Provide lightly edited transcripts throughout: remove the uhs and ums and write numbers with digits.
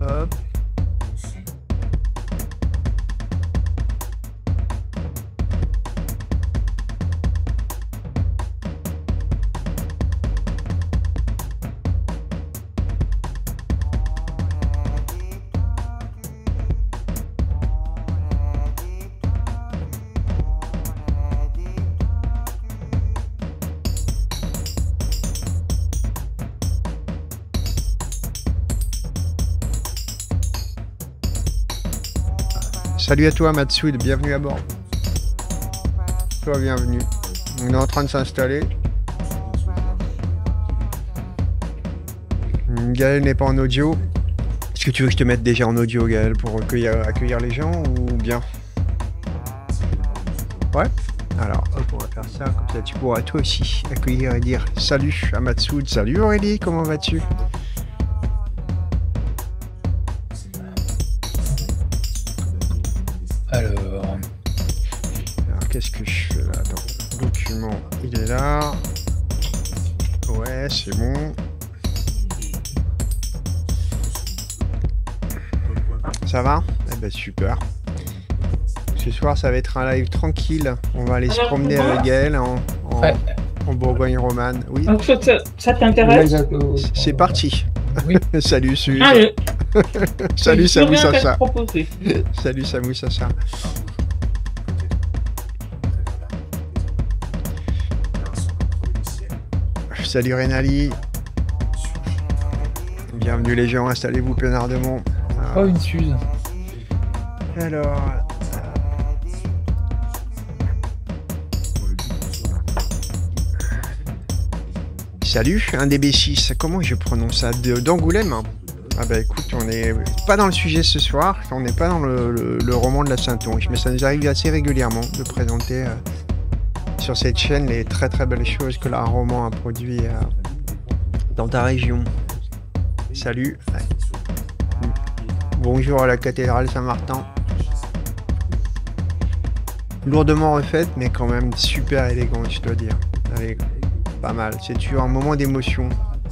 Hop. Salut à toi Matsoud, bienvenue à bord. Toi, bienvenue. On est en train de s'installer. Gaël n'est pas en audio. Est-ce que tu veux que je te mette déjà en audio, Gaël, pour accueillir les gens ou bien? Ouais. Alors, hop, on va faire ça, comme ça tu pourras toi aussi accueillir et dire salut à Matsoud. Salut Aurélie, comment vas-tu? Alors, qu'est-ce que je fais là? Attends, document, il est là. Ouais, c'est bon. Ça va? Eh ben super. Ce soir, ça va être un live tranquille. On va aller se promener avec Gaël en Bourgogne-Romane. Oui. Donc, ça t'intéresse? C'est parti. oui. Salut, Suze. Allez. Salut, Samou Sacha. Proposer. Salut, Samou Sacha. Salut, Renali. Bienvenue, les gens. Installez-vous peinardement. Oh, une Suze. Alors... Salut, un DB6, comment je prononce ça? D'Angoulême? Ah bah écoute, on n'est pas dans le sujet ce soir, on n'est pas dans le roman de la Saintonge, mais ça nous arrive assez régulièrement de présenter sur cette chaîne les très très belles choses que l'art roman a produit dans ta région. Salut. Bonjour à la cathédrale Saint-Martin. Lourdement refaite, mais quand même super élégante, je dois dire. Allez, pas mal, c'est toujours un moment d'émotion.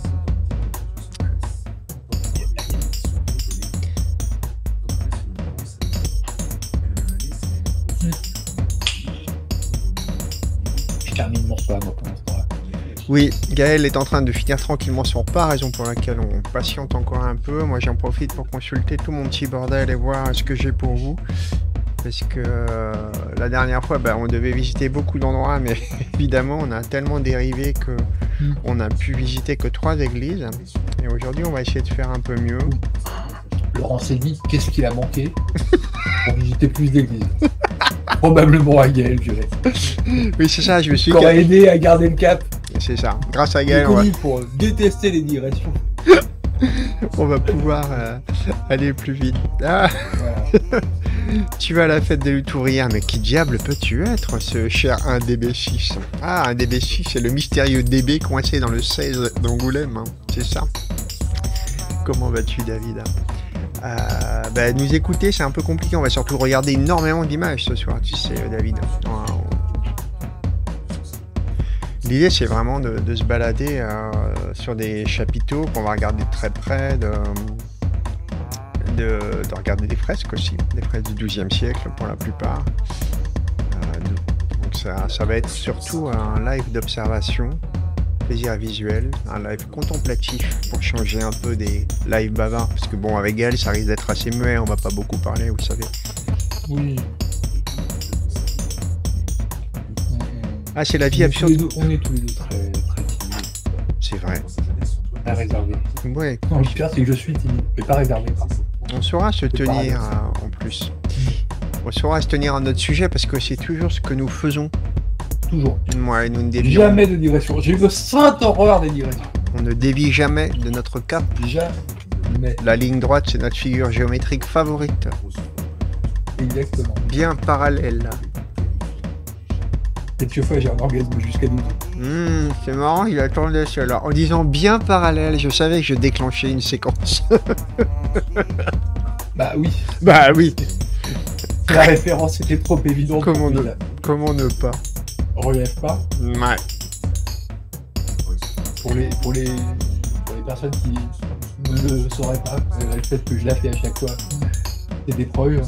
Je termine mon repas, moi, pour l'instant. Oui, Gaël est en train de finir tranquillement son repas, raison pour laquelle on patiente encore un peu. Moi, j'en profite pour consulter tout mon petit bordel et voir ce que j'ai pour vous. Parce que la dernière fois, on devait visiter beaucoup d'endroits, mais évidemment, on a tellement dérivé que on n'a pu visiter que 3 églises. Et aujourd'hui, on va essayer de faire un peu mieux. Laurent s'est dit, qu'est-ce qu'il a manqué pour visiter plus d'églises? Probablement à Gaël, je dirais. Oui, c'est ça, je me suis... Qui aura aidé à garder le cap. C'est ça, grâce à Il est Gaël, connu pour détester les digressions. on va pouvoir aller plus vite. Ah. Voilà. Tu vas à la fête des Lutouriens, mais qui diable peux-tu être, ce cher 1DB6? Ah, 1DB6, c'est le mystérieux DB coincé dans le 16 d'Angoulême, hein. C'est ça. Comment vas-tu, David? Nous écouter, c'est un peu compliqué. On va surtout regarder énormément d'images ce soir, tu sais, David. L'idée, c'est vraiment de se balader sur des chapiteaux qu'on va regarder de très près, de regarder des fresques aussi, des fresques du XIIe siècle pour la plupart. Donc ça va être surtout un live d'observation, plaisir visuel, un live contemplatif pour changer un peu des lives bavards, parce que bon, avec Gaël, ça risque d'être assez muet, on va pas beaucoup parler, vous savez. Oui. Ah, c'est la vie absurde. On est tous les deux très timides. C'est vrai. Très réservés. Ouais. Non, le pire, c'est que je suis timide, mais pas réservé. On saura se tenir en plus. On saura se tenir à notre sujet parce que c'est toujours ce que nous faisons. Toujours. Ouais, nous ne dévions Jamais de digression. J'ai eu une sainte horreur des digressions. On ne dévie jamais de notre cap. Jamais. La ligne droite, c'est notre figure géométrique favorite. Exactement. Bien parallèle. Quelquefois, j'ai un orgasme jusqu'à 12 ans. C'est marrant, il attendait cela. En disant bien parallèle, je savais que je déclenchais une séquence. Bah oui. Bah oui. La référence était trop évidente. Comment ne pas? Relève pas. Ouais. Pour les personnes qui ne le saurait pas. Le fait que je la fais à chaque fois, c'est des preuves.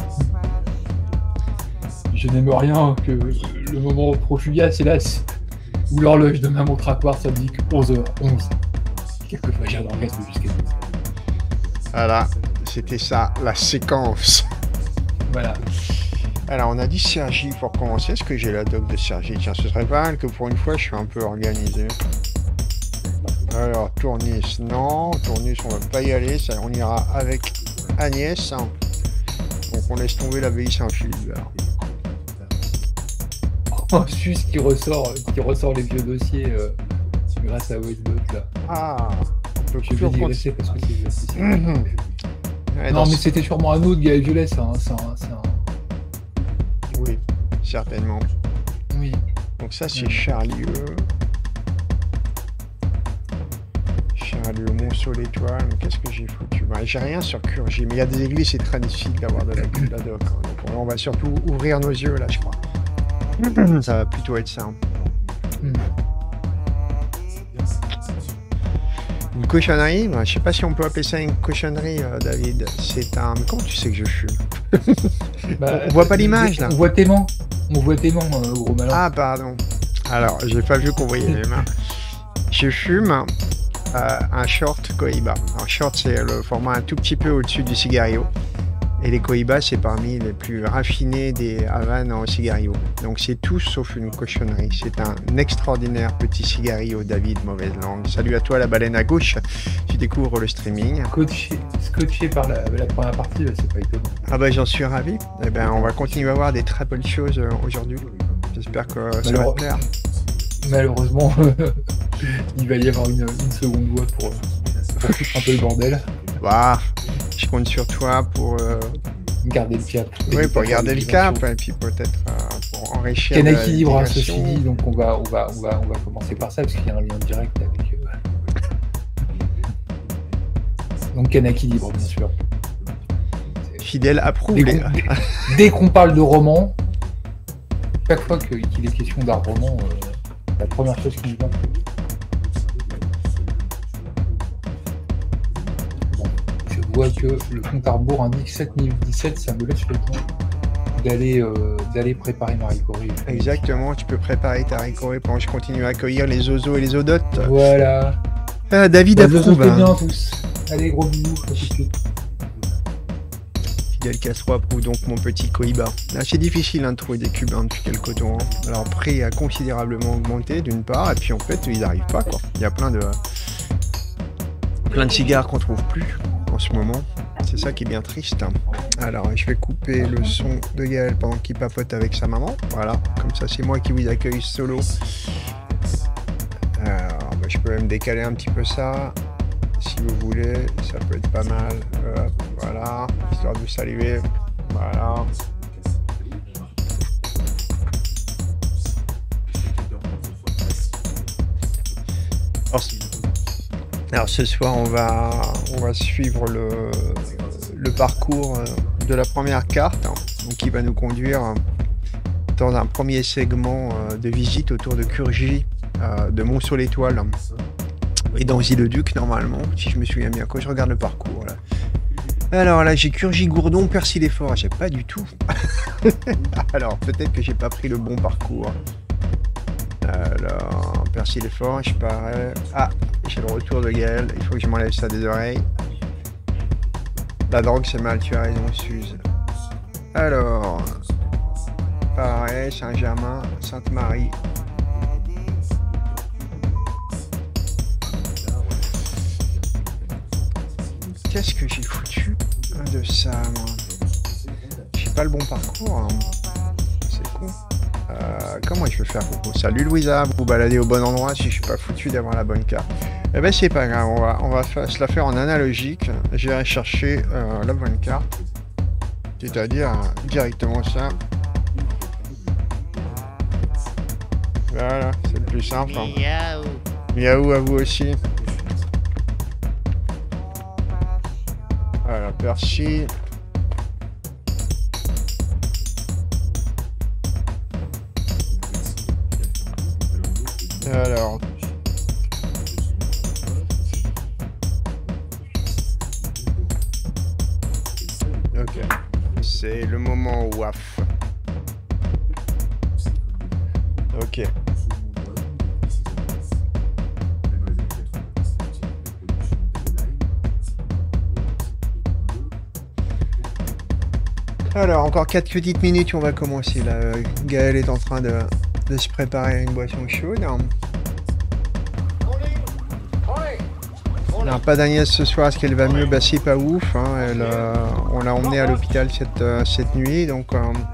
Je n'aime rien que le moment trop fugace, hélas, où l'horloge de ma montre à quartz indique 11h11. Quelquefois j'ai un orgasme jusqu'à 12h. Voilà, c'était ça, la séquence. Voilà. Alors, on a dit Sergi pour commencer. Est-ce que j'ai la doc de Sergi? Tiens, ce serait pas mal que pour une fois, je suis un peu organisé. Alors, Tournis, non. Tournis, on va pas y aller. Ça, on ira avec Agnès. Donc, on laisse tomber l'abbaye Saint-Philippe. En Suisse qui ressort les vieux dossiers grâce à Whitebot là. Ah, on peut Je vais digresser parce que c'est ouais, non, mais c'était sûrement un autre Gaël Violet, c'est un... Oui, certainement. Oui. Donc ça, c'est Charlieu. Charlieu, Monceau-l'Étoile. Qu'est-ce que j'ai foutu? Bah, j'ai rien sur Curgy, mais il y a des églises, c'est très difficile d'avoir de la doc. Hein. Donc on va surtout ouvrir nos yeux, là, je crois. Ça va plutôt être ça. Une cochonnerie, bah, je sais pas si on peut appeler ça une cochonnerie, David. C'est un... Mais comment tu sais que je fume? Bah, on voit pas l'image, là. On voit tes mains, gros malin. Ah, pardon. Alors, j'ai pas vu qu'on voyait mes mains. Je fume un short Cohiba. Un short, c'est le format un tout petit peu au-dessus du cigario. Et les Cohiba, c'est parmi les plus raffinés des Havanes en cigario. Donc c'est tout sauf une cochonnerie. C'est un extraordinaire petit cigario, David, mauvaise langue. Salut à toi, la baleine à gauche. Tu découvres le streaming. Scotché par la première partie, c'est pas étonnant. Ah bah j'en suis ravi. Eh ben, on va continuer à voir des très bonnes choses aujourd'hui. J'espère que ça va te plaire. Malheureusement, il va y avoir une seconde voie pour foutre un peu le bordel. Bah, je compte sur toi pour garder le cap. Oui, pour garder le cap et puis peut-être pour enrichir. Kanaki libre, hein, ceci dit, donc on va commencer par ça parce qu'il y a un lien direct avec. Donc Kanaki libre, bien sûr. Fidèle approuve. Dès qu'on parle de roman, chaque fois qu'il est question d'un roman, la première chose qui me vient. Je vois que le compte à rebours indique 7 ça me laisse le temps d'aller préparer ma ricorée. Exactement, tu peux préparer ta ricorée pendant que je continue à accueillir les ozos et les odotes. Voilà. David approuve. Bien tous. Allez, gros bisous. À tout de suite. Fidèle Castro approuve donc mon petit Cohiba. Là, c'est difficile de trouver des cubains depuis quelques temps. Alors, le prix a considérablement augmenté d'une part, et puis en fait, ils n'arrivent pas, quoi. Il y a plein de cigares qu'on trouve plus en ce moment. C'est ça qui est bien triste. Alors, je vais couper le son de Gaël pendant qu'il papote avec sa maman. Voilà, comme ça, c'est moi qui vous accueille solo. Alors, bah, je peux même décaler un petit peu ça. Si vous voulez, ça peut être pas mal. Voilà, histoire de saluer. Voilà. Alors ce soir, on va suivre le parcours de la première carte, donc qui va nous conduire dans un premier segment de visite autour de Curgy, de Monceau-l'Étoile et d'Anzy-le-Duc normalement, si je me souviens bien quand je regarde le parcours. Là. Alors là, j'ai Curgy-Gourdon, Percy-les-Forts, j'ai pas du tout. Alors peut-être que j'ai pas pris le bon parcours. Alors, Percy-les-Forts, je parais. Ah, j'ai le retour de Gaël, il faut que je m'enlève ça des oreilles. La drogue, c'est mal, tu as raison, Suze. Alors, pareil, Saint-Germain, Sainte-Marie. Qu'est-ce que j'ai foutu de ça, moi? J'ai pas le bon parcours, hein. C'est con. Comment je peux faire pour... Salut Louisa, vous vous baladez au bon endroit si je suis pas foutu d'avoir la bonne carte. Eh ben c'est pas grave, on va se la faire en analogique. J'irai chercher la bonne carte. C'est-à-dire directement ça. Voilà, c'est le plus simple. Miaou. Miaou à vous aussi. Voilà, Percy. Alors. Ok. C'est le moment WAF. Ok. Alors, encore 4 petites minutes, on va commencer là. Gaël est en train de se préparer une boisson chaude. Non, pas d'Agnès ce soir, est-ce qu'elle va mieux? Bah c'est pas ouf, hein. On l'a emmenée à l'hôpital cette nuit, donc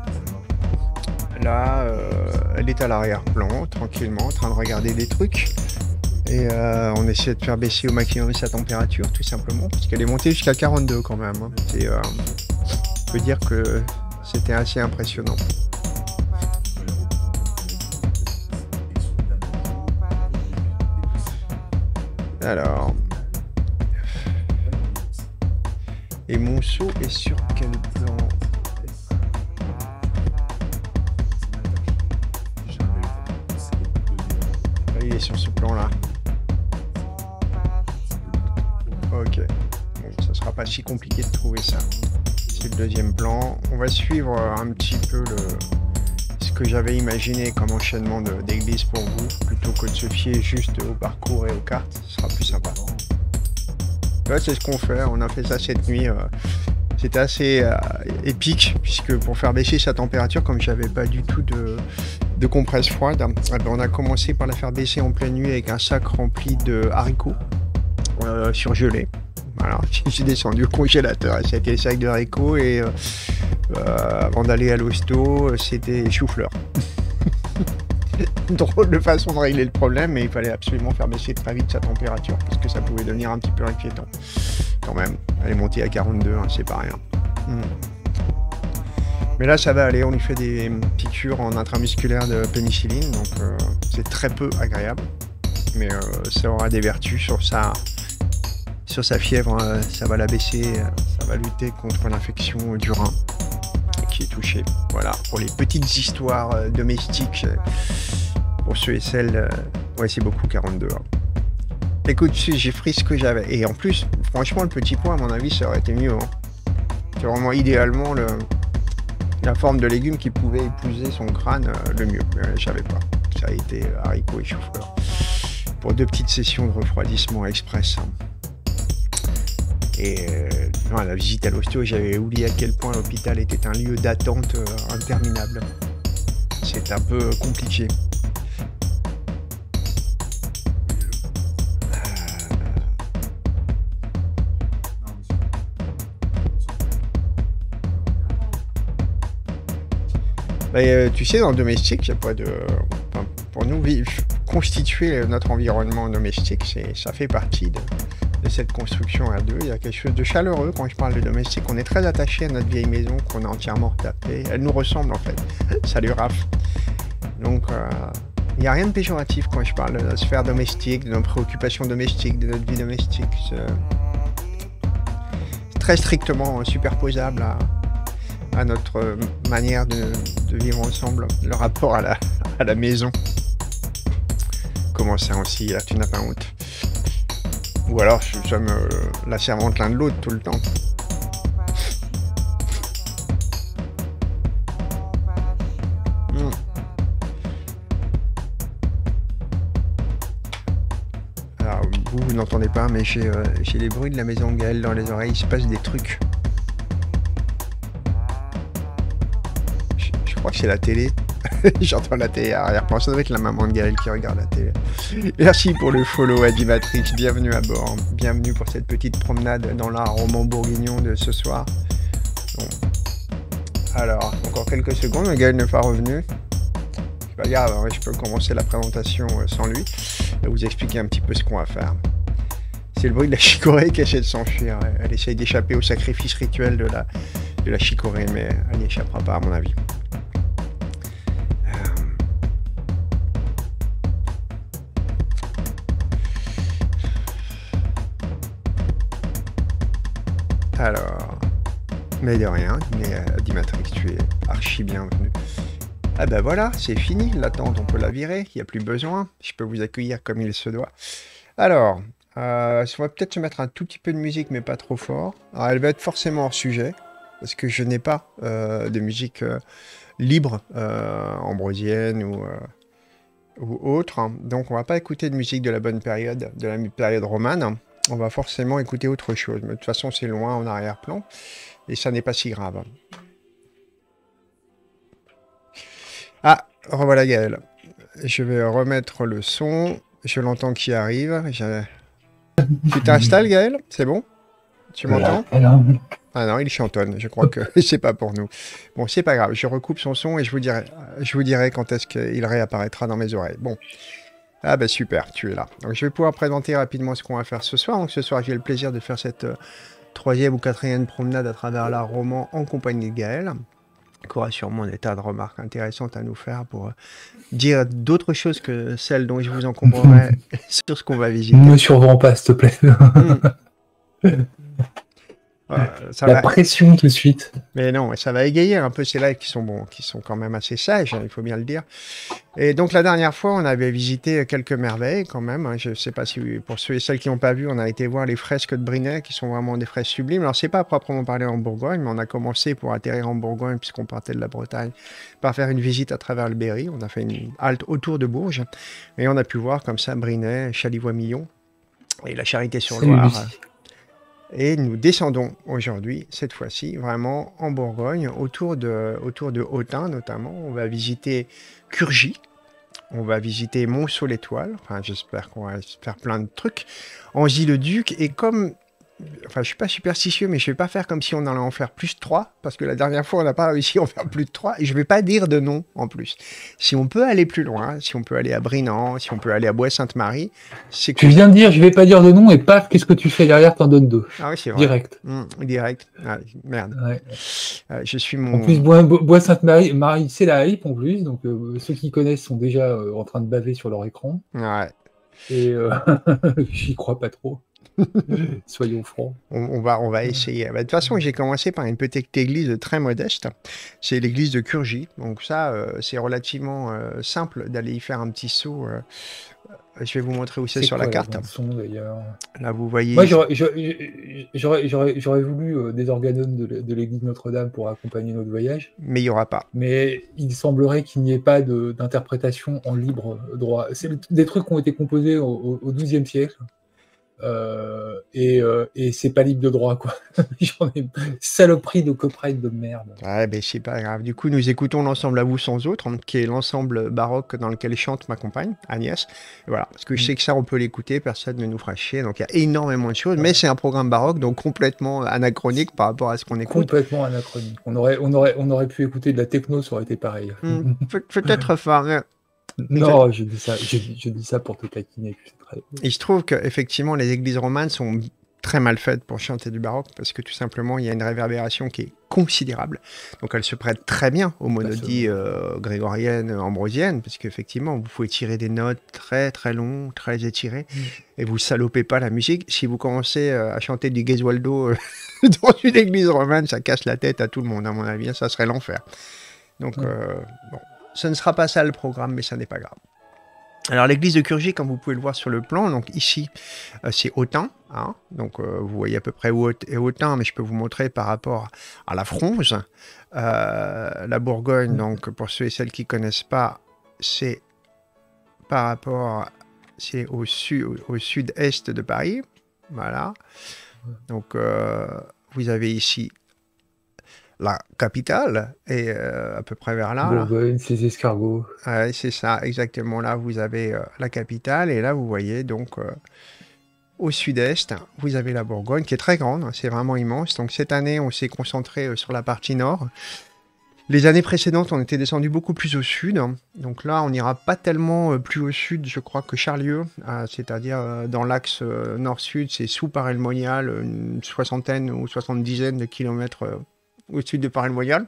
là, elle est à l'arrière-plan, tranquillement, en train de regarder des trucs. Et on essaie de faire baisser au maximum sa température, tout simplement, parce qu'elle est montée jusqu'à 42 quand même. Hein. Je peux dire que c'était assez impressionnant. Alors... Et mon seau est sur quel plan? Il est sur ce plan-là. Ok. Bon, ça sera pas si compliqué de trouver ça. C'est le deuxième plan. On va suivre un petit peu ce que j'avais imaginé comme enchaînement d'églises pour vous, plutôt que de se fier juste au parcours et aux cartes. Ce sera plus sympa. Ouais, c'est ce qu'on fait, on a fait ça cette nuit, c'était assez épique, puisque pour faire baisser sa température, comme j'avais pas du tout de compresse froide, on a commencé par la faire baisser en pleine nuit avec un sac rempli de haricots surgelés. Voilà, j'ai descendu au congélateur, et c'était le sac de haricots, et avant d'aller à l'hosto, c'était chou-fleur. Drôle de façon de régler le problème, mais il fallait absolument faire baisser très vite sa température parce que ça pouvait devenir un petit peu inquiétant. Quand même, elle est montée à 42, hein, c'est pas rien. Mais là, ça va aller. On lui fait des piqûres en intramusculaire de pénicilline, donc c'est très peu agréable, mais ça aura des vertus sur sa fièvre. Ça va la baisser, ça va lutter contre l'infection du rein qui est touchée. Voilà, pour les petites histoires domestiques. Pour ceux et celles, ouais, c'est beaucoup 42. Hein. Écoute, j'ai pris ce que j'avais. Et en plus, franchement, le petit point, à mon avis, ça aurait été mieux. Hein. C'est vraiment idéalement la forme de légumes qui pouvait épouser son crâne le mieux. Mais j'avais pas. Ça a été haricots et chou-fleur. Pour 2 petites sessions de refroidissement express. Hein. Et non, la visite à l'hosto, j'avais oublié à quel point l'hôpital était un lieu d'attente interminable. C'est un peu compliqué. Tu sais, dans le domestique, il n'y a pas de... Enfin, pour nous, constituer notre environnement domestique, ça fait partie de cette construction à deux. Il y a quelque chose de chaleureux quand je parle de domestique. On est très attaché à notre vieille maison qu'on a entièrement retapée. Elle nous ressemble en fait. Ça lui rafle. Donc, il n'y a rien de péjoratif quand je parle de la sphère domestique, de nos préoccupations domestiques, de notre vie domestique. C'est très strictement superposable à notre manière de vivre ensemble, le rapport à la maison. Comment ça aussi, là, tu n'as pas honte? Ou alors, nous sommes la servante l'un de l'autre tout le temps. Alors, vous n'entendez pas, mais j'ai les bruits de la maison de Gaël dans les oreilles, il se passe des trucs. Je crois que c'est la télé. J'entends la télé arrière-plan. Ça doit être la maman de Gaël qui regarde la télé. Merci pour le follow, Adimatrix. Bienvenue à bord. Bienvenue pour cette petite promenade dans l'art roman bourguignon de ce soir. Bon. Alors, encore quelques secondes. Gaël n'est pas revenu. C'est pas grave, hein, je peux commencer la présentation sans lui. Et vous expliquer un petit peu ce qu'on va faire. C'est le bruit de la chicorée qui essaie de s'enfuir. Elle essaye d'échapper au sacrifice rituel de la chicorée, mais elle n'y échappera pas à mon avis. Alors, mais de rien, mais Adimatrix, tu es archi bienvenu. Ah ben voilà, c'est fini, l'attente, on peut la virer, il n'y a plus besoin, je peux vous accueillir comme il se doit. Alors, on va peut-être se mettre un tout petit peu de musique, mais pas trop fort. Alors, elle va être forcément hors sujet, parce que je n'ai pas de musique libre, ambrosienne ou autre. Hein. Donc on va pas écouter de musique de la bonne période, de la période romane. On va forcément écouter autre chose. Mais de toute façon, c'est loin en arrière-plan. Et ça n'est pas si grave. Ah, revoilà Gaël. Je vais remettre le son. Je l'entends qui arrive. Tu t'installes Gaël? C'est bon? Tu m'entends? Ah non, il chantonne. Je crois que c'est pas pour nous. Bon, c'est pas grave. Je recoupe son son et je vous dirai quand est-ce qu'il réapparaîtra dans mes oreilles. Bon. Ah bah super, tu es là. Donc je vais pouvoir présenter rapidement ce qu'on va faire ce soir. Donc ce soir, j'ai le plaisir de faire cette 3e ou 4e promenade à travers l'art roman en compagnie de Gaël, qui aura sûrement des tas de remarques intéressantes à nous faire pour dire d'autres choses que celles dont je vous encombrerai sur ce qu'on va visiter. Ne me survends pas, s'il te plaît. Pression tout de suite. Mais non, ça va égayer un peu ces lives qui sont quand même assez sages, hein, il faut bien le dire. Et donc la dernière fois, on avait visité quelques merveilles quand même. Hein. Je ne sais pas si pour ceux et celles qui n'ont pas vu, on a été voir les fresques de Brinet, qui sont vraiment des fresques sublimes. Alors c'est pas à proprement parler en Bourgogne, mais on a commencé pour atterrir en Bourgogne, puisqu'on partait de la Bretagne, par faire une visite à travers le Berry. On a fait une halte autour de Bourges, et on a pu voir comme ça Brinet, Chalivoix-Millon et la Charité-sur-Loire. Et nous descendons aujourd'hui, cette fois-ci, vraiment en Bourgogne, autour de Autun notamment. On va visiter Curgy, on va visiter Montceau-l'Étoile, enfin j'espère qu'on va faire plein de trucs, Anzy-le-Duc, et comme... Enfin, je suis pas superstitieux, mais je vais pas faire comme si on allait en faire plus de 3, parce que la dernière fois, on n'a pas réussi à en faire plus de 3, et je vais pas dire de nom, en plus. Si on peut aller plus loin, si on peut aller à Brinan, si on peut aller à Bois-Sainte-Marie, c'est que... Tu viens de dire, je vais pas dire de nom, et paf, qu'est-ce que tu fais derrière, t'en donnes 2. Ah oui, c'est vrai. Direct. Direct. Ah, merde. Ouais. Je suis mon... En plus, Bois-Sainte-Marie, c'est la hype, en plus, donc ceux qui connaissent sont déjà en train de baver sur leur écran. Ouais. Et j'y crois pas trop. Soyons francs. On va essayer. De toute façon, j'ai commencé par une petite église très modeste. C'est l'église de Curgy. Donc ça, c'est relativement simple d'aller y faire un petit saut. Je vais vous montrer où c'est sur la carte. Là, vous voyez... Moi, j'aurais voulu des organums de l'église Notre-Dame pour accompagner notre voyage. Mais il n'y aura pas. Mais il semblerait qu'il n'y ait pas d'interprétation en libre droit. C'est des trucs qui ont été composés au XIIe siècle. Et c'est pas libre de droit, quoi. J'en ai saloperie de copyright de merde. Ouais, ben c'est pas grave. Du coup, nous écoutons l'ensemble À vous sans autre, hein, qui est l'ensemble baroque dans lequel chante ma compagne, Agnès. Et voilà, parce que je sais que ça, on peut l'écouter, personne ne nous fera chier. Donc il y a énormément de choses, mais c'est un programme baroque, donc complètement anachronique par rapport à ce qu'on écoute. Complètement anachronique. On aurait pu écouter de la techno, ça aurait été pareil. Peut-être fort, mais... Non, je dis ça pour te taquiner. Il se trouve qu'effectivement, les églises romanes sont très mal faites pour chanter du baroque, parce que tout simplement, il y a une réverbération qui est considérable. Donc, elle se prête très bien aux monodies grégoriennes, ambrosiennes, parce qu'effectivement, vous pouvez tirer des notes très très longues, très étirées, et vous salopez pas la musique. Si vous commencez à chanter du Gesualdo dans une église romane, ça casse la tête à tout le monde, à mon avis. Ça serait l'enfer. Donc, bon. Ce ne sera pas ça le programme, mais ça n'est pas grave. Alors l'église de Curgy, comme vous pouvez le voir sur le plan, donc ici c'est Autun, hein, donc vous voyez à peu près où est Autun, mais je peux vous montrer par rapport à la Fronge. La Bourgogne, donc pour ceux et celles qui ne connaissent pas, c'est par rapport, c'est au sud-est de Paris, voilà. Donc vous avez ici la capitale, et à peu près vers là. Bourgogne, ses escargots. Ouais, c'est ça, exactement. Là, vous avez la capitale, et là, vous voyez donc au sud-est, vous avez la Bourgogne, qui est très grande, hein, c'est vraiment immense. Donc cette année, on s'est concentré sur la partie nord. Les années précédentes, on était descendu beaucoup plus au sud. Donc là, on n'ira pas tellement plus au sud, je crois, que Charlieu, c'est-à-dire dans l'axe nord-sud, c'est sous Paray-le-Monial, une soixantaine ou 70 de kilomètres au sud de Paray-le-Monial.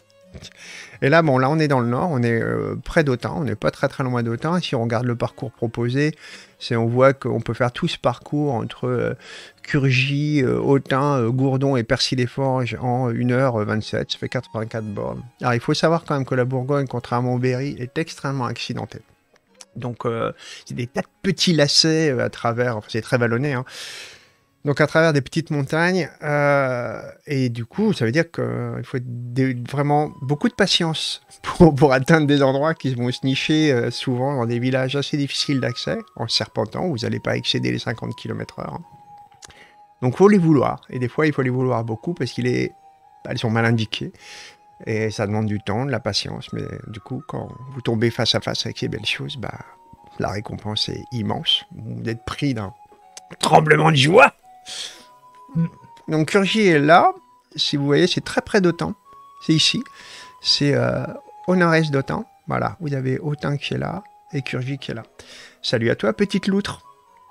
Et là, bon, là, on est dans le nord, on est près d'Autun, on n'est pas très très loin d'Autun. Si on regarde le parcours proposé, on voit qu'on peut faire tout ce parcours entre Curgy, Autun, Gourdon et Percy-les-Forges en 1h27, ça fait 84 bornes. Alors, il faut savoir quand même que la Bourgogne, contrairement au Berry, est extrêmement accidentée. Donc, c'est des tas de petits lacets à travers, enfin, c'est très vallonné, hein. Donc à travers des petites montagnes, et du coup, ça veut dire qu'il faut vraiment beaucoup de patience pour atteindre des endroits qui vont se nicher souvent dans des villages assez difficiles d'accès, en serpentant, où vous n'allez pas excéder les 50 km/h. Donc il faut les vouloir, et des fois il faut les vouloir beaucoup parce elles sont mal indiquées, et ça demande du temps, de la patience, mais du coup, quand vous tombez face à face avec ces belles choses, la récompense est immense. Vous êtes pris d'un tremblement de joie. Donc Curgy est là, si vous voyez, c'est très près d'Autun, c'est ici, c'est au nord-est d'Autun, voilà, vous avez Autun qui est là et Curgy qui est là. Salut à toi, petite loutre.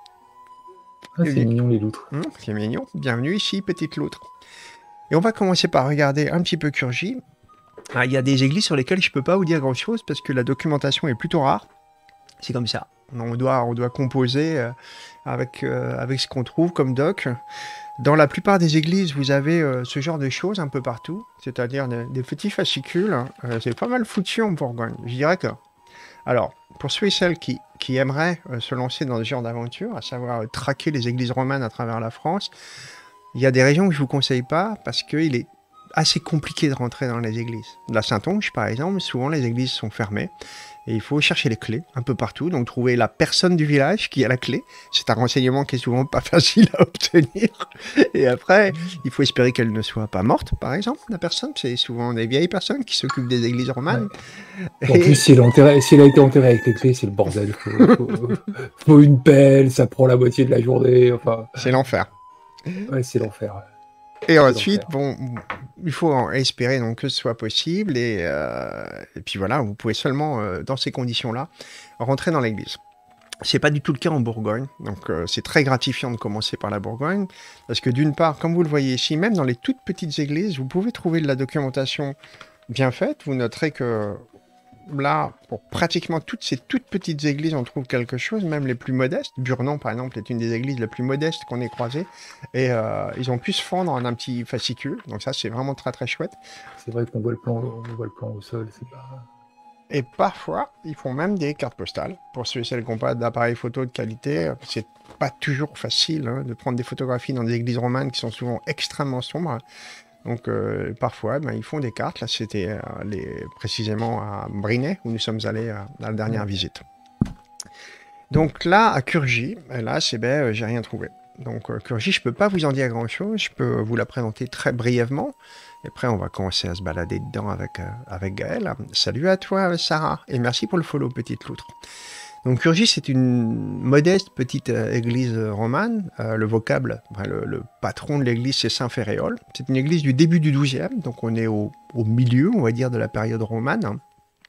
Ah, c'est mignon les loutres. C'est mignon, bienvenue ici, petite loutre. Et on va commencer par regarder un petit peu Curgy. Il y a des églises sur lesquelles je ne peux pas vous dire grand-chose parce que la documentation est plutôt rare. C'est comme ça, on doit composer avec ce qu'on trouve comme doc. Dans la plupart des églises, vous avez ce genre de choses un peu partout, c'est-à-dire des petits fascicules. C'est pas mal foutu en Bourgogne. Je dirais que... Alors, pour ceux et celles qui aimeraient se lancer dans ce genre d'aventure, à savoir traquer les églises romanes à travers la France, il y a des régions que je ne vous conseille pas parce qu'il est assez compliqué de rentrer dans les églises. La Saintonge, par exemple, souvent les églises sont fermées. Et il faut chercher les clés un peu partout, donc trouver la personne du village qui a la clé. C'est un renseignement qui est souvent pas facile à obtenir. Et après, il faut espérer qu'elle ne soit pas morte, par exemple, la personne. C'est souvent des vieilles personnes qui s'occupent des églises romanes. Ouais. En plus, si elle a été enterrée avec les clés, c'est le bordel. Faut une pelle, ça prend la moitié de la journée. Enfin... C'est l'enfer. Ouais, c'est l'enfer. Et ensuite, bon, il faut espérer donc que ce soit possible. Et puis voilà, vous pouvez seulement, dans ces conditions-là, rentrer dans l'église. C'est pas du tout le cas en Bourgogne. Donc c'est très gratifiant de commencer par la Bourgogne. Parce que d'une part, comme vous le voyez ici, même dans les toutes petites églises, vous pouvez trouver de la documentation bien faite. Vous noterez que là, pour pratiquement toutes ces toutes petites églises, on trouve quelque chose, même les plus modestes. Burnon, par exemple, est une des églises les plus modestes qu'on ait croisées. Et ils ont pu se fondre en un petit fascicule. Donc ça, c'est vraiment très, très chouette. C'est vrai qu'on voit le plan au sol. C'est pas... Et parfois, ils font même des cartes postales. Pour ceux et celles qui n'ont pas d'appareil photo de qualité, c'est pas toujours facile de prendre des photographies dans des églises romanes qui sont souvent extrêmement sombres. Donc parfois, ils font des cartes. Là, c'était précisément à Brinet, où nous sommes allés à la dernière visite. Donc là, à Curgy, là, j'ai rien trouvé. Donc Curgy, je peux pas vous en dire grand-chose. Je peux vous la présenter très brièvement. Et après, on va commencer à se balader dedans avec Gaël. Salut à toi, Sarah. Et merci pour le follow, petite loutre. Donc Curgy, c'est une modeste petite église romane. Le vocable, le patron de l'église, c'est Saint Ferréol. C'est une église du début du XIIe, donc on est au milieu, on va dire, de la période romane.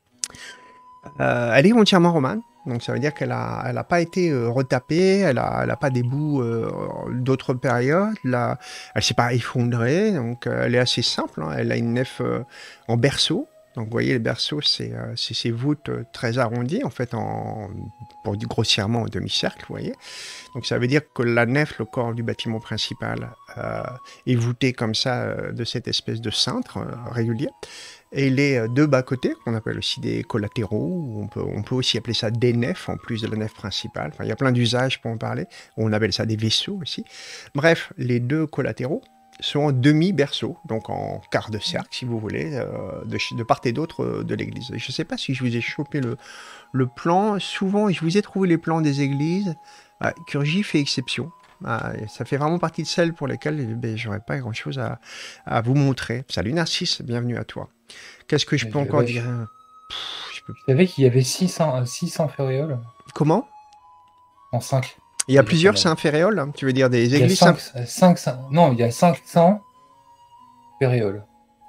Elle est entièrement romane, donc ça veut dire qu'elle a pas été retapée, elle a pas des bouts d'autres périodes. Elle s'est pas effondrée, donc elle est assez simple. Elle a une nef en berceau. Donc vous voyez, les berceaux, c'est ces voûtes très arrondies, en fait, pour dire grossièrement, en demi-cercle, vous voyez. Donc ça veut dire que la nef, le corps du bâtiment principal, est voûté comme ça, de cette espèce de cintre régulier. Et les deux bas-côtés, qu'on appelle aussi des collatéraux, on peut aussi appeler ça des nefs, en plus de la nef principale. Enfin, il y a plein d'usages pour en parler. On appelle ça des vaisseaux aussi. Bref, les deux collatéraux sont en demi-berceau, donc en quart de cercle, si vous voulez, de part et d'autre de l'église. Je ne sais pas si je vous ai chopé le plan. Souvent, je vous ai trouvé les plans des églises. Curgy fait exception. Ça fait vraiment partie de celles pour lesquelles je n'aurais pas grand-chose à vous montrer. Salut Narcisse, bienvenue à toi. Qu'est-ce que je peux encore dire? Je savais qu'il y avait 600 ferréoles. Comment? En 5. Il y a plusieurs saints ferréoles, hein. Tu veux dire des églises? Non, il y a 500 ferréoles.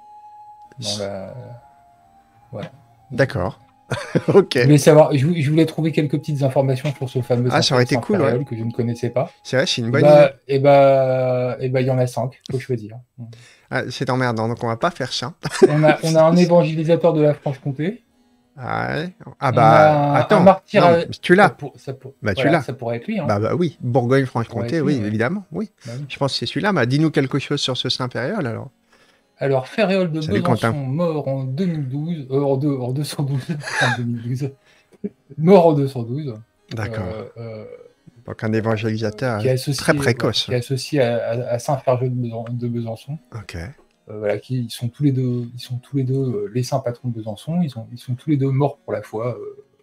Ouais. D'accord. Ok. Je voulais trouver quelques petites informations sur ce fameux ça aurait été cool, ouais. que je ne connaissais pas. C'est vrai, c'est une bonne idée. Et il y en a 5, faut choisir. C'est emmerdant, donc on va pas faire ça. on a un évangélisateur de la Franche-Comté. Ouais. Attends, un martyr, non, tu l'as. Tu l'as. Ça pourrait être lui. Hein. Oui, Bourgogne-Franche-Comté, oui, évidemment. Oui. Oui. Je pense que c'est celui-là. Dis-nous quelque chose sur ce saint Ferréol, alors. Alors, Ferréol de Besançon, mort en 2012, en 212, en 2012. Mort en 212. D'accord. Donc un évangélisateur qui est associé, très précoce. Qui est associé à Saint-Ferjeux de Besançon. Ok. Voilà, ils sont tous les deux les saints patrons de Besançon. Ils sont tous les deux morts pour la foi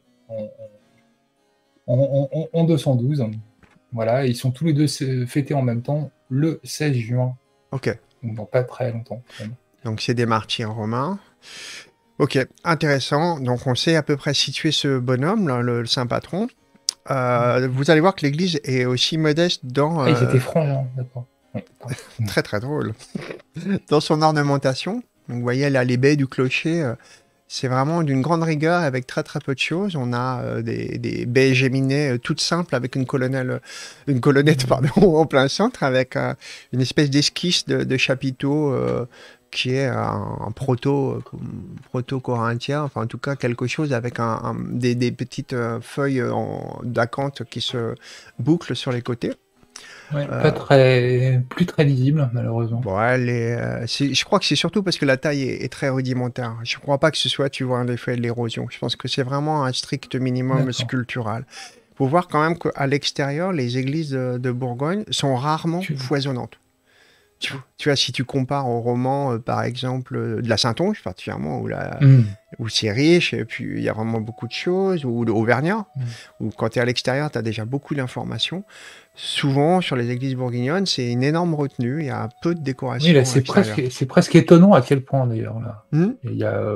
en 212. Voilà, ils sont tous les deux fêtés en même temps le 16 juin. Ok. Donc dans pas très longtemps. Donc c'est des martyrs romains. Ok, intéressant. Donc on sait à peu près situer ce bonhomme, là, le saint patron. Vous allez voir que l'église est aussi modeste dans... Ils étaient francs, hein, d'accord. Ouais, très très drôle. Dans son ornementation. Donc, vous voyez là les baies du clocher, c'est vraiment d'une grande rigueur avec très très peu de choses. On a des baies géminées toutes simples avec une colonnette pardon, en plein centre avec une espèce d'esquisse de chapiteau qui est un proto-corinthien, enfin en tout cas quelque chose avec des petites feuilles d'acanthe qui se bouclent sur les côtés. Ouais, plus très lisible, malheureusement. Bon, je crois que c'est surtout parce que la taille est très rudimentaire. Je ne crois pas que ce soit, tu vois, un effet de l'érosion. Je pense que c'est vraiment un strict minimum sculptural. Il faut voir quand même qu'à l'extérieur, les églises de Bourgogne sont rarement foisonnantes. Tu vois, si tu compares au roman, par exemple, de la Saintonge, particulièrement, où c'est riche, et puis il y a vraiment beaucoup de choses, ou d'Auvergnat, où quand tu es à l'extérieur, tu as déjà beaucoup d'informations. Souvent, sur les églises bourguignonnes, c'est une énorme retenue, il y a peu de décoration. Oui, là, c'est presque étonnant à quel point, d'ailleurs. Là. Il y a,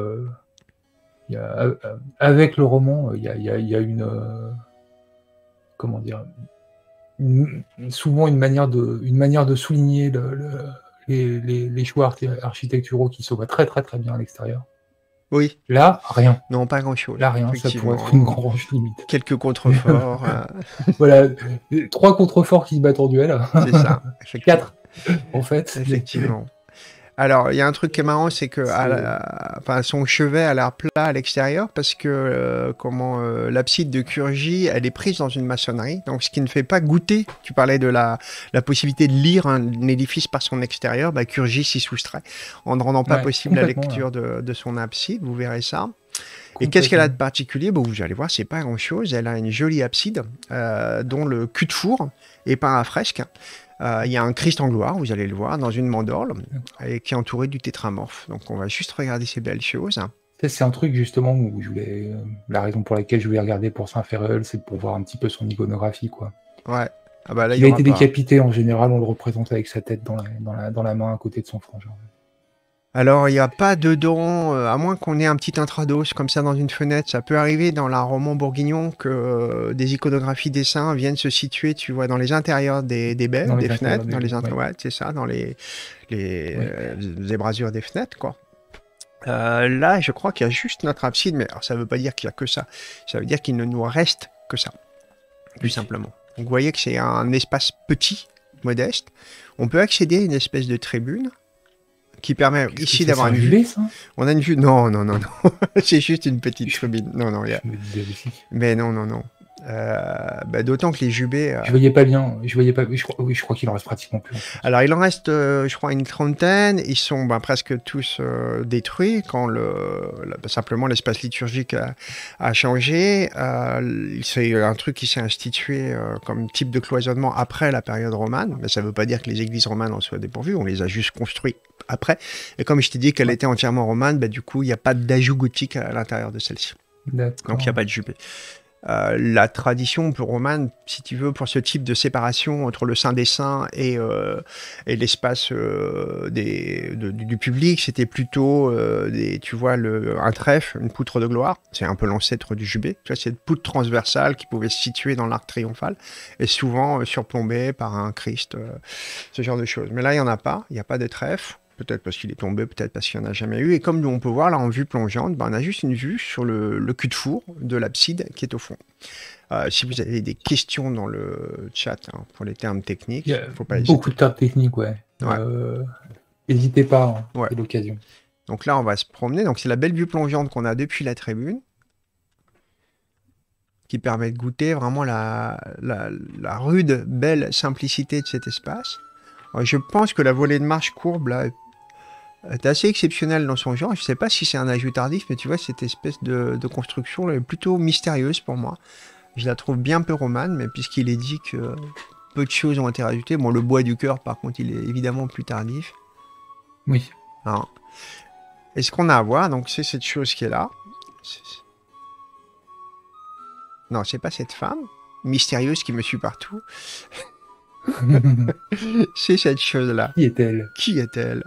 avec le roman, il y a une... comment dire souvent une manière de souligner les choix architecturaux qui se voient très très très bien à l'extérieur. Oui. Là, rien. Non, pas grand-chose. Là, rien, ça pourrait être une grande limite. Quelques contreforts. Voilà, 3 contreforts qui se battent en duel. C'est ça. 4, en fait. Effectivement. Alors, il y a un truc qui est marrant, c'est que son chevet a l'air plat à l'extérieur parce que l'abside de Curgie, elle est prise dans une maçonnerie, donc ce qui ne fait pas goûter. Tu parlais de la possibilité de lire un édifice par son extérieur, Curgie s'y soustrait en ne rendant pas possible la lecture de son abside. Vous verrez ça. Et qu'est-ce qu'elle a de particulier? Vous allez voir, c'est pas grand-chose. Elle a une jolie abside dont le cul de four est peint à fresque. Il y a un Christ en gloire, vous allez le voir, dans une mandorle, et qui est entouré du tétramorphe. Donc on va juste regarder ces belles choses. C'est un truc justement où je voulais... la raison pour laquelle je voulais regarder pour Saint-Ferréol, c'est pour voir un petit peu son iconographie, quoi. Ouais. Là, il a été décapité, en général, on le représente avec sa tête dans la main à côté de son frangin. Alors, il n'y a pas dedans, à moins qu'on ait un petit intrados comme ça dans une fenêtre. Ça peut arriver dans la roman bourguignon que des iconographies des saints viennent se situer, tu vois, dans les intérieurs des baies, des fenêtres, dans les c'est ça, dans les ébrasures des fenêtres, quoi. Là, je crois qu'il y a juste notre abside, mais alors, ça ne veut pas dire qu'il n'y a que ça. Ça veut dire qu'il ne nous reste que ça, plus simplement. Donc, vous voyez que c'est un espace petit, modeste. On peut accéder à une espèce de tribune qui permet ici d'avoir une vue. Ça, on a une vue. Non. C'est juste une petite tribune. Non. Mais non. D'autant que les jubés... Je voyais pas bien. Je crois qu'il en reste pratiquement plus. Alors, il en reste, je crois, une trentaine. Ils sont presque tous détruits quand simplement l'espace liturgique a changé. C'est un truc qui s'est institué comme type de cloisonnement après la période romane. Mais ça ne veut pas dire que les églises romanes en soient dépourvues. On les a juste construites après. Et comme je t'ai dit qu'elle était entièrement romane, du coup, il n'y a pas d'ajout gothique à l'intérieur de celle-ci. Donc, il n'y a pas de jubé. La tradition romane, si tu veux, pour ce type de séparation entre le Saint des Saints et l'espace du public, c'était plutôt, tu vois, un trèfle, une poutre de gloire. C'est un peu l'ancêtre du jubé. Tu vois, c'est une poutre transversale qui pouvait se situer dans l'arc triomphal et souvent surplombée par un Christ, ce genre de choses. Mais là, il n'y en a pas. Il n'y a pas de trèfle. Peut-être parce qu'il est tombé, peut-être parce qu'il n'y en a jamais eu. Et comme nous, on peut voir là en vue plongeante, on a juste une vue sur le cul de four de l'abside qui est au fond. Si vous avez des questions dans le chat pour les termes techniques, il ne faut pas hésiter. Beaucoup de termes techniques, n'hésitez pas, c'est l'occasion. Donc là, on va se promener. Donc c'est la belle vue plongeante qu'on a depuis la tribune, qui permet de goûter vraiment la rude, belle simplicité de cet espace. Je pense que la volée de marche courbe, là, est assez exceptionnelle dans son genre. Je ne sais pas si c'est un ajout tardif, mais tu vois, cette espèce de construction là, est plutôt mystérieuse pour moi. Je la trouve bien peu romane, mais puisqu'il est dit que peu de choses ont été rajoutées. Bon, le bois du cœur, par contre, il est évidemment plus tardif. Oui. Alors, et ce qu'on a à voir, donc c'est cette chose qui est là. Non, c'est pas cette femme mystérieuse qui me suit partout. C'est cette chose-là. Qui est-elle? Qui est-elle?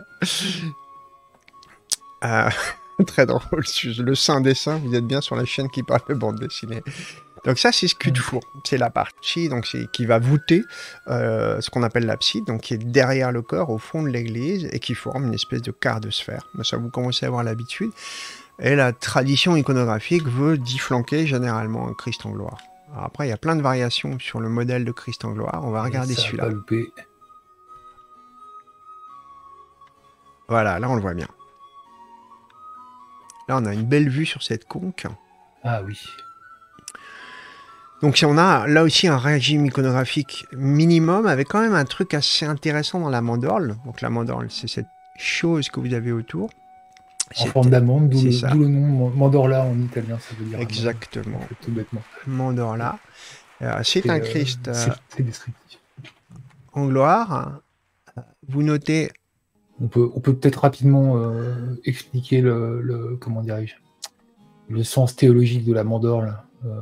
Très drôle. Le saint dessin, vous êtes bien sur la chaîne qui parle de bande dessinée. Donc ça, c'est ce cul de four. C'est la partie donc, qui va voûter ce qu'on appelle l'abside, donc qui est derrière le corps, au fond de l'église, et qui forme une espèce de quart de sphère. Mais ça, vous commencez à avoir l'habitude. Et la tradition iconographique veut disflanquer généralement un Christ en gloire. Alors après, il y a plein de variations sur le modèle de Christ en gloire. On va regarder celui-là. Voilà, là on le voit bien. Là, on a une belle vue sur cette conque. Ah oui. Donc, si on a là aussi un régime iconographique minimum, avec quand même un truc assez intéressant dans la mandorle. Donc, la mandorle, c'est cette chose que vous avez autour. En forme d'amande, d'où le nom mandorla en italien, ça veut dire. Exactement. Tout bêtement. Mandorla. C'est un Christ c'est descriptif. En gloire. Vous notez. On peut peut-être rapidement expliquer comment dirais-je, le sens théologique de la mandorle.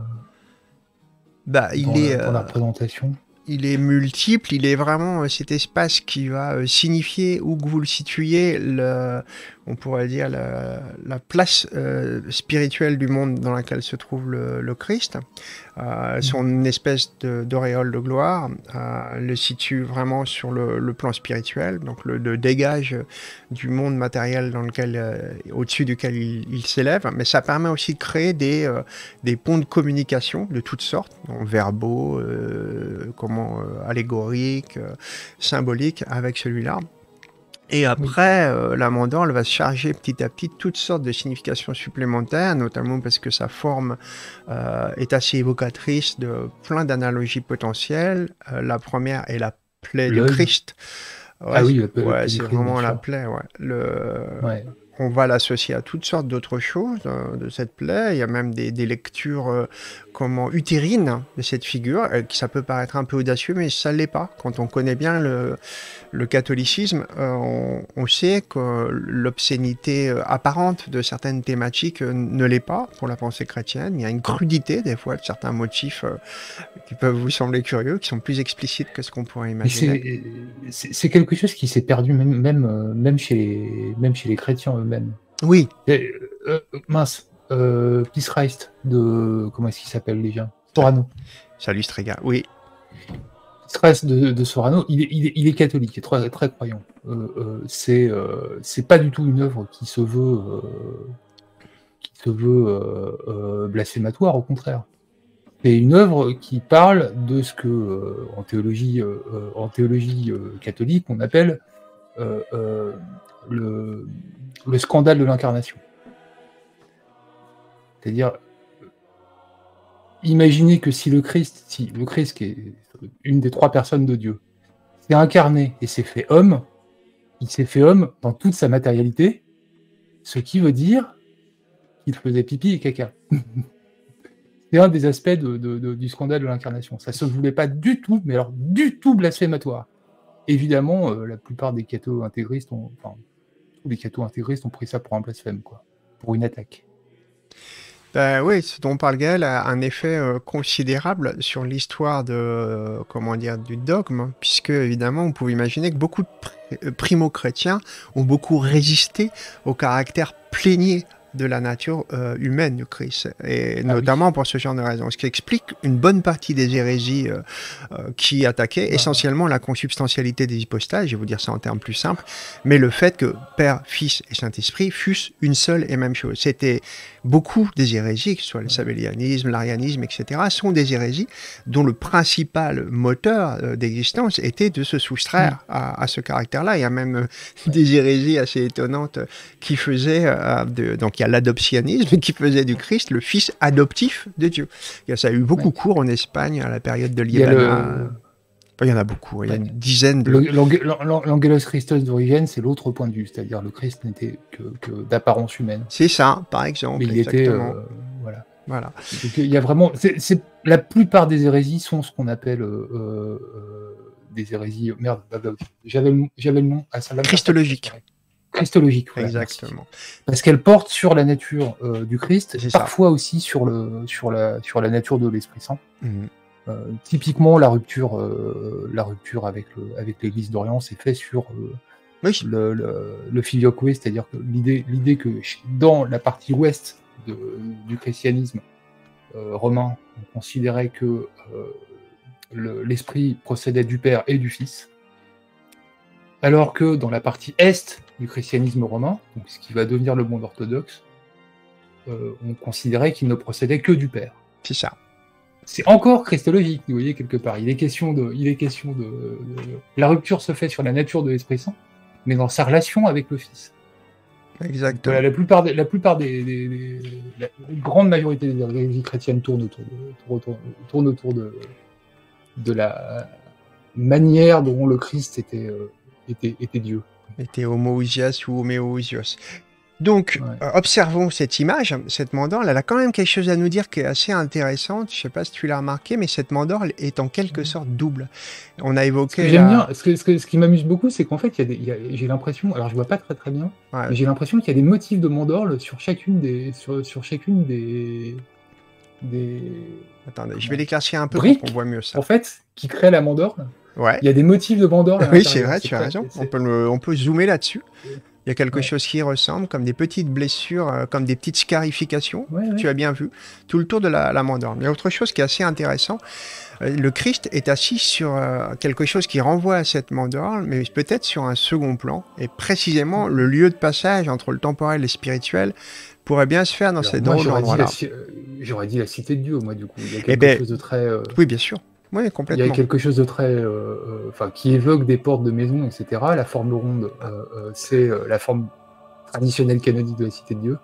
Dans la représentation. Il est multiple, il est vraiment cet espace qui va signifier où que vous le situiez, on pourrait dire la place spirituelle du monde dans laquelle se trouve le Christ. Son espèce d'auréole de gloire le situe vraiment sur le plan spirituel, donc le dégage du monde matériel dans lequel, au-dessus duquel il s'élève, mais ça permet aussi de créer des ponts de communication de toutes sortes, donc verbaux, allégoriques, symboliques avec celui-là. Et après, la mandorle va se charger petit à petit de toutes sortes de significations supplémentaires, notamment parce que sa forme est assez évocatrice de plein d'analogies potentielles. La première est la plaie du Christ. C'est vraiment la plaie. On va l'associer à toutes sortes d'autres choses de cette plaie. Il y a même des lectures utérines de cette figure. Ça peut paraître un peu audacieux, mais ça ne l'est pas. Quand on connaît bien le catholicisme, on sait que l'obscénité apparente de certaines thématiques ne l'est pas pour la pensée chrétienne. Il y a une crudité, des fois, de certains motifs qui peuvent vous sembler curieux, qui sont plus explicites que ce qu'on pourrait imaginer. C'est quelque chose qui s'est perdu même chez les chrétiens eux-mêmes. Oui. Peace Christ de... Comment est-ce qu'il s'appelle déjà? Sorano. Salut Strega, oui. Peace Christ de Sorano, il est catholique, il est très, très croyant. C'est pas du tout une œuvre qui se veut blasphématoire, au contraire. C'est une œuvre qui parle de ce que, en théologie catholique, on appelle le scandale de l'incarnation. C'est-à-dire, imaginez que si le Christ, qui est une des trois personnes de Dieu, s'est incarné et s'est fait homme, il s'est fait homme dans toute sa matérialité, ce qui veut dire qu'il faisait pipi et caca. C'est un des aspects du scandale de l'incarnation. Ça ne se voulait pas du tout, mais alors du tout blasphématoire. Évidemment, la plupart des catho-intégristes tous les catho-intégristes ont pris ça pour un blasphème, pour une attaque. Oui, ce dont parle Gaël a un effet considérable sur l'histoire du dogme, puisque évidemment on pouvait imaginer que beaucoup de primo-chrétiens ont beaucoup résisté au caractère plénier de la nature humaine du Christ, et notamment pour ce genre de raisons, ce qui explique une bonne partie des hérésies qui attaquaient essentiellement la consubstantialité des hypostases, je vais vous dire ça en termes plus simples, mais le fait que Père, Fils et Saint-Esprit fussent une seule et même chose. C'était beaucoup des hérésies, que ce soit le sabellianisme, l'arianisme, etc., sont des hérésies dont le principal moteur d'existence était de se soustraire à ce caractère-là. Il y a même des hérésies assez étonnantes qui faisaient donc il y a l'adoptionnisme qui faisait du Christ le fils adoptif de Dieu. Ça a eu beaucoup cours en Espagne à la période de Liébana. Il y en a beaucoup, il y a une dizaine de... L'Angelos Christos d'Origène, c'est l'autre point de vue, c'est-à-dire le Christ n'était que d'apparence humaine. C'est ça, par exemple. Mais il était... Voilà. Donc, il y a vraiment... la plupart des hérésies sont ce qu'on appelle des hérésies... Merde, j'avais le nom. Ah, ça va Christologique. Christologique, voilà, exactement. Merci. Parce qu'elle porte sur la nature du Christ, parfois ça. aussi sur la nature de l'Esprit Saint. Typiquement, la rupture avec l'Église d'Orient s'est fait sur le filioque, c'est-à-dire que l'idée que dans la partie ouest du christianisme romain, on considérait que l'Esprit procédait du Père et du Fils, alors que dans la partie est du christianisme romain, donc ce qui va devenir le monde orthodoxe, on considérait qu'il ne procédait que du Père. C'est ça. C'est encore christologique, vous voyez, quelque part. Il est question de la rupture se fait sur la nature de l'Esprit Saint, mais dans sa relation avec le Fils. Exactement. Voilà, la grande majorité des hérésies chrétiennes tournent autour de la manière dont le Christ était Dieu. Était homoousios ou homéousios. Donc, observons cette image, cette mandorle, elle a quand même quelque chose à nous dire qui est assez intéressante. Je ne sais pas si tu l'as remarqué, mais cette mandorle est en quelque sorte double. On a évoqué... Ce que j'aime bien, ce qui m'amuse beaucoup, c'est qu'en fait, j'ai l'impression, alors je vois pas très bien, mais j'ai l'impression qu'il y a des motifs de mandorle sur chacune des... Attendez, je vais l'éclaircir un peu pour qu'on voit mieux ça. En fait, qui crée la mandorle. Ouais. Il y a des motifs de mandorle. Oui, c'est vrai, tu as raison. On peut zoomer là-dessus. Il y a quelque chose qui ressemble, comme des petites blessures, comme des petites scarifications. Tu as bien vu, tout le tour de la mandorle. Il y a autre chose qui est assez intéressant. Le Christ est assis sur quelque chose qui renvoie à cette mandorle, mais peut-être sur un second plan. Et précisément, le lieu de passage entre le temporel et le spirituel pourrait bien se faire dans ces deux endroits-là. J'aurais dit la cité de Dieu, moi, du coup. Il y a quelque chose de très... Oui, bien sûr. Oui, complètement. Il y a quelque chose de très... qui évoque des portes de maison, etc. La forme ronde, c'est la forme traditionnelle canonique de la cité de Dieu.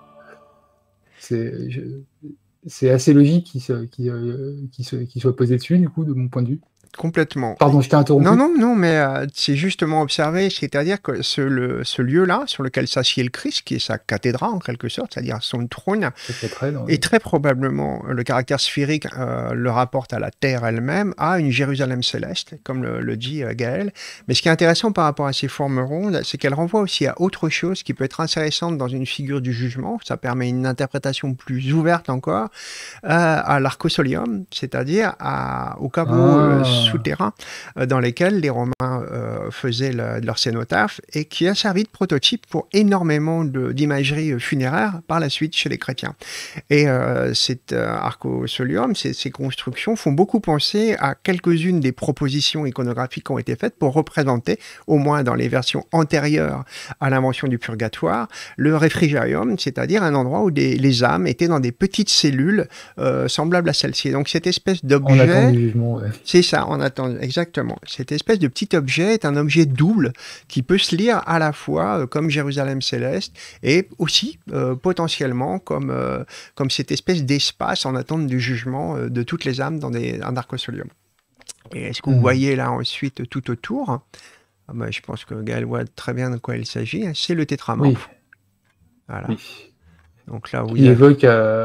C'est assez logique qu'il soit posé dessus, du coup, de mon point de vue. Complètement. Pardon, je t'ai interrompu. Non, mais c'est justement observé, c'est-à-dire que ce lieu-là, sur lequel s'assied le Christ, qui est sa cathédrale en quelque sorte, c'est-à-dire son trône, et très probablement le caractère sphérique le rapporte à la terre elle-même, à une Jérusalem céleste, comme le dit Gaël. Mais ce qui est intéressant par rapport à ces formes rondes, c'est qu'elles renvoient aussi à autre chose qui peut être intéressante dans une figure du jugement. Ça permet une interprétation plus ouverte encore, à l'arcosolium, c'est-à-dire au caveau souterrains dans lesquels les Romains faisaient leur cénotaphe et qui a servi de prototype pour énormément d'imagerie funéraire par la suite chez les chrétiens. Et cet arcosolium, ces constructions font beaucoup penser à quelques-unes des propositions iconographiques qui ont été faites pour représenter, au moins dans les versions antérieures à l'invention du purgatoire, le réfrigérium, c'est-à-dire un endroit où les âmes étaient dans des petites cellules semblables à celle-ci. Et donc cette espèce d'objet... On attend du jugement, ouais. C'est ça, on attend, exactement. Cette espèce de petit objet est un objet double qui peut se lire à la fois comme Jérusalem céleste et aussi potentiellement comme cette espèce d'espace en attente du jugement de toutes les âmes dans un arcosolium. Et est-ce que vous voyez là ensuite tout autour, je pense que Gaël voit très bien de quoi il s'agit, c'est le tétramorphe. Oui. Voilà. Oui. Donc là, qui évoque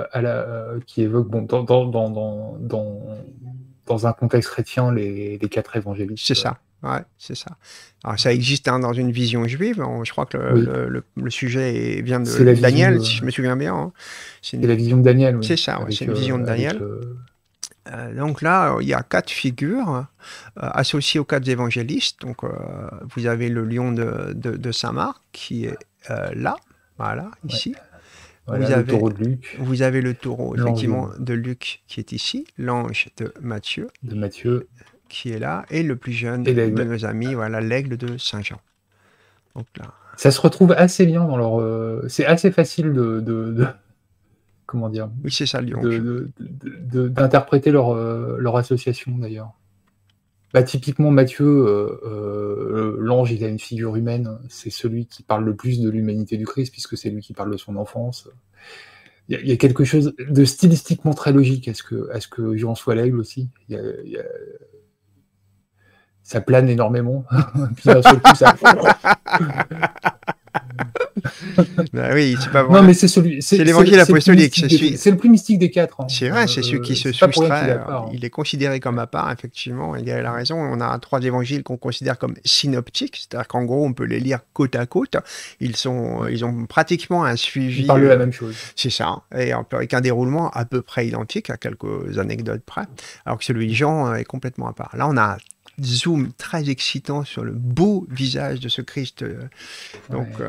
dans un contexte chrétien les 4 évangélistes. C'est ça. Ouais, c'est ça. Alors ça existe dans une vision juive. Je crois que le sujet vient de Daniel, si je me souviens bien. C'est la vision de Daniel. Oui. C'est ça, c'est une vision de Daniel. Donc là, il y a 4 figures associées aux 4 évangélistes. Donc vous avez le lion de Saint-Marc qui est là, voilà, ici. Voilà, le taureau de Luc. Vous avez le taureau, effectivement, de Luc qui est ici, l'ange de Matthieu. Qui est là, et le plus jeune de nos amis, voilà, l'aigle de Saint-Jean. Donc là. Ça se retrouve assez bien dans leur... c'est assez facile de comment dire. Oui, c'est ça, Lyon. D'interpréter leur association, d'ailleurs. Typiquement, Matthieu, l'ange, il a une figure humaine. C'est celui qui parle le plus de l'humanité du Christ, puisque c'est lui qui parle de son enfance. Il y a quelque chose de stylistiquement très logique à ce que Jean soit l'aigle aussi. Ça plane énormément. Puis d'un seul coup, ça... Bah oui, c'est pas Non, vrai. mais c'est celui. C'est l'évangile apostolique. C'est le plus mystique des quatre. Hein. C'est vrai, c'est celui qui se c'est pas pour rien qu'il soustrait. est à part, hein. Il est considéré comme à part, effectivement. Il a raison. On a 3 évangiles qu'on considère comme synoptiques, c'est-à-dire qu'en gros, on peut les lire côte à côte. Ils ont pratiquement un suivi. Ils parlent de la même chose. C'est ça. Et avec un déroulement à peu près identique, à quelques anecdotes près. Alors que celui de Jean est complètement à part. Là, on a un zoom très excitant sur le beau visage de ce Christ. Donc. Ouais.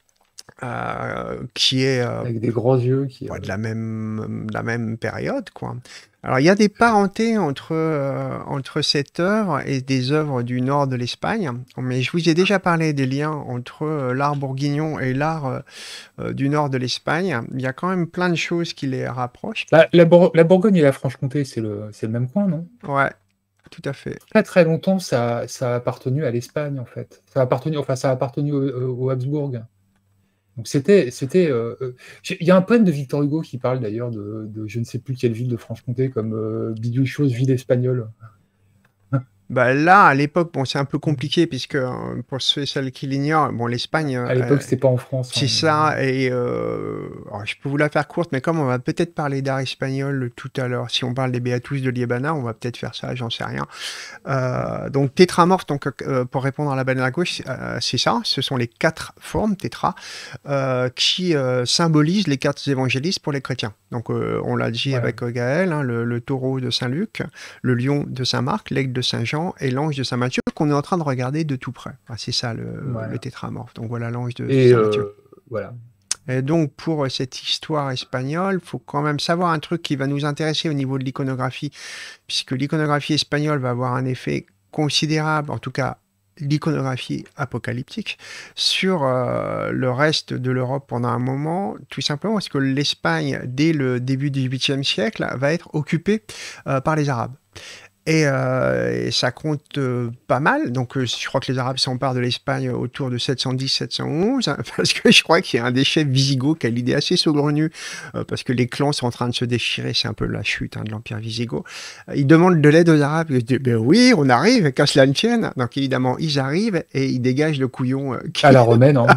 Qui est avec des gros yeux qui de la même période, quoi. Alors il y a des parentés entre cette œuvre et des œuvres du nord de l'Espagne, mais je vous ai déjà parlé des liens entre l'art bourguignon et l'art du nord de l'Espagne. Il y a quand même plein de choses qui les rapprochent. la Bourgogne et la Franche-Comté, c'est le même coin, non? Ouais, tout à fait. Très très longtemps, ça a appartenu à l'Espagne, en fait. Ça a appartenu aux Habsbourg. Donc il y a un poème de Victor Hugo qui parle d'ailleurs de je ne sais plus quelle ville de Franche-Comté comme bidouille chose ville espagnole. Bah là, à l'époque, bon, c'est un peu compliqué puisque pour ceux et celles qui l'ignorent, bon, l'Espagne. À l'époque, c'était pas en France. C'est ça. Et alors, je peux vous la faire courte, mais comme on va peut-être parler d'art espagnol tout à l'heure, si on parle des Beatus de Liébana, on va peut-être faire ça, j'en sais rien. Donc tétramorphe, donc pour répondre à la banane à gauche, c'est ça. Ce sont les 4 formes tétra qui symbolisent les 4 évangélistes pour les chrétiens. Donc on l'a dit avec Gaël, hein, le taureau de Saint Luc, le lion de Saint Marc, l'aigle de Saint Jean et l'ange de Saint Matthieu qu'on est en train de regarder de tout près. C'est ça le tétramorphe. Donc voilà l'ange de Saint Matthieu. Voilà. Et donc pour cette histoire espagnole, il faut quand même savoir un truc qui va nous intéresser au niveau de l'iconographie, puisque l'iconographie espagnole va avoir un effet considérable, en tout cas l'iconographie apocalyptique, sur le reste de l'Europe pendant un moment, tout simplement parce que l'Espagne, dès le début du 8e siècle, va être occupée par les Arabes. Et ça compte pas mal. Donc, je crois que les Arabes s'emparent de l'Espagne autour de 710-711, hein, parce que je crois qu'il y a un des chefs wisigoths qui a l'idée assez saugrenue, parce que les clans sont en train de se déchirer, c'est un peu la chute de l'Empire wisigoth. Ils demandent de l'aide aux Arabes. Ils disent, ben oui, on arrive, qu'à cela ne tienne. Donc, évidemment, ils arrivent et ils dégagent le couillon. À la romaine, hein.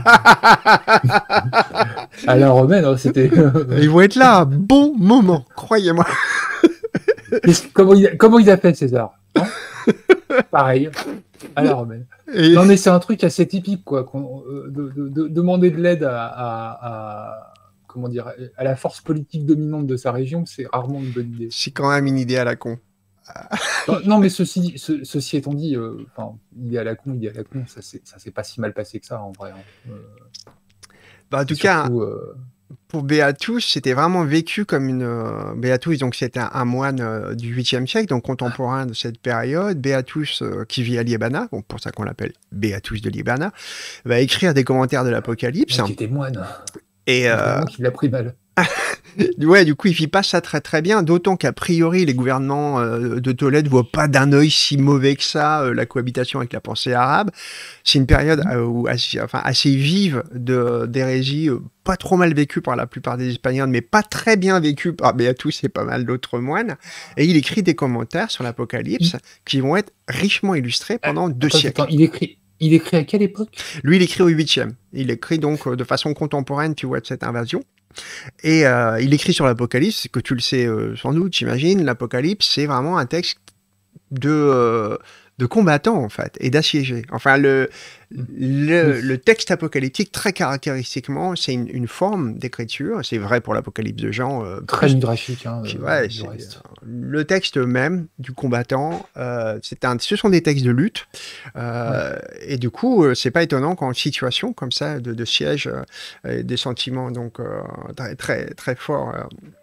À la romaine, hein, c'était... Ils vont être là à bon moment, croyez-moi. Comment il appelle César, hein? Pareil, à la romaine. Non, mais c'est un truc assez typique, quoi. De demander de l'aide comment dire, à la force politique dominante de sa région, c'est rarement une bonne idée. C'est quand même une idée à la con. Non, mais ceci étant dit, idée à la con, ça s'est pas si mal passé que ça, en vrai. Hein. En tout cas... Pour Beatus, c'était vraiment vécu comme une... Beatus, donc c'était un moine du 8e siècle, donc contemporain de cette période. Beatus, qui vit à Liébana, bon, pour ça qu'on l'appelle Beatus de Liébana, va écrire des commentaires de l'Apocalypse. Qui était moine. Et qui l'a pris mal. Ouais, du coup, il vit pas ça très très bien, d'autant qu'a priori, les gouvernements de Tolède ne voient pas d'un œil si mauvais que ça la cohabitation avec la pensée arabe. C'est une période assez vive d'hérésie, pas trop mal vécue par la plupart des Espagnols, mais pas très bien vécue par Beatus et pas mal d'autres moines. Et il écrit des commentaires sur l'Apocalypse qui vont être richement illustrés pendant 2 siècles. Attends, il écrit à quelle époque? Lui, il écrit au 8e. Il écrit donc de façon contemporaine, tu vois, de cette invasion. Et il écrit sur l'Apocalypse, que tu le sais sans doute, j'imagine. L'Apocalypse, c'est vraiment un texte de combattants, en fait, et d'assiégés. Enfin, le texte apocalyptique, très caractéristiquement, c'est une forme d'écriture. C'est vrai pour l'Apocalypse de Jean. Très midrashique. Hein, le texte même du combattant, ce sont des textes de lutte. Et du coup, c'est pas étonnant qu'en situation comme ça, de siège, des sentiments donc, très, très, très forts...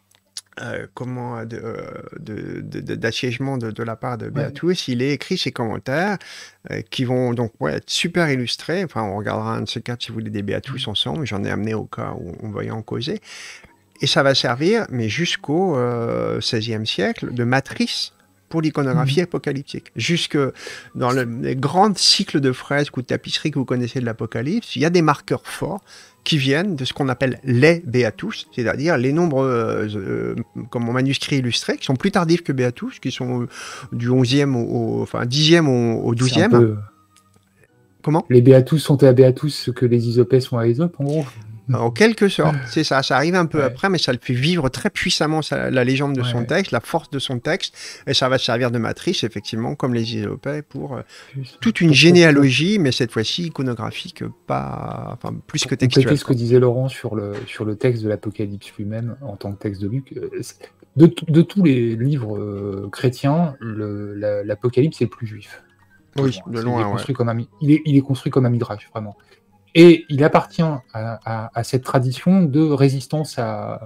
d'assiégement de la part de Beatus, il a écrit ses commentaires qui vont donc être super illustrés. Enfin, on regardera un de ces quatre si vous voulez des Beatus ensemble. J'en ai amené au cas où on va y en causer. Et ça va servir, mais jusqu'au XVIe siècle, de matrice pour l'iconographie apocalyptique. Jusque dans les grands cycles de fresques ou de tapisseries que vous connaissez de l'Apocalypse, il y a des marqueurs forts qui viennent de ce qu'on appelle les Beatus, c'est-à-dire les nombres comme en manuscrits illustrés, qui sont plus tardifs que Beatus, qui sont du 11e au 10e au 12e. Comment ? Les Beatus sont à Beatus ce que les Isopais sont à Ésope, en gros. En quelque sorte, c'est ça. Ça arrive un peu après, mais ça le fait vivre très puissamment la légende de son texte, la force de son texte, et ça va servir de matrice, effectivement, comme les Isopais, pour toute une généalogie, mais cette fois-ci iconographique, plus que textuelle. Compléter ce que disait Laurent sur le texte de l'Apocalypse lui-même, en tant que texte de Luc. De tous les livres chrétiens, l'Apocalypse est le plus juif. Oui, de loin, il est construit comme un midrash, vraiment. Et il appartient à cette tradition de résistance à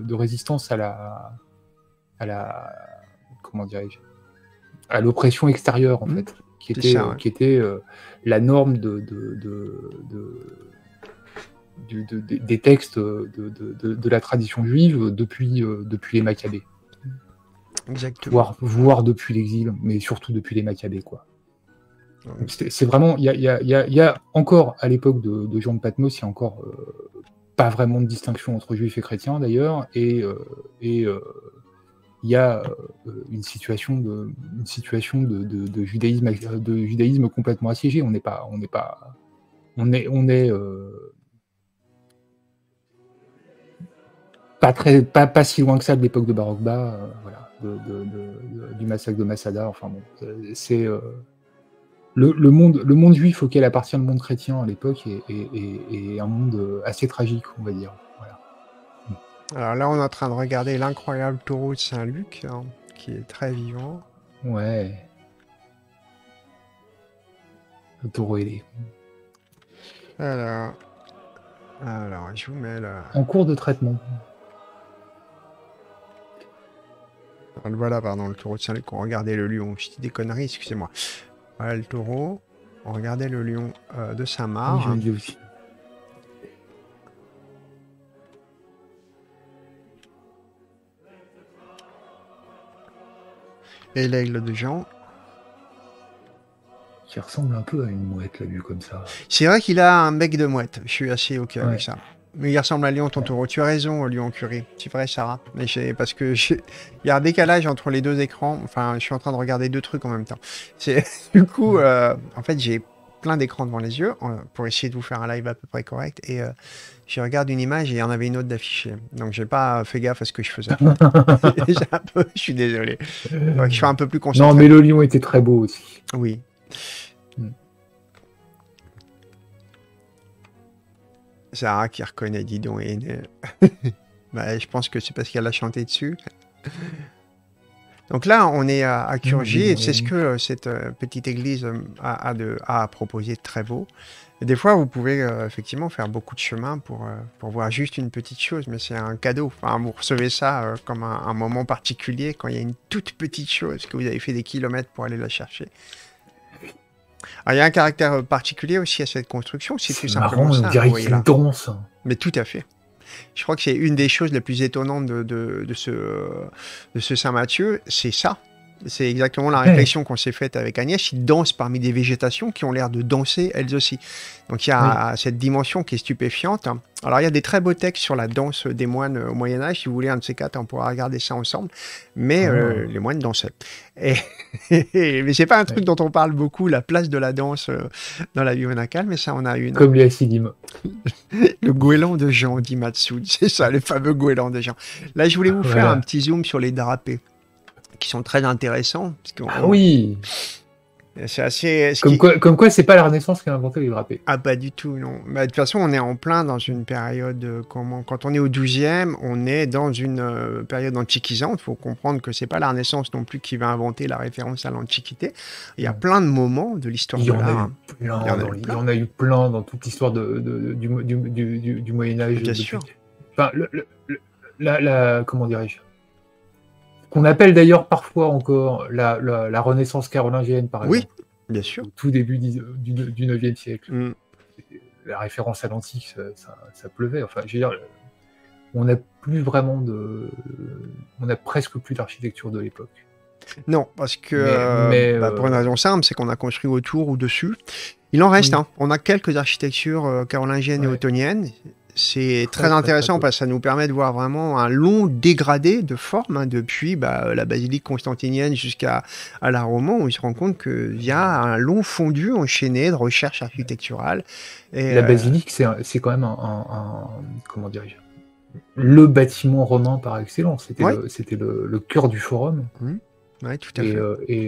la comment dirais-je, à l'oppression extérieure, en fait, qui était la norme des textes de la tradition juive depuis les Maccabées. Exactement. Voire depuis l'exil, mais surtout depuis les Maccabées, quoi. C'est vraiment, il y a encore, à l'époque de Jean de Patmos, il y a encore pas vraiment de distinction entre juifs et chrétiens, d'ailleurs, et il y a une situation de judaïsme complètement assiégé. On est pas si loin que ça de l'époque de Bar Kokhba, voilà, du massacre de Masada. Enfin bon, c'est le monde juif auquel appartient le monde chrétien à l'époque est un monde assez tragique, on va dire. Voilà. Alors là, on est en train de regarder l'incroyable taureau de Saint-Luc, qui est très vivant. Ouais. Le taureau ailé. Alors, je vous mets là. En cours de traitement. Voilà, pardon, le taureau de Saint-Luc. On regardait le lion. Je dis des conneries, excusez-moi. Voilà le taureau. On regardait le lion de Saint-Marc. Oui, je le dis aussi. Et l'aigle de Jean. Qui ressemble un peu à une mouette, là, vu comme ça. C'est vrai qu'il a un bec de mouette. Je suis assez OK avec ça. Mais il ressemble à Lion, ton taureau. Tu as raison, Lion Curie. C'est vrai, Sarah. Mais parce que il y a un décalage entre les deux écrans. Enfin, je suis en train de regarder deux trucs en même temps. Du coup, en fait, j'ai plein d'écrans devant les yeux pour essayer de vous faire un live à peu près correct. Et je regarde une image et il y en avait une autre d'affichée. Donc, j'ai pas fait gaffe à ce que je faisais. Je suis désolé. Donc, je suis un peu plus concentré. Non, mais le lion était très beau aussi. Oui. Sarah qui reconnaît Didon et bah, je pense que c'est parce qu'elle a chanté dessus. Donc là, on est à Curgy, et c'est ce que cette petite église a proposé de très beau. Et des fois, vous pouvez effectivement faire beaucoup de chemin pour voir juste une petite chose, mais c'est un cadeau. Enfin, vous recevez ça comme un moment particulier quand il y a une toute petite chose que vous avez fait des kilomètres pour aller la chercher. Alors, il y a un caractère particulier aussi à cette construction, c'est tout simplement ça. On dirait qu'il y a une danse. Mais tout à fait. Je crois que c'est une des choses les plus étonnantes de ce Saint-Matthieu, c'est ça. C'est exactement la réflexion qu'on s'est faite avec Agnès. Il danse parmi des végétations qui ont l'air de danser elles aussi. Donc il y a cette dimension qui est stupéfiante. Alors il y a des très beaux textes sur la danse des moines au Moyen-Âge. Si vous voulez un de ces quatre, on pourra regarder ça ensemble. Mais les moines dansaient. Mais c'est pas un truc dont on parle beaucoup, la place de la danse dans la vie monacale, mais ça on a une. Comme les Hassidim. Le goéland de Jean, dit Matsoud. C'est ça, le fameux goéland de Jean. Là, je voulais vous faire un petit zoom sur les drapés, qui sont très intéressants. Oui. C'est assez. Comme quoi, c'est pas la Renaissance qui a inventé les drapés. Ah, pas du tout, non. Bah, de toute façon, on est en plein dans une période. Quand on est au XIIe, on est dans une période antiquisante. Il faut comprendre que c'est pas la Renaissance non plus qui va inventer la référence à l'Antiquité. Il y a plein de moments de l'histoire de l'art. Il y en a eu plein dans toute l'histoire du Moyen-Âge. Bien sûr. Enfin, comment dirais-je, qu'on appelle d'ailleurs parfois encore la Renaissance carolingienne, par exemple. Oui, bien sûr. Au tout début du IXe siècle. La référence à l'antique, ça pleuvait. Enfin, je veux dire, on n'a presque plus d'architecture de l'époque. Non, parce que pour une raison simple, c'est qu'on a construit autour ou dessus. Il en reste, hein. On a quelques architectures carolingiennes et ottoniennes. C'est très intéressant parce que ça nous permet de voir vraiment un long dégradé de forme, hein, depuis la basilique constantinienne jusqu'à la roman, où on se rend compte qu'il y a un long fondu enchaîné de recherche architecturale. Et, la basilique, c'est quand même comment dirais-je, le bâtiment romain par excellence. C'était le cœur du forum. Oui, tout à fait.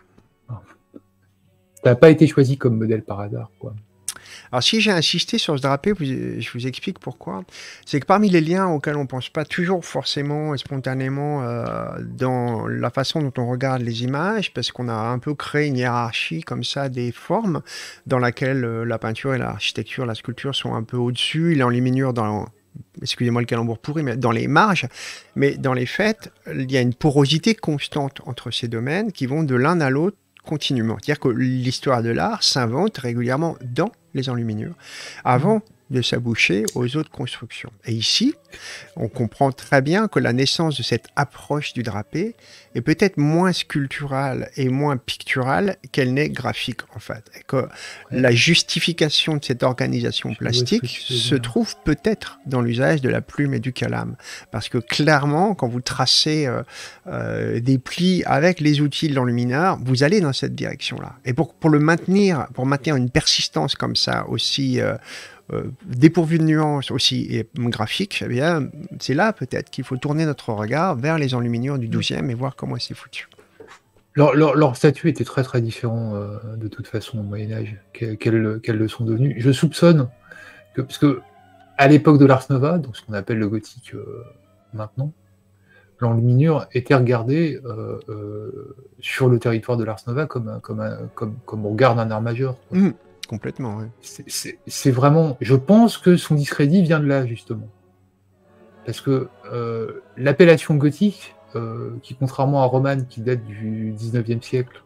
Ça n'a pas été choisi comme modèle par hasard, quoi. Alors, si j'ai insisté sur ce drapé, je vous explique pourquoi. C'est que parmi les liens auxquels on ne pense pas toujours forcément et spontanément dans la façon dont on regarde les images, parce qu'on a un peu créé une hiérarchie comme ça des formes dans laquelle la peinture et l'architecture, la sculpture sont un peu au-dessus, l'enluminure excusez-moi le calembour pourri, mais dans les marges. Mais dans les faits, il y a une porosité constante entre ces domaines qui vont de l'un à l'autre continuellement. C'est-à-dire que l'histoire de l'art s'invente régulièrement dans les enluminures, avant de s'aboucher aux autres constructions. Et ici, on comprend très bien que la naissance de cette approche du drapé est peut-être moins sculpturale et moins picturale qu'elle n'est graphique, en fait. Et que la justification de cette organisation plastique se trouve peut-être dans l'usage de la plume et du calame. Parce que clairement, quand vous tracez des plis avec les outils de l'enlumineur, vous allez dans cette direction-là. Et pour maintenir une persistance comme ça, aussi dépourvu de nuances aussi graphiques, eh bien, c'est là peut-être qu'il faut tourner notre regard vers les enluminures du XIIe et voir comment c'est foutu. Leur statut était très très différent de toute façon au Moyen-Âge qu'elles le sont devenues. Je soupçonne que, parce que à l'époque de l'Ars Nova, donc ce qu'on appelle le gothique maintenant, l'enluminure était regardée sur le territoire de l'Ars Nova comme on regarde un art majeur, quoi. Complètement, oui. C'est vraiment... Je pense que son discrédit vient de là, justement. Parce que l'appellation gothique, qui, contrairement à Roman, qui date du 19e siècle,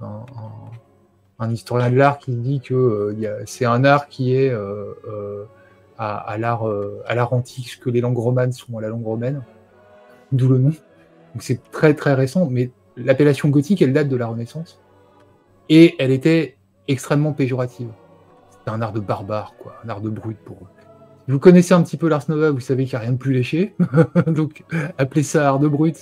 un historien de l'art qui dit que c'est un art qui est à l'art antique, ce que les langues romanes sont à la langue romaine, d'où le nom. Donc c'est très très récent, mais l'appellation gothique, elle date de la Renaissance, et elle était extrêmement péjorative. C'est un art de barbare, quoi, un art de brute pour eux. Si vous connaissez un petit peu l'Ars Nova, vous savez qu'il n'y a rien de plus léché. Donc, appeler ça art de brute,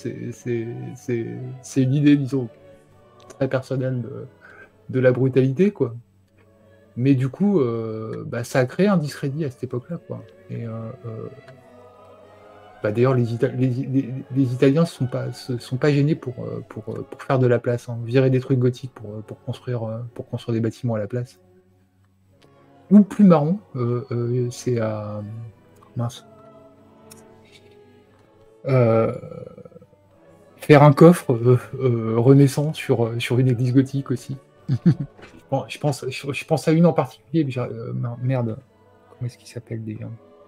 c'est une idée, disons, très personnelle de la brutalité, quoi. Mais du coup, ça a créé un discrédit à cette époque-là, quoi. Et d'ailleurs, les Italiens se sont pas gênés pour faire de la place, hein. Virer des trucs gothiques pour construire des bâtiments à la place. Ou plus marrant, c'est à... Mince. Faire un coffre renaissant sur une église gothique aussi. Je pense à une en particulier, mais merde. Comment est-ce qu'il s'appelle déjà ?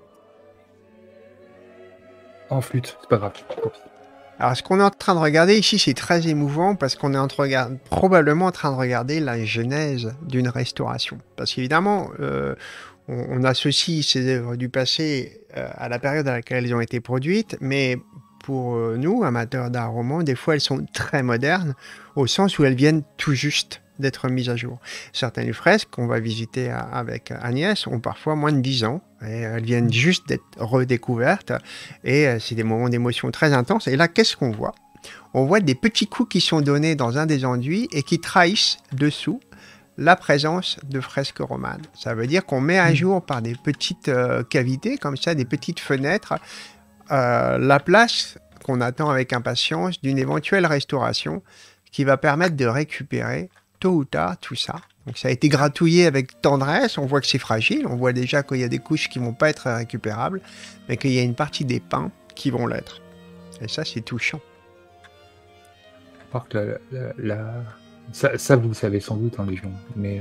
En flûte, c'est pas grave. Alors, ce qu'on est en train de regarder ici, c'est très émouvant parce qu'on est probablement en train de regarder la genèse d'une restauration. Parce qu'évidemment, on associe ces œuvres du passé à la période à laquelle elles ont été produites, mais pour nous, amateurs d'art roman, des fois elles sont très modernes, au sens où elles viennent tout juste d'être mises à jour. Certaines fresques qu'on va visiter avec Agnès ont parfois moins de 10 ans, et elles viennent juste d'être redécouvertes, et c'est des moments d'émotion très intenses. Et là, qu'est-ce qu'on voit ? On voit des petits coups qui sont donnés dans un des enduits et qui trahissent dessous la présence de fresques romanes. Ça veut dire qu'on met à jour par des petites cavités, comme ça, des petites fenêtres, la place qu'on attend avec impatience d'une éventuelle restauration qui va permettre de récupérer tôt ou tard tout ça. Donc ça a été gratouillé avec tendresse, on voit que c'est fragile, on voit déjà qu'il y a des couches qui ne vont pas être récupérables, mais qu'il y a une partie des pins qui vont l'être. Et ça, c'est touchant. Par que ça, vous le savez sans doute, hein, les gens, mais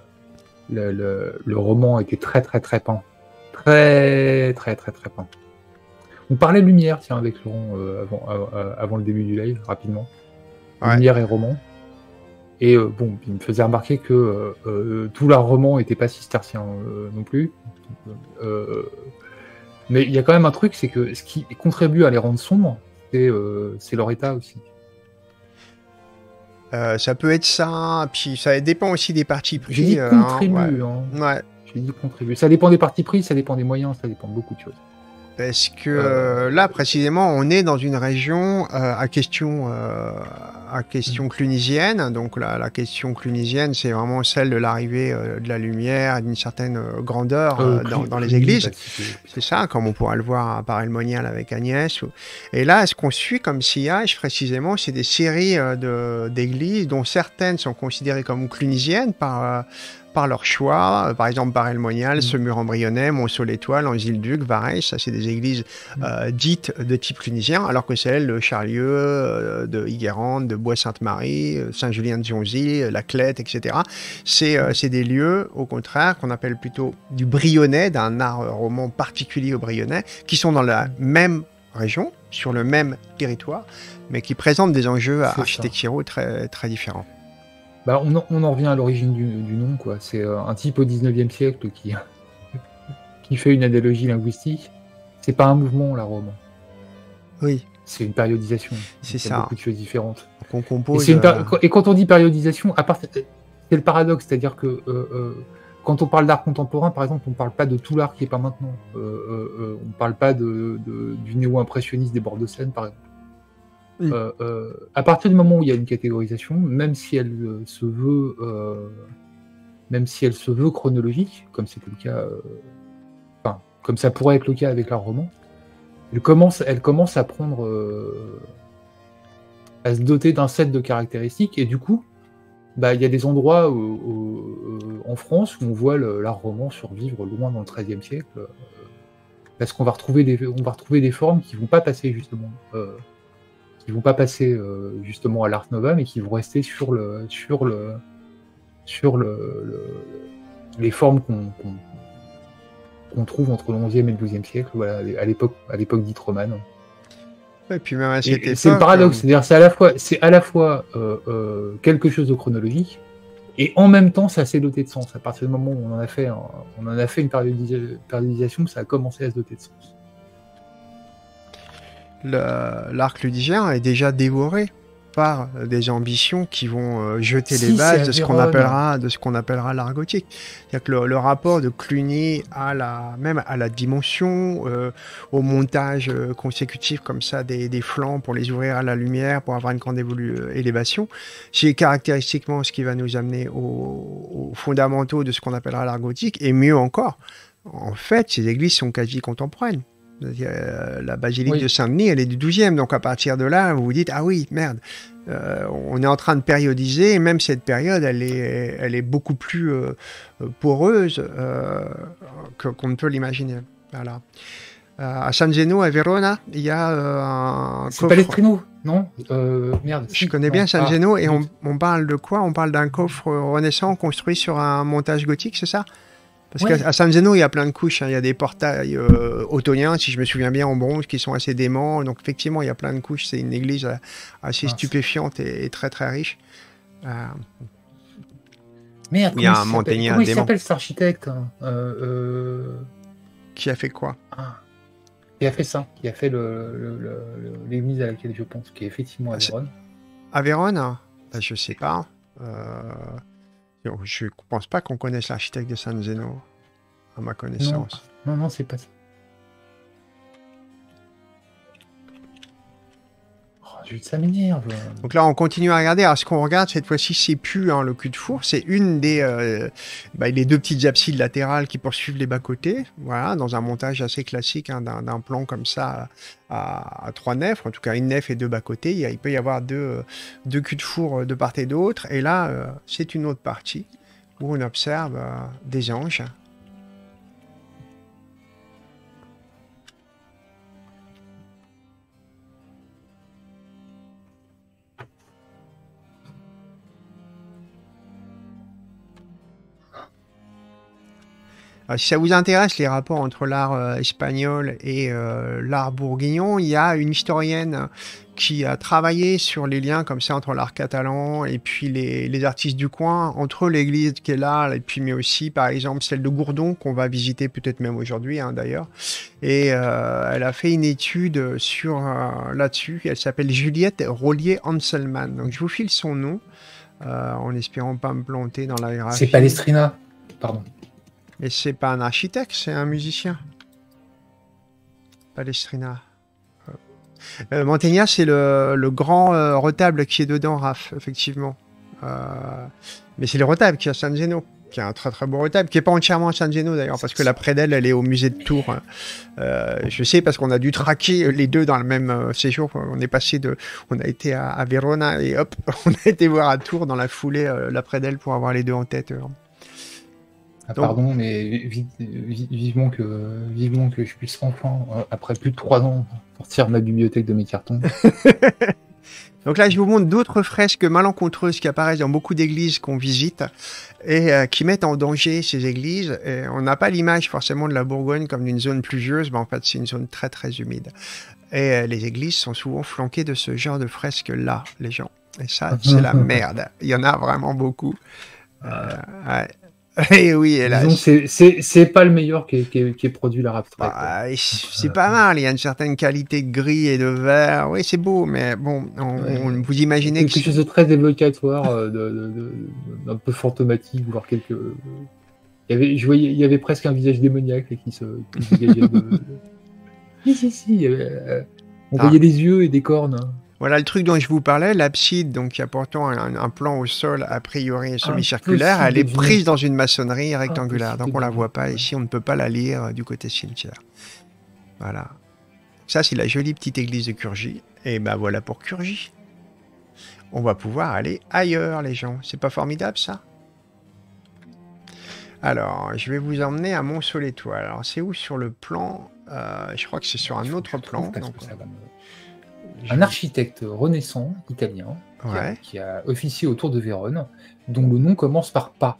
le roman était très très très peint. Très très très très peint. On parlait lumière, tiens, avec Laurent avant le début du live, rapidement. Ouais. Lumière et roman. Et il me faisait remarquer que tout leur roman n'était pas cistercien non plus. Mais il y a quand même un truc, c'est que ce qui contribue à les rendre sombres, c'est leur état aussi. Ça peut être ça, puis ça dépend aussi des partis pris. J'ai dit contribue. Ouais. J'ai dit contribuer. Ça dépend des partis pris, ça dépend des moyens, ça dépend de beaucoup de choses. Parce que là, précisément, on est dans une région à question clunisienne. Donc la question clunisienne, c'est vraiment celle de l'arrivée de la lumière, d'une certaine grandeur dans les églises. C'est ça, comme on pourra le voir à Paray-le-Monial avec Agnès. Et là, ce qu'on suit comme sillage, précisément, c'est des séries d'églises dont certaines sont considérées comme clunisiennes par leur choix, par exemple Paray-le-Monial, Semur-en-Brionnais, Mont-Sault-l'Étoile, Anzy-le-Duc, Varennes, ça c'est des églises dites de type clunisien, alors que celles de Charlieu, de Higuerande, de Bois-Sainte-Marie, Saint-Julien-de-Jonzy, la Clette, etc. C'est des lieux, au contraire, qu'on appelle plutôt du Brionnais, d'un art roman particulier au Brionnais, qui sont dans la même région, sur le même territoire, mais qui présentent des enjeux architecturaux très, très différents. Bah, on en revient à l'origine du nom, quoi. C'est un type au 19e siècle qui fait une analogie linguistique. C'est pas un mouvement, la Rome. Oui. C'est une périodisation. C'est ça. Il y a beaucoup de choses différentes. On compose, et quand on dit périodisation, c'est le paradoxe, c'est-à-dire que quand on parle d'art contemporain, par exemple, on parle pas de tout l'art qui est pas maintenant. On parle pas du néo-impressionniste des bords de Seine, par exemple. Oui. À partir du moment où il y a une catégorisation, même si elle se veut chronologique, comme c'était le cas, comme ça pourrait être le cas avec l'art roman, elle commence à prendre, à se doter d'un set de caractéristiques, et du coup, il y a des endroits en France où on voit l'art roman survivre loin dans le XIIIe siècle, parce qu'on va retrouver des formes qui vont pas passer justement. Qui vont pas passer justement à l'Art Nova, mais qui vont rester sur les formes qu'on trouve entre le XIe et le XIIe siècle, voilà, à l'époque dite romane. Et puis même à cette époque, c'est le paradoxe, c'est-à-dire c'est à la fois quelque chose de chronologique, et en même temps ça s'est doté de sens. À partir du moment où on en a fait une périodisation, ça a commencé à se doter de sens. L'art clunisien est déjà dévoré par des ambitions qui vont jeter les bases de ce qu'on appellera l'art gothique. C'est-à-dire que le rapport de Cluny même à la dimension, au montage consécutif comme ça des flancs pour les ouvrir à la lumière, pour avoir une grande élévation, c'est caractéristiquement ce qui va nous amener aux fondamentaux de ce qu'on appellera l'art gothique, et mieux encore, en fait, ces églises sont quasi contemporaines. La basilique de Saint-Denis, elle est du 12e, donc à partir de là, vous vous dites, ah oui, merde, on est en train de périodiser, et même cette période, elle est beaucoup plus poreuse qu'on ne peut l'imaginer. Voilà. À San Zeno, à Verona, il y a un C'est Palestrino, non merde. Je connais bien San Zeno, et on parle de quoi? On parle d'un coffre renaissant construit sur un montage gothique, c'est ça? Parce qu'à San Zeno, il y a plein de couches. Il y a des portails ottoniens, si je me souviens bien, en bronze, qui sont assez déments. Donc, effectivement, il y a plein de couches. C'est une église assez stupéfiante et très, très riche. Merde, il y a un montagnard comment il s'appelle cet architecte Qui a fait quoi? Qui a fait ça? Qui a fait l'église à laquelle je pense, qui est effectivement à Vérone. À Vérone? Je sais pas. Je ne pense pas qu'on connaisse l'architecte de San Zeno, à ma connaissance. Non, c'est pas ça. Ça m'énerve. Donc là, on continue à regarder. Alors, ce qu'on regarde cette fois-ci, c'est plus le cul de four. C'est une des les deux petites absides latérales qui poursuivent les bas-côtés. Voilà, dans un montage assez classique d'un plan comme ça à 3 nefs. En tout cas, une nef et 2 bas-côtés. Il peut y avoir deux culs de four de part et d'autre. Et là, c'est une autre partie où on observe des anges. Alors, si ça vous intéresse, les rapports entre l'art espagnol et l'art bourguignon, il y a une historienne qui a travaillé sur les liens comme ça entre l'art catalan et puis les artistes du coin, entre l'église qui est là, et puis mais aussi par exemple celle de Gourdon qu'on va visiter peut-être même aujourd'hui d'ailleurs. Et elle a fait une étude là-dessus. Elle s'appelle Juliette Rollier-Hanselmann. Donc je vous file son nom en espérant pas me planter dans la hiérarchie. C'est Palestrina, pardon. Et c'est pas un architecte, c'est un musicien. Palestrina. Mantegna, c'est le grand retable qui est dedans, Raph, effectivement. Mais c'est le retable qui est à San Geno, qui est un très très beau retable, qui n'est pas entièrement à San Geno d'ailleurs, parce que la prédelle, elle est au musée de Tours. Je sais, parce qu'on a dû traquer les deux dans le même séjour. On est passé on a été à Verona et hop, on a été voir à Tours dans la foulée la prédelle pour avoir les deux en tête. Ah, pardon, mais vivement que je puisse enfin, après plus de 3 ans, sortir ma bibliothèque de mes cartons. Donc là, je vous montre d'autres fresques malencontreuses qui apparaissent dans beaucoup d'églises qu'on visite et qui mettent en danger ces églises. Et on n'a pas l'image forcément de la Bourgogne comme d'une zone pluvieuse, mais en fait, c'est une zone très très humide. Et les églises sont souvent flanquées de ce genre de fresques-là, les gens. Et ça, c'est la merde. Il y en a vraiment beaucoup. Ouais. Et oui, et là, c'est pas le meilleur qui est produit la Raptrek. C'est pas mal, il y a une certaine qualité de gris et de vert. Oui, c'est beau, mais bon, vous imaginez quelque chose de très évocatoire, d'un peu fantomatique, voire quelques. Il y avait presque un visage démoniaque qui se dégageait de. Si, on voyait des yeux et des cornes. Voilà le truc dont je vous parlais, l'abside, donc qui a pourtant un plan au sol a priori semi-circulaire, elle est prise dans une maçonnerie rectangulaire, donc on la voit pas ici, on ne peut pas la lire du côté cimetière. Voilà. Ça, c'est la jolie petite église de Curgy, et ben voilà pour Curgy. On va pouvoir aller ailleurs, les gens. C'est pas formidable, ça? Alors, je vais vous emmener à Monceau-l'Étoile. Alors, c'est où sur le plan? Je crois que c'est sur un autre plan. Donc... Un architecte renaissant italien qui a officié autour de Vérone, dont le nom commence par pas.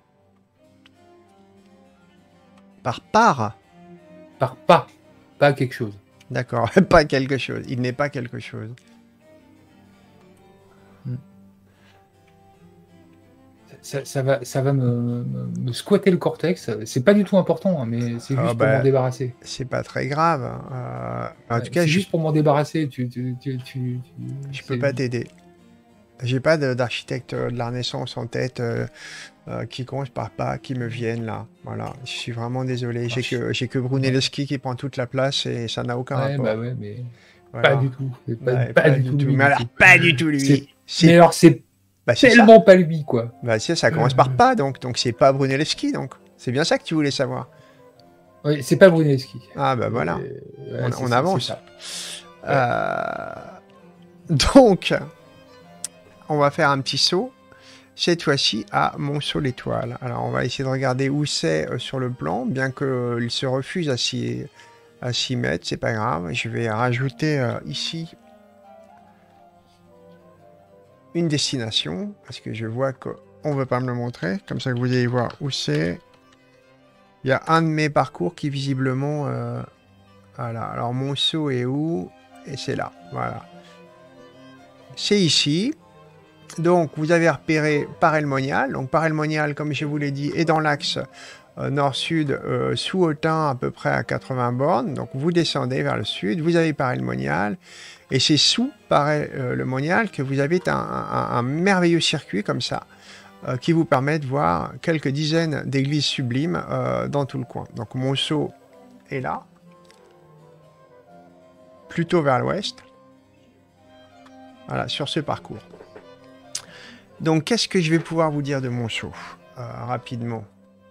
Par part? Par pas. Pas quelque chose. D'accord, pas quelque chose. Il n'est pas quelque chose. Ça va me squatter le cortex. C'est pas du tout important, hein, mais c'est juste pour m'en débarrasser. C'est pas très grave. En tout cas, juste pour m'en débarrasser. Je peux pas t'aider. J'ai pas d'architecte de la Renaissance en tête qui commence par pas, qui me viennent là. Voilà, je suis vraiment désolé. J'ai que Brunelleschi qui prend toute la place et ça n'a aucun rapport. Bah ouais, mais voilà. Pas du tout. Pas du tout. Mais alors, pas du tout lui. Mais alors c'est tellement pas lui, quoi. Bah ça commence par pas, donc c'est pas Brunelleschi, donc. C'est bien ça que tu voulais savoir. Oui, c'est pas Brunelleschi. Ah bah voilà. On avance. Donc, on va faire un petit saut, cette fois-ci à Monceau-l'Étoile. Alors, on va essayer de regarder où c'est sur le plan, bien qu'il se refuse à s'y mettre, c'est pas grave. Je vais rajouter ici une destination, parce que je vois qu'on ne veut pas me le montrer, comme ça que vous allez voir où c'est. Il y a un de mes parcours qui visiblement... voilà, alors Monceau est où? Et c'est là, voilà. C'est ici. Donc, vous avez repéré Parelmonial. Donc, Parelmonial, comme je vous l'ai dit, est dans l'axe nord-sud, sous Autun, à peu près à 80 bornes. Donc, vous descendez vers le sud, vous avez Parelmonial. Et c'est sous Parelmonial que vous avez un merveilleux circuit comme ça, qui vous permet de voir quelques dizaines d'églises sublimes dans tout le coin. Donc Monceau est là, plutôt vers l'ouest, voilà, sur ce parcours. Donc qu'est-ce que je vais pouvoir vous dire de Monceau rapidement?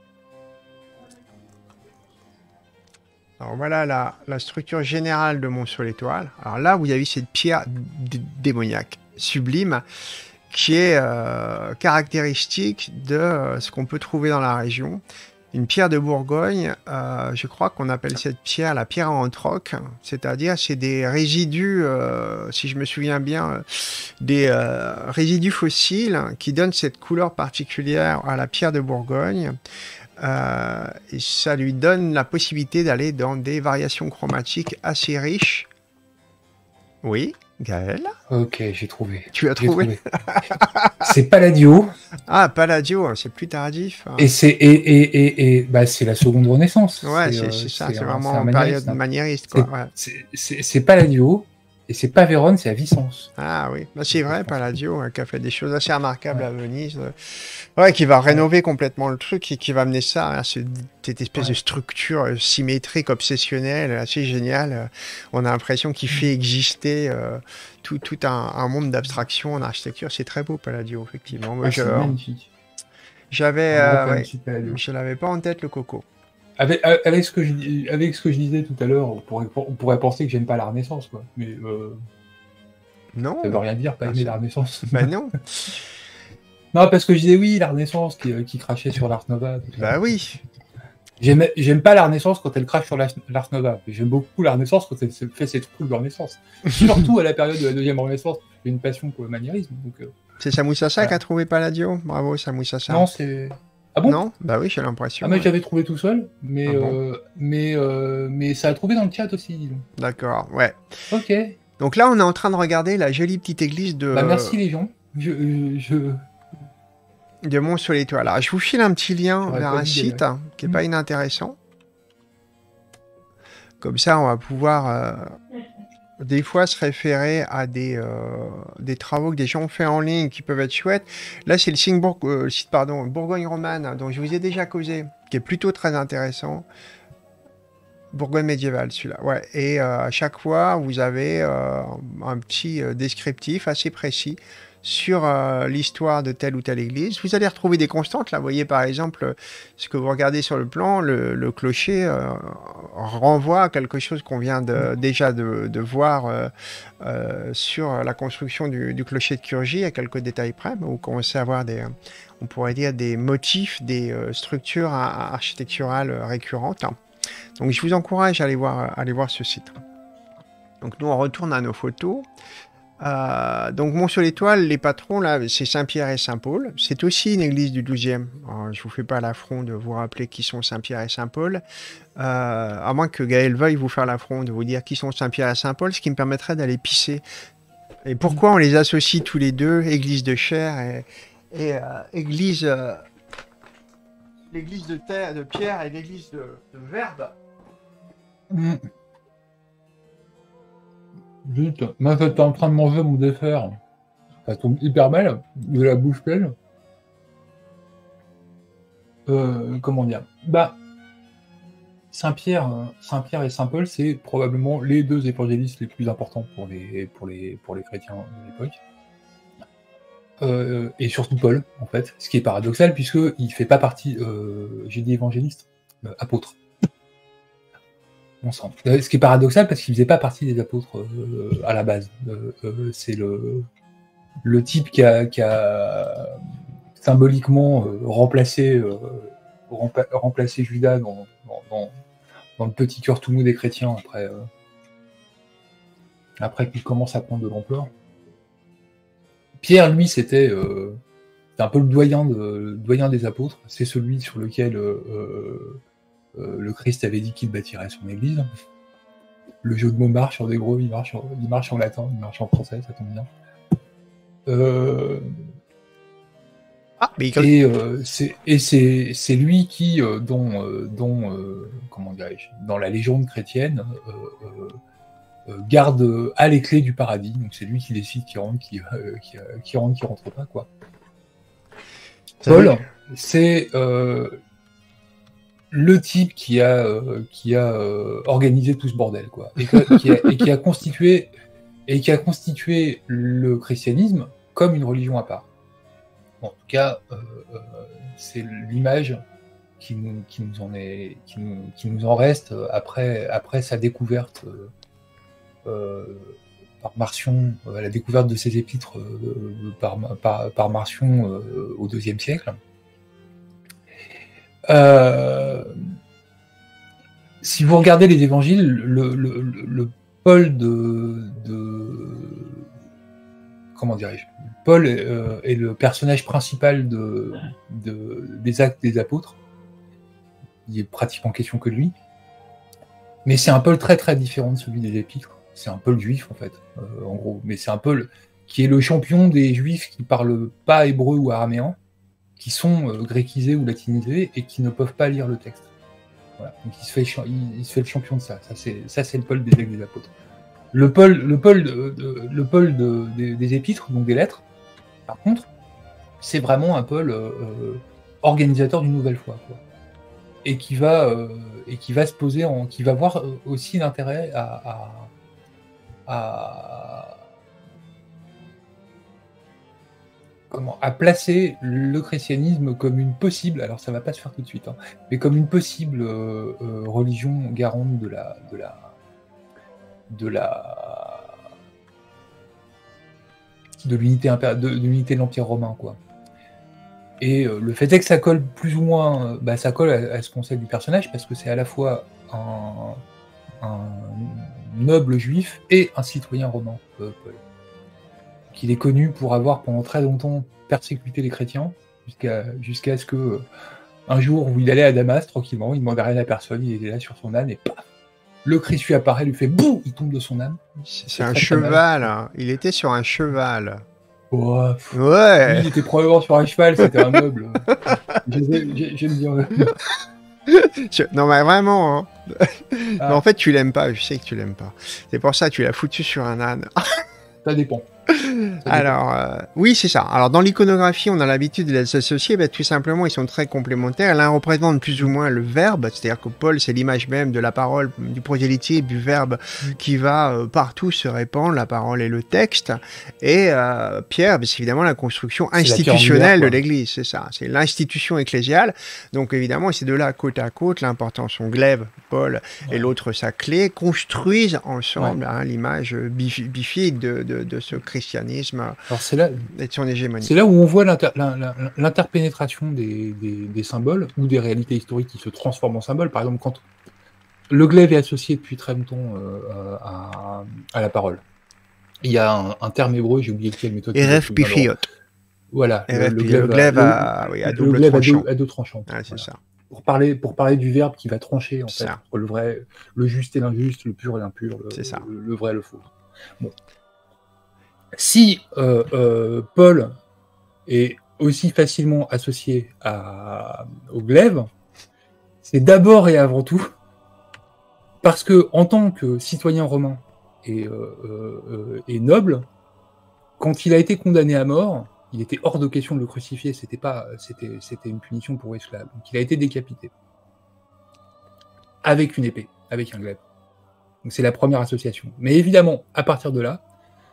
Alors voilà la structure générale de Monceau-l'Étoile. Alors là, vous avez cette pierre démoniaque, sublime, qui est caractéristique de ce qu'on peut trouver dans la région. Une pierre de Bourgogne, je crois qu'on appelle cette pierre la pierre à antroc, c'est-à-dire c'est des résidus, si je me souviens bien, des résidus fossiles qui donnent cette couleur particulière à la pierre de Bourgogne. Et ça lui donne la possibilité d'aller dans des variations chromatiques assez riches. Oui, Gaël? Ok, j'ai trouvé. Tu as trouvé? C'est Palladio. Ah, Palladio, c'est plus tardif. Hein. Et c'est la seconde Renaissance. Ouais, c'est ça, c'est vraiment en période maniériste. C'est Palladio. Et c'est pas Vérone, c'est à Vicence. Ah oui, bah, c'est vrai, Palladio, qui a fait des choses assez remarquables à Venise. Ouais, qui va rénover complètement le truc et qui va amener ça à cette espèce de structure symétrique, obsessionnelle, assez géniale. On a l'impression qu'il fait exister tout un monde d'abstraction en architecture. C'est très beau, Palladio, effectivement. C'est magnifique. J'avais, je l'avais pas en tête, le Coco. Avec ce que je disais tout à l'heure, on pourrait penser que j'aime pas la Renaissance, quoi. Mais non, ça veut rien dire, pas aimer la Renaissance. Bah non. Non, parce que je disais oui, la Renaissance qui crachait sur l'Art Nova. Bah oui. J'aime pas la Renaissance quand elle crache sur l'Art Nova. J'aime beaucoup la Renaissance quand elle fait ses trucs de Renaissance. Surtout à la période de la deuxième Renaissance, j'ai une passion pour le maniérisme. C'est Samoussassa qui a trouvé Palladio. Bravo, Samoussassa. Non, c'est... Ah bon? Non, bah oui, j'ai l'impression. Ah mais j'avais trouvé tout seul, mais ça a trouvé dans le chat aussi, dis donc. D'accord, ouais. Ok. Donc là, on est en train de regarder la jolie petite église de... Bah merci les gens. De Mont-sur-l'Étoile. Alors, je vous file un petit lien vers un site qui est pas inintéressant. Comme ça, on va pouvoir... des fois se référer à des travaux que des gens ont fait en ligne qui peuvent être chouettes. Là, c'est le site Bourgogne-Romane, dont je vous ai déjà causé, qui est plutôt très intéressant. Bourgogne médiévale, celui-là. Ouais. Et à chaque fois, vous avez un petit descriptif assez précis sur l'histoire de telle ou telle église. Vous allez retrouver des constantes. Là, vous voyez par exemple, ce que vous regardez sur le plan, le clocher renvoie à quelque chose qu'on vient déjà de voir sur la construction du clocher de Curgy, à quelques détails près, où on commence à avoir on pourrait dire des motifs, des structures architecturales récurrentes. Donc je vous encourage à aller voir ce site. Donc nous on retourne à nos photos. Donc Mont-sur-l'Étoile, les patrons là, c'est Saint-Pierre et Saint-Paul. C'est aussi une église du XIIe. Alors, je vous fais pas l'affront de vous rappeler qui sont Saint-Pierre et Saint-Paul, à moins que Gaël veuille vous faire l'affront de vous dire qui sont Saint-Pierre et Saint-Paul, ce qui me permettrait d'aller pisser. Et pourquoi on les associe tous les deux, église de chair et église, l'église de terre, de pierre et l'église de verbe. Juste, moi j'étais en train de manger mon dessert. Ça tombe hyper mal, de la bouche pleine. Comment dire? Bah, Saint-Pierre et Saint-Paul, c'est probablement les deux évangélistes les plus importants pour les chrétiens de l'époque. Et surtout Paul, en fait, ce qui est paradoxal, puisqu'il fait pas partie, j'ai dit évangéliste, apôtre. Bon sang. Ce qui est paradoxal, parce qu'il faisait pas partie des apôtres à la base. C'est le type qui a symboliquement remplacé Judas dans le petit cœur tout mou des chrétiens après qu'il commence à prendre de l'ampleur. Pierre, lui, c'était un peu le doyen des apôtres. C'est celui sur lequel le Christ avait dit qu'il bâtirait son église. Le jeu de mots marche sur des gros, il marche en latin, il marche en français, ça tombe bien. C'est lui qui, comment dirais-je, dans la légende chrétienne, garde à les clés du paradis. Donc c'est lui qui décide qui rentre, qui rentre pas, quoi. Paul, c'est le type qui a organisé tout ce bordel, quoi, et qui a constitué le christianisme comme une religion à part. Bon, en tout cas, c'est l'image qui nous en reste après sa découverte par Marcion, la découverte de ses épîtres par Marcion au IIe siècle. Si vous regardez les évangiles, le Paul comment dirais-je, Paul est le personnage principal des Actes des Apôtres. Il est pratiquement question que de lui. Mais c'est un Paul très très différent de celui des Épîtres. C'est un Paul juif en fait, en gros. Mais c'est un Paul qui est le champion des Juifs qui parlent pas hébreu ou araméen, qui sont grécisés ou latinisés et qui ne peuvent pas lire le texte. Voilà. Donc il se fait le champion de ça. Ça c'est le Paul des Actes des Apôtres. Le pôle des épîtres, donc des lettres, par contre, c'est vraiment un pôle organisateur d'une nouvelle foi, quoi. Et qui va se poser qui va voir aussi l'intérêt à placer le christianisme comme une possible, alors ça va pas se faire tout de suite, hein, mais comme une possible religion garante de l'unité de l'Empire romain, quoi. Et le fait est que ça colle plus ou moins, ça colle à ce concept du personnage, parce que c'est à la fois un noble juif et un citoyen romain, Paul. Qu'il est connu pour avoir pendant très longtemps persécuté les chrétiens, jusqu'à ce que un jour où il allait à Damas tranquillement, il ne demandait rien à personne, il était là sur son âne et paf, le Christ lui apparaît, lui fait boum, il tombe de son âne. C'est un cheval, hein. Il était sur un cheval. Oh, ouais. Lui, il était probablement sur un cheval, c'était un noble. J'aime dire. Non mais vraiment, hein. Mais en fait tu l'aimes pas, je sais que tu l'aimes pas. C'est pour ça que tu l'as foutu sur un âne. Ça dépend. Alors, oui, c'est ça. Alors, dans l'iconographie, on a l'habitude de les associer. Tout simplement, ils sont très complémentaires. L'un représente plus ou moins le verbe, c'est-à-dire que Paul, c'est l'image même de la parole, du prosélytisme, du verbe qui va partout se répandre. La parole et le texte. Et Pierre, c'est évidemment la construction institutionnelle de l'Église. C'est ça. C'est l'institution ecclésiale. Donc, évidemment, ces deux-là, côte à côte, l'important, son glaive, Paul, et l'autre, sa clé, construisent ensemble l'image bifide de ce christianisme. Alors c'est là, et de son hégémonie. C'est là où on voit l'interpénétration des symboles ou des réalités historiques qui se transforment en symboles. Par exemple, quand le glaive est associé depuis très longtemps à la parole. Il y a un terme hébreu, j'ai oublié lequel, mais toi... Eref Pifiot. Voilà, le glaive à double tranchant. À deux tranchants. Ah, c'est ça. Pour parler du verbe qui va trancher, en fait, entre le juste et l'injuste, le pur et l'impur, le vrai et le faux. Bon. Si Paul est aussi facilement associé au glaive, c'est d'abord et avant tout parce que, en tant que citoyen romain et noble, quand il a été condamné à mort, il était hors de question de le crucifier, c'était une punition pour esclave. Donc il a été décapité. Avec une épée, avec un glaive. Donc c'est la première association. Mais évidemment, à partir de là,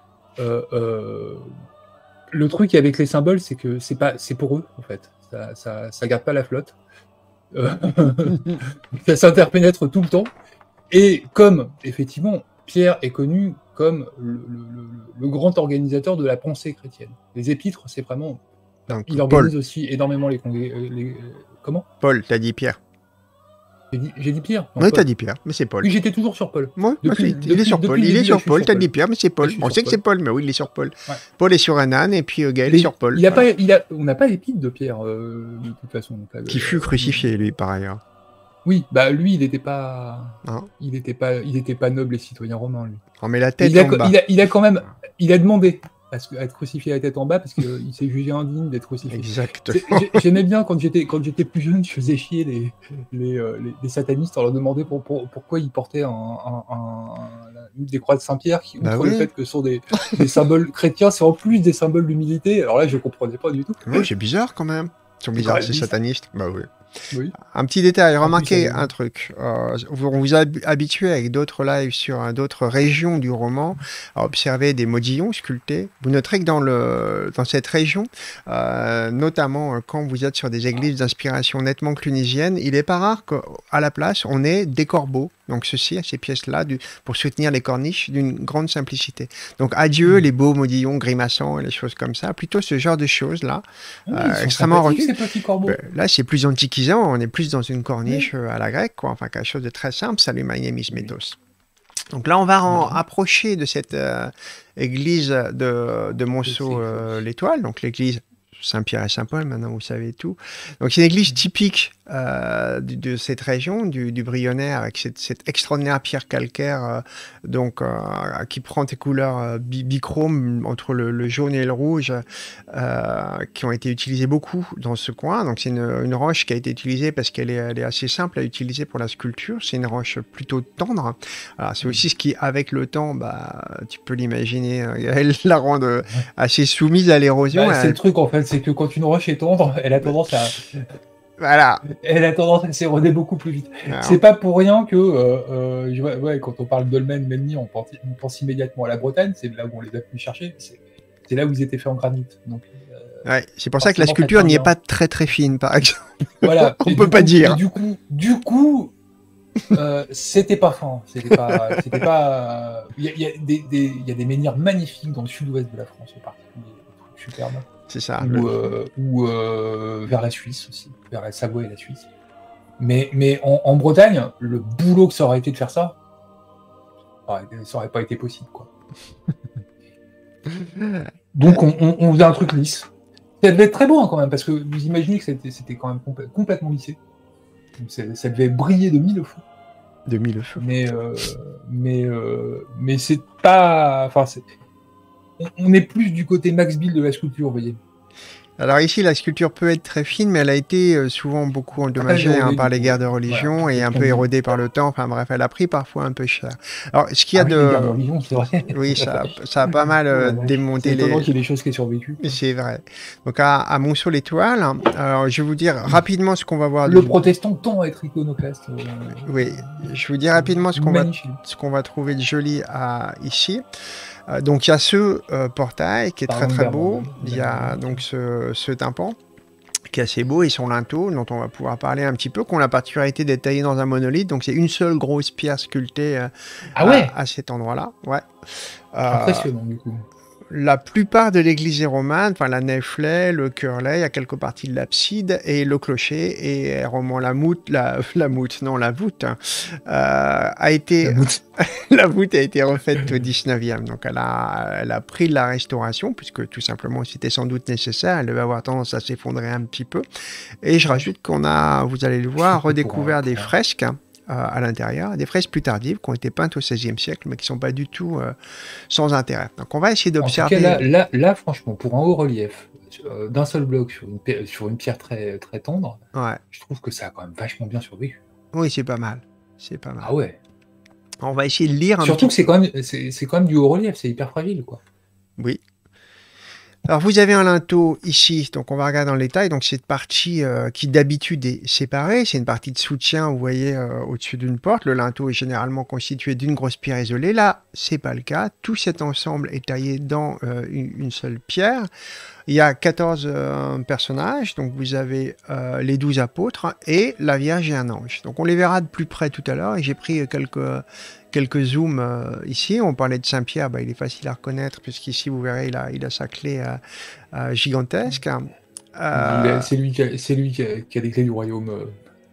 le truc avec les symboles, c'est que c'est pour eux, en fait. Ça garde pas la flotte. Ça s'interpénètre tout le temps. Et comme, effectivement, Pierre est connu comme le grand organisateur de la pensée chrétienne. Les épîtres, c'est vraiment... Donc, il organise aussi énormément les comment ? Paul, t'as dit Pierre. J'ai dit Pierre. Oui, t'as dit Pierre, mais c'est Paul. Oui, j'étais toujours sur Paul. Ouais, il est sur Paul. Il est sur Paul, t'as dit Pierre, mais c'est Paul. On sait que c'est Paul, mais oui, il est sur Paul. Ouais. Paul est sur un âne, et puis Gaël est sur Paul. On n'a pas l'épître de Pierre, de toute façon. Donc, qui fut crucifié, lui, par ailleurs. Oui, lui, il n'était pas... Il n'était pas noble et citoyen romain, lui. On met la tête en bas. Il a quand même... Il a demandé à être crucifié la tête en bas parce qu'il s'est jugé indigne d'être crucifié. Exactement. J'aimais bien quand j'étais plus jeune, je faisais chier les satanistes en leur demandant pourquoi ils portaient des croix de Saint-Pierre qui, outre le fait que ce sont des symboles chrétiens, c'est en plus des symboles d'humilité. Alors là, je comprenais pas du tout. Oui, c'est bizarre quand même. Ils sont bizarres, ces satanistes. Bah oui. Oui. Un petit détail, remarquez un truc. On vous a habitué avec d'autres lives sur d'autres régions du roman à observer des modillons sculptés. Vous noterez que dans cette région, notamment quand vous êtes sur des églises d'inspiration nettement clunisienne, il n'est pas rare qu'à la place, on ait des corbeaux. Donc ces pièces-là, pour soutenir les corniches, d'une grande simplicité. Donc adieu les beaux modillons grimaçants et les choses comme ça. Plutôt ce genre de choses-là, extrêmement reçues. Là, c'est plus antiquisant. On est plus dans une corniche à la grecque, quoi. Enfin, quelque chose de très simple. Salut, my name is Métos. Donc là, on va approcher de cette église de Monceau-l'Étoile, donc l'église Saint-Pierre et Saint-Paul, maintenant vous savez tout. Donc c'est une église typique de cette région, du Brionnais, avec cette extraordinaire pierre calcaire qui prend des couleurs bichrome entre le jaune et le rouge, qui ont été utilisées beaucoup dans ce coin. Donc c'est une roche qui a été utilisée parce qu'elle est assez simple à utiliser pour la sculpture. C'est une roche plutôt tendre. Alors c'est aussi ce qui, avec le temps, tu peux l'imaginer, elle la rend assez soumise à l'érosion. C'est le truc en fait, c'est que quand une roche est tendre, elle a tendance à... Voilà. Elle a tendance à s'éroder beaucoup plus vite. C'est pas pour rien que, quand on parle dolmen, Menhir, on pense immédiatement à la Bretagne, c'est là où on les a pu chercher, c'est là où ils étaient faits en granit. Donc, c'est pour ça que la sculpture n'y est pas très très fine, par exemple. Voilà. On peut pas dire. Du coup, c'était pas fin. C'était pas. Il y a des menhirs magnifiques dans le sud-ouest de la France, en particulier, des trucs superbes. C'est ça. Ou vers la Suisse aussi, vers la Savoie et la Suisse. Mais en Bretagne, le boulot que ça aurait été de faire ça, ça aurait pas été possible, quoi. Donc on faisait un truc lisse. Ça devait être très beau, hein, quand même, parce que vous imaginez que c'était quand même complètement lissé. Donc ça devait briller de mille feux. De mille feux. Mais c'est pas... Enfin, on est plus du côté Max Bill de la sculpture, vous voyez. Alors ici, la sculpture peut être très fine, mais elle a été souvent beaucoup endommagée par les guerres de religion et un peu érodée par le temps. Enfin bref, elle a pris parfois un peu cher. Alors, ce qu'il y a Les guerres de religion, c'est vrai. Oui, ça a pas mal démonté les... C'est étonnant qu'il y ait des choses qui aient survécu. C'est vrai. Donc à Monceau-l'Étoile, alors je vais vous dire rapidement ce qu'on va voir. Le protestant tend à être iconoclaste. Oui, je vous dis rapidement ce qu'on va trouver de joli ici. Donc il y a ce portail qui est très très beau, il y a donc ce tympan qui est assez beau et son linteau dont on va pouvoir parler un petit peu, qui ont la particularité d'être taillé dans un monolithe, donc c'est une seule grosse pierre sculptée à cet endroit-là. Ouais. Impressionnant du coup. La plupart de l'église est romane, enfin la nef-lait, le chœur-lait, il y a quelques parties de l'abside et le clocher et roman la voûte a été la voûte a été refaite au 19e, donc elle a pris de la restauration puisque tout simplement c'était sans doute nécessaire, elle devait avoir tendance à s'effondrer un petit peu et je rajoute qu'on a, vous allez le voir, redécouvert des fresques à l'intérieur, des fresques plus tardives qui ont été peintes au XVIe siècle, mais qui ne sont pas du tout sans intérêt. Donc on va essayer d'observer... En tout cas, là, franchement, pour un haut relief, d'un seul bloc sur une pierre très, très tendre, je trouve que ça a quand même vachement bien survécu. Oui, c'est pas mal. C'est pas mal. Ah ouais. On va essayer de lire... Surtout que c'est quand même du haut relief, c'est hyper fragile, quoi. Oui. Alors vous avez un linteau ici, donc on va regarder dans le détail, donc cette partie qui d'habitude est séparée, c'est une partie de soutien, vous voyez, au-dessus d'une porte, le linteau est généralement constitué d'une grosse pierre isolée, là c'est pas le cas, tout cet ensemble est taillé dans une seule pierre, il y a 14 personnages, donc vous avez les 12 apôtres et la Vierge et un ange, donc on les verra de plus près tout à l'heure, et j'ai pris quelques zooms ici. On parlait de Saint-Pierre, il est facile à reconnaître puisqu'ici, vous verrez, il a sa clé gigantesque. C'est lui qui a les clés du royaume.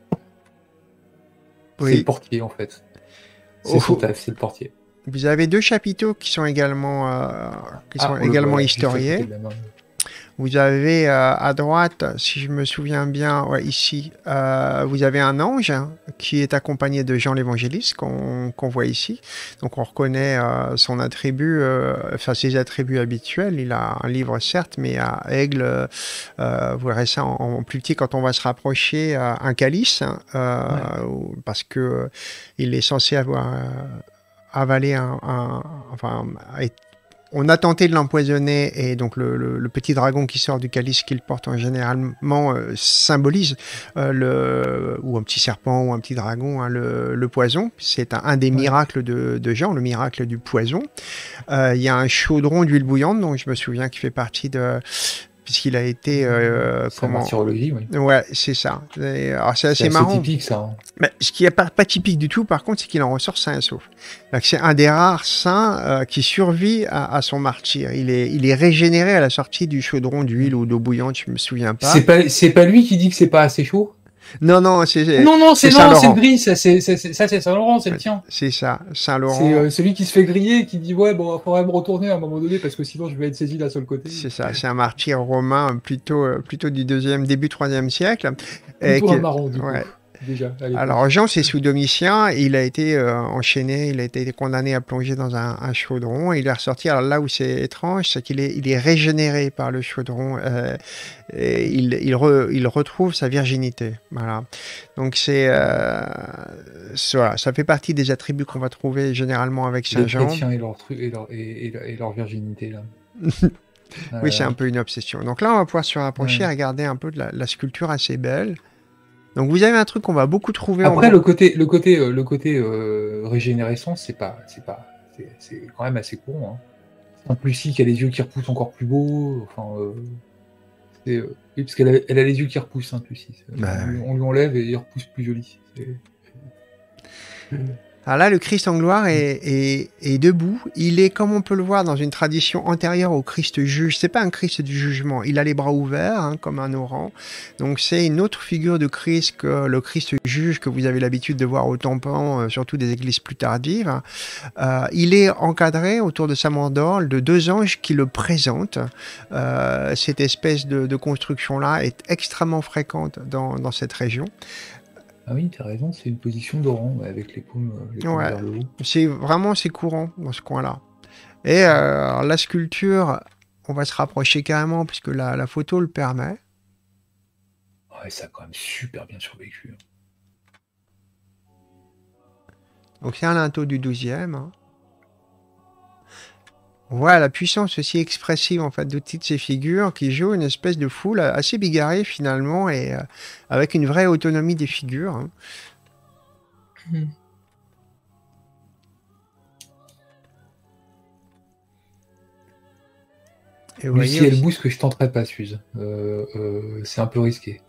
Oui. C'est le portier, en fait. C'est le portier. Vous avez deux chapiteaux qui sont également, historiés. Vous avez à droite, si je me souviens bien, ici, vous avez un ange qui est accompagné de Jean l'Évangéliste qu'on voit ici. Donc on reconnaît son attribut, ses attributs habituels. Il a un livre certes, mais à aigle, vous verrez ça en plus petit quand on va se rapprocher, un calice, parce que il est censé avoir avalé on a tenté de l'empoisonner et donc le petit dragon qui sort du calice qu'il porte en généralement symbolise ou un petit serpent ou un petit dragon, le poison. C'est un des miracles de Jean, le miracle du poison. Il y a un chaudron d'huile bouillante dont je me souviens qui fait partie de... puisqu'il a été... c'est la martyrologie, oui. Ouais, c'est ça. Alors, c'est assez marrant. C'est typique, ça. Hein. Mais ce qui n'est pas typique du tout, par contre, c'est qu'il en ressort sain et sauf. C'est un des rares saints qui survit à son martyre. Il est régénéré à la sortie du chaudron d'huile ou d'eau bouillante, je ne me souviens pas. C'est pas lui qui dit que c'est pas assez chaud? Non, c'est Non, c'est Saint-Laurent. le gris, ça c'est Saint-Laurent, c'est le tien. C'est ça, Saint-Laurent. C'est celui qui se fait griller et qui dit ouais, bon, il faudrait me retourner à un moment donné parce que sinon je vais être saisi là sur le côté. C'est ça, c'est un martyr romain plutôt du début 3e siècle. Plutôt un marrant, du coup. Ouais. Déjà, alors Jean, c'est sous Domitien, il a été enchaîné, il a été condamné à plonger dans un chaudron, et il est ressorti. Alors là où c'est étrange, c'est qu'il est régénéré par le chaudron, et il retrouve sa virginité. Voilà. Donc voilà, ça fait partie des attributs qu'on va trouver généralement avec Saint Jean. Et leur virginité là. Oui, c'est un peu une obsession. Donc là, on va pouvoir se rapprocher et regarder un peu de la sculpture assez belle. Donc vous avez un truc qu'on va beaucoup trouver. Après le côté régénérescence, c'est quand même assez courant. Hein. En plus, Lucie qui a les yeux qui repoussent encore plus beaux. Enfin, oui, parce qu'elle a les yeux qui repoussent, hein, Lucie. On lui enlève et il repousse plus joli. Alors là, le Christ en gloire est debout. Il est, comme on peut le voir, dans une tradition antérieure au Christ juge. C'est pas un Christ du jugement. Il a les bras ouverts, hein, comme un orant. Donc c'est une autre figure de Christ que le Christ juge que vous avez l'habitude de voir au tympan, surtout des églises plus tardives. Il est encadré autour de sa mandorle de 2 anges qui le présentent. Cette espèce de construction-là est extrêmement fréquente dans cette région. Ah oui, tu as raison, c'est une position d'orant avec les paumes vers le haut. C'est courant dans ce coin-là. Et la sculpture, on va se rapprocher carrément puisque la photo le permet. Ouais, ça a quand même super bien survécu. Donc c'est un linteau du 12e. Hein. On voit la puissance aussi expressive en fait de toutes ces figures qui jouent une espèce de foule assez bigarrée finalement et avec une vraie autonomie des figures. Hein. Et Lucie, elle bouge que je tenterai pas, Suze. C'est un peu risqué.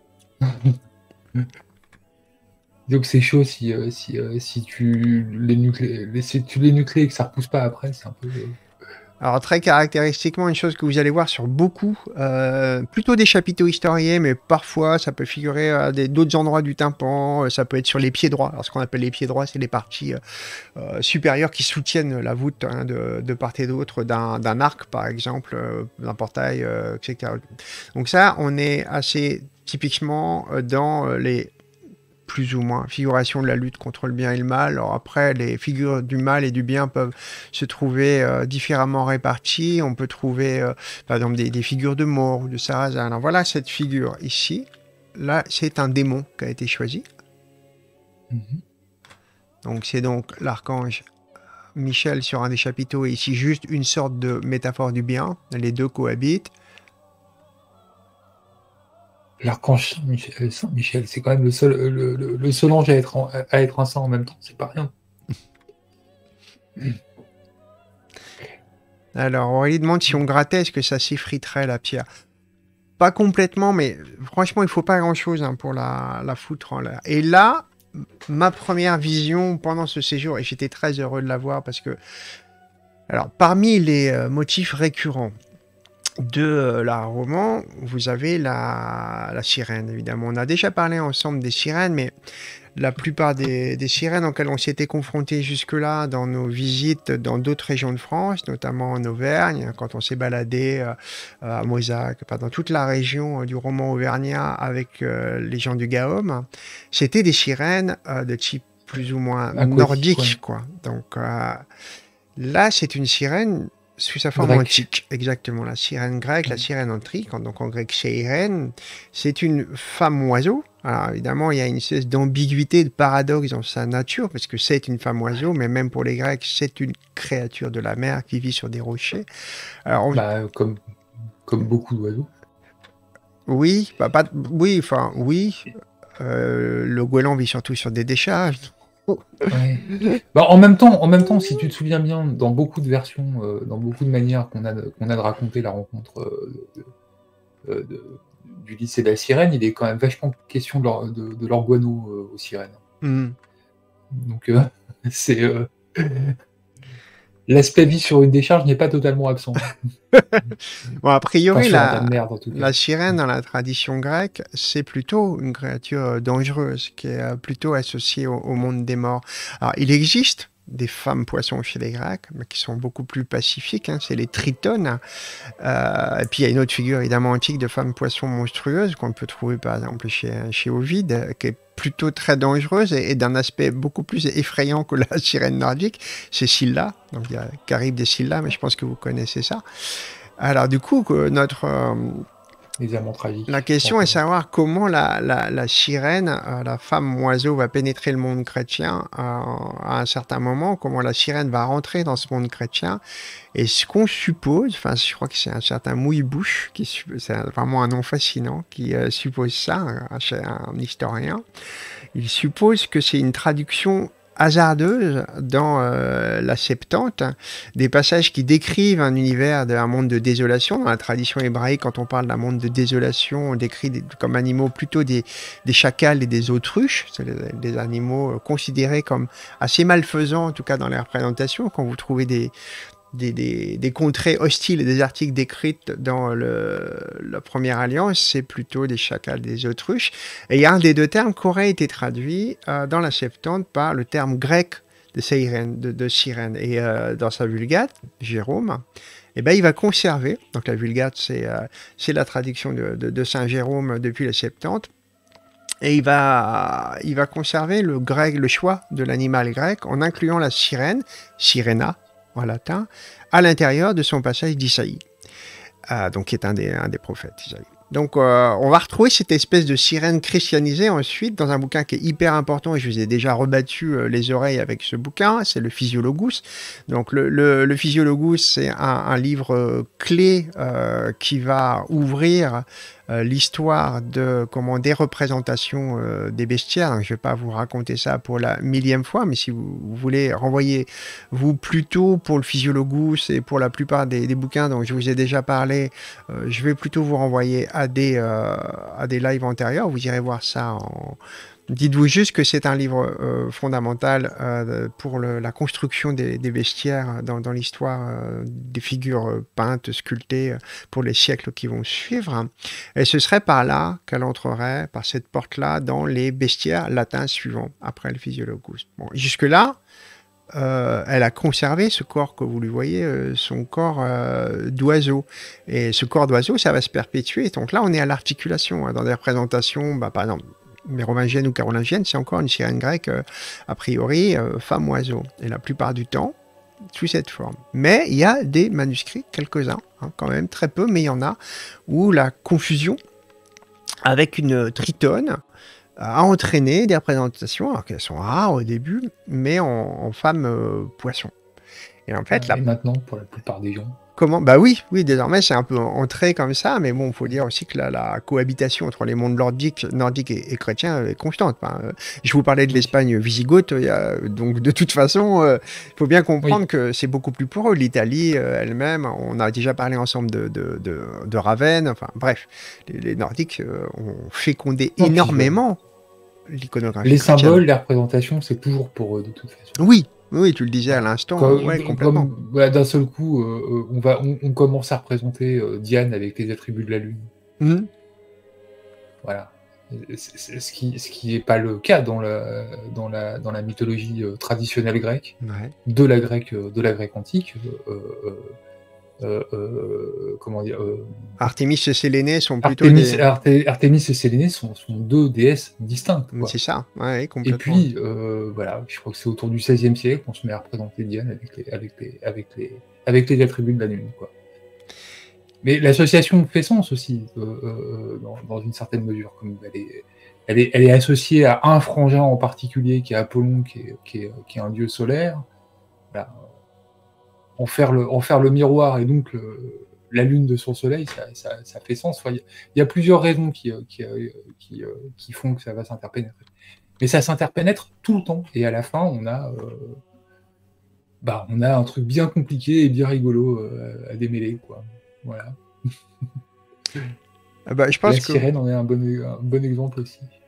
Donc c'est chaud si tu les nuclées et que ça repousse pas après, c'est un peu... Alors très caractéristiquement, une chose que vous allez voir sur beaucoup, plutôt des chapiteaux historiés, mais parfois ça peut figurer à d'autres endroits du tympan, ça peut être sur les pieds droits. Alors ce qu'on appelle les pieds droits, c'est les parties supérieures qui soutiennent la voûte hein, de part et d'autre d'un arc par exemple, d'un portail, etc. Donc ça, on est assez typiquement dans les plus ou moins figuration de la lutte contre le bien et le mal. Alors après, les figures du mal et du bien peuvent se trouver différemment réparties. On peut trouver, par exemple, des figures de mort ou de sarrasin. Alors voilà cette figure ici. Là, c'est un démon qui a été choisi. Donc c'est donc l'archange Michel sur un des chapiteaux et ici juste une sorte de métaphore du bien. Les deux cohabitent. L'archange Saint-Michel, c'est quand même le seul ange à être un saint en même temps, c'est pas rien. Alors, Aurélie demande si on grattait, est-ce que ça s'effriterait la pierre? Pas complètement, mais franchement, il faut pas grand-chose hein, pour la foutre en l'air. Et là, ma première vision pendant ce séjour, et j'étais très heureux de la voir parce que, alors, parmi les motifs récurrents de l'art roman, vous avez la sirène, évidemment. On a déjà parlé ensemble des sirènes, mais la plupart des sirènes auxquelles on s'était confronté jusque-là dans nos visites dans d'autres régions de France, notamment en Auvergne, quand on s'est baladé à Mozac, dans toute la région du roman auvergnat avec les gens du Gaume, c'était des sirènes de type plus ou moins nordique, quoi. Donc là, c'est une sirène sous sa forme antique, exactement. La sirène grecque, la sirène antique, donc en grec seiren, c'est une femme oiseau. Alors évidemment, il y a une espèce d'ambiguïté, de paradoxe dans sa nature, parce que c'est une femme oiseau, mais même pour les Grecs, c'est une créature de la mer qui vit sur des rochers. Alors, comme beaucoup d'oiseaux. Oui, oui. Le goéland vit surtout sur des décharges. Ouais. En même temps, si tu te souviens bien, dans beaucoup de versions, dans beaucoup de manières qu'on a de raconter la rencontre du lycée de la sirène, il est quand même vachement question de leur guano aux sirènes. Donc c'est l'aspect vie sur une décharge n'est pas totalement absent. Bon, a priori, Enfin, sur un tas de merde, en tout cas. la sirène dans la tradition grecque, c'est plutôt une créature dangereuse qui est plutôt associée au monde des morts. Alors, il existe des femmes poissons chez les Grecs, mais qui sont beaucoup plus pacifiques, hein, c'est les tritones. Et puis il y a une autre figure évidemment antique de femmes poissons monstrueuses qu'on peut trouver par exemple chez Ovide, qui est plutôt très dangereuse et d'un aspect beaucoup plus effrayant que la sirène nordique, c'est Scylla, donc il y a Charybde des Scylla, mais je pense que vous connaissez ça. Alors du coup, Les amants tragiques. la question est de savoir comment la sirène, la femme oiseau, va pénétrer le monde chrétien à un certain moment, comment la sirène va rentrer dans ce monde chrétien. Et ce qu'on suppose, enfin je crois que c'est un certain Mouille-Bouche, c'est vraiment un nom fascinant, qui suppose ça, un historien. Il suppose que c'est une traduction hasardeuse dans la Septante, des passages qui décrivent un univers, un monde de désolation. Dans la tradition hébraïque, quand on parle d'un monde de désolation, on décrit comme animaux plutôt des chacals et des autruches. C'est des animaux considérés comme assez malfaisants, en tout cas dans les représentations. Quand vous trouvez des contrées hostiles et des articles décrites dans la Première Alliance, c'est plutôt des chacals, des autruches. Et il y a un des deux termes qui aurait été traduit dans la Septante par le terme grec de sirène. Et dans sa Vulgate, Jérôme, eh ben, il va conserver, donc la Vulgate c'est la traduction de Saint Jérôme depuis la Septante, et il va conserver le choix de l'animal grec en incluant la sirène, sirena, en latin, à l'intérieur de son passage d'Isaïe, donc qui est un des prophètes, Isaïe. Donc on va retrouver cette espèce de sirène christianisée ensuite dans un bouquin qui est hyper important, et je vous ai déjà rebattu les oreilles avec ce bouquin, c'est le Physiologus. Donc le Physiologus, c'est un livre clé qui va ouvrir l'histoire des représentations des bestiaires. Donc, je ne vais pas vous raconter ça pour la millième fois, mais si vous voulez, renvoyez-vous plutôt pour le Physiologus et pour la plupart des bouquins dont je vous ai déjà parlé, je vais plutôt vous renvoyer à des lives antérieurs. Vous irez voir ça Dites-vous juste que c'est un livre fondamental pour la construction des bestiaires dans l'histoire des figures peintes, sculptées pour les siècles qui vont suivre. Et ce serait par là qu'elle entrerait, par cette porte-là, dans les bestiaires latins suivants, après le Physiologus. Bon, jusque-là, elle a conservé ce corps que vous lui voyez, son corps d'oiseau. Et ce corps d'oiseau, ça va se perpétuer. Donc là, on est à l'articulation, hein, dans des représentations, par exemple, mérovingienne ou carolingienne, c'est encore une sirène grecque, a priori, femme-oiseau. Et la plupart du temps, sous cette forme. Mais il y a des manuscrits, quelques-uns, hein, quand même, très peu, mais il y en a, où la confusion avec une tritone a entraîné des représentations, alors qu'elles sont rares au début, mais en femme poisson. Et en fait, et maintenant, pour la plupart des gens. Comment ? Bah oui, désormais c'est un peu entré comme ça, mais bon, il faut dire aussi que la cohabitation entre les mondes nordiques et chrétiens est constante. Je vous parlais de l'Espagne wisigothe, donc de toute façon, il faut bien comprendre que c'est beaucoup plus pour eux. L'Italie elle-même, on a déjà parlé ensemble de Ravenne, enfin bref, les Nordiques ont fécondé énormément l'iconographie les chrétienne. Symboles, les représentations, c'est toujours pour eux de toute façon. Oui, tu le disais à l'instant, complètement. D'un seul coup, on commence à représenter Diane avec les attributs de la Lune. Voilà. Ce qui n'est pas le cas dans la mythologie traditionnelle grecque, de la Grèce antique. Comment dire, Artémis et Sélénée sont plutôt Artémis et Sélénée sont deux déesses distinctes. Quoi. C'est ça, complètement. Et puis, voilà, je crois que c'est autour du XVIe siècle qu'on se met à représenter Diane avec les attributs de la Lune. Quoi. Mais l'association fait sens aussi, dans une certaine mesure. Comme elle est associée à un frangin en particulier, qui est Apollon, qui est un dieu solaire. Voilà. En faire le miroir et donc la lune de son soleil, ça fait sens. Enfin, il y a plusieurs raisons qui font que ça va s'interpénétrer. Mais ça s'interpénètre tout le temps. Et à la fin, on a un truc bien compliqué et bien rigolo à démêler, quoi. Voilà. Je pense la sirène en est un bon exemple aussi.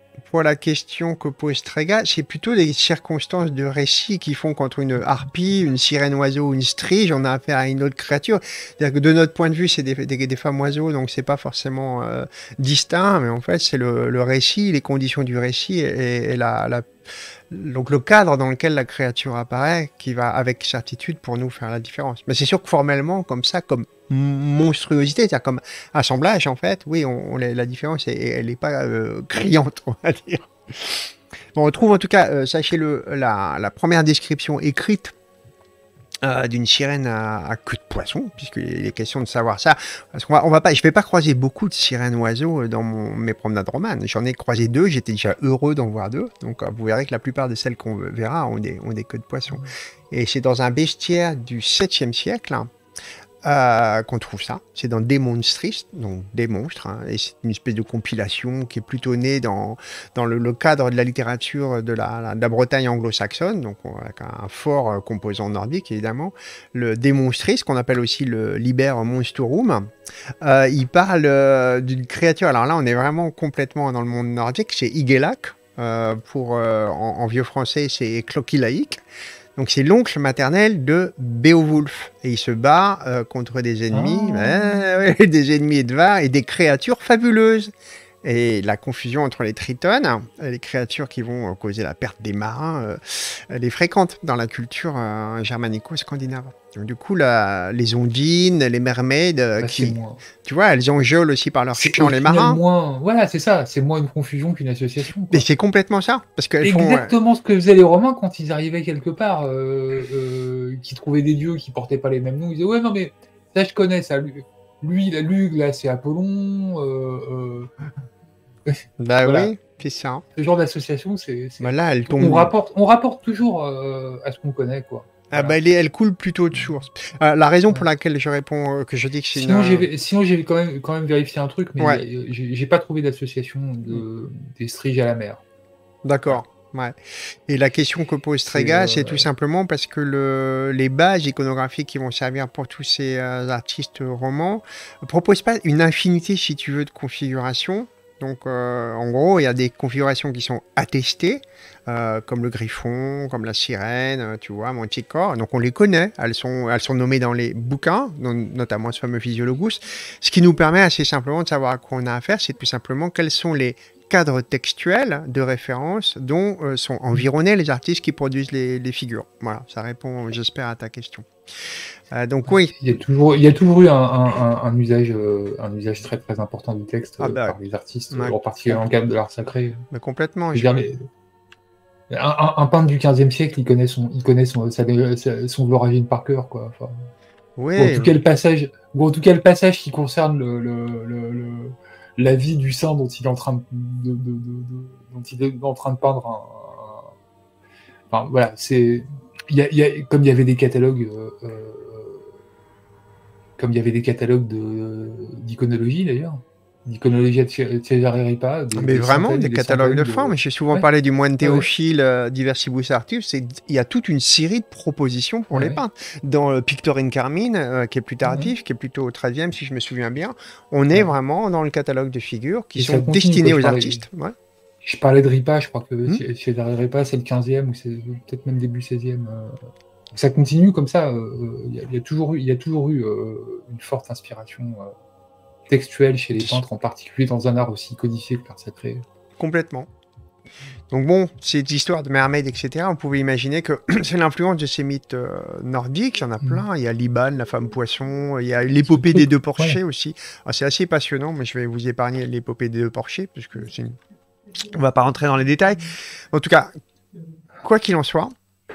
pour la question que pose Tréga, c'est plutôt des circonstances de récit qui font qu'entre une harpie, une sirène oiseau ou une strige, on a affaire à une autre créature. C'est-à-dire que de notre point de vue, c'est des femmes oiseaux, donc c'est pas forcément distinct, mais en fait, c'est le récit, les conditions du récit et donc le cadre dans lequel la créature apparaît qui va avec certitude pour nous faire la différence. Mais c'est sûr que formellement, comme ça, comme monstruosité, c'est-à-dire comme assemblage en fait, oui, la différence elle n'est pas criante, on va dire. On retrouve en tout cas, sachez-le, la première description écrite d'une sirène à queue de poisson, puisqu'il est question de savoir ça. Parce qu'on je vais pas croiser beaucoup de sirènes oiseaux dans mes promenades romanes. J'en ai croisé 2, j'étais déjà heureux d'en voir 2. Donc vous verrez que la plupart de celles qu'on verra ont des queues de poisson. Et c'est dans un bestiaire du 7e siècle qu'on trouve ça. C'est dans Des Monstris, donc des monstres, hein, et c'est une espèce de compilation qui est plutôt née dans le cadre de la littérature de la Bretagne anglo-saxonne, donc avec un fort composant nordique évidemment. Le Des Monstris, qu'on appelle aussi le Liber Monstrum, il parle d'une créature, alors là on est vraiment complètement dans le monde nordique, c'est Hygelac, en vieux français c'est Cloquilaïc. Donc c'est l'oncle maternel de Beowulf et il se bat contre des ennemis, des ennemis edvars et des créatures fabuleuses. Et la confusion entre les tritones, les créatures qui vont causer la perte des marins, elle est fréquente dans la culture germanico-scandinave. Donc, du coup, les ondines, les mermaids, tu vois, elles enjolent aussi par leur chant les marins. Voilà, c'est ça, c'est moins une confusion qu'une association. Mais c'est complètement ça. Parce qu'elles exactement ce que faisaient les Romains quand ils arrivaient quelque part, qui trouvaient des dieux qui portaient pas les mêmes noms. Ils disaient, ouais, non, mais ça, je connais ça. Lui, la Lug, là, c'est Apollon. Bah voilà. Oui, c'est ça. Ce genre d'association, c'est. Bah là, elle tombe. On rapporte toujours à ce qu'on connaît, quoi. Ah bah elle coule plutôt de source. La raison pour laquelle je réponds que je dis que c'est sinon j'ai quand même vérifié un truc, mais j'ai pas trouvé d'association des striges à la mer. D'accord. Ouais. Et la question que pose Tréga, c'est tout simplement parce que les bases iconographiques qui vont servir pour tous ces artistes romans ne proposent pas une infinité, si tu veux, de configurations. Donc, en gros, il y a des configurations qui sont attestées, comme le griffon, comme la sirène, tu vois, Manticore. Donc, on les connaît. Elles sont nommées dans les bouquins, notamment ce fameux Physiologus. Ce qui nous permet assez simplement de savoir à quoi on a affaire, c'est tout simplement quels sont les cadres textuels de référence dont sont environnés les artistes qui produisent les figures. Voilà, ça répond, j'espère, à ta question. Donc oui. Il y a toujours eu un usage très très important du texte par les artistes, en particulier en gamme de l'art sacré. Mais complètement. Un peintre du XVe siècle, il connaît son Floragine par cœur, quoi. Enfin, oui. En tout cas, le passage qui concerne la vie du saint dont il est en train de peindre Enfin, voilà, c'est... comme il y avait des catalogues... comme il y avait des catalogues d'iconologie, d'ailleurs. D'iconologie de César Ripa. Mais vraiment, des catalogues de formes. J'ai souvent parlé du moine Théophile, Diversibus Artus. Il y a toute une série de propositions pour les peintres. Dans Pictorine Carmine, qui est plus tardif, qui est plutôt au XIIIe, si je me souviens bien, on est vraiment dans le catalogue de figures qui sont destinées aux artistes. Ouais. Je parlais de Ripa, je crois que César Ripa, c'est le 15e, ou c'est peut-être même début 16e. Ça continue comme ça. Il y a toujours eu une forte inspiration textuelle chez les peintres, en particulier dans un art aussi codifié que l'art sacré. Complètement. Donc bon, cette histoire de mermaid, etc., on pouvait imaginer que c'est l'influence de ces mythes nordiques, il y en a plein. Il y a Liban, la femme poisson, il y a l'épopée des deux porchers aussi. Alors, c'est assez passionnant, mais je vais vous épargner l'épopée des deux porchers, parce que on va pas rentrer dans les détails. En tout cas, quoi qu'il en soit,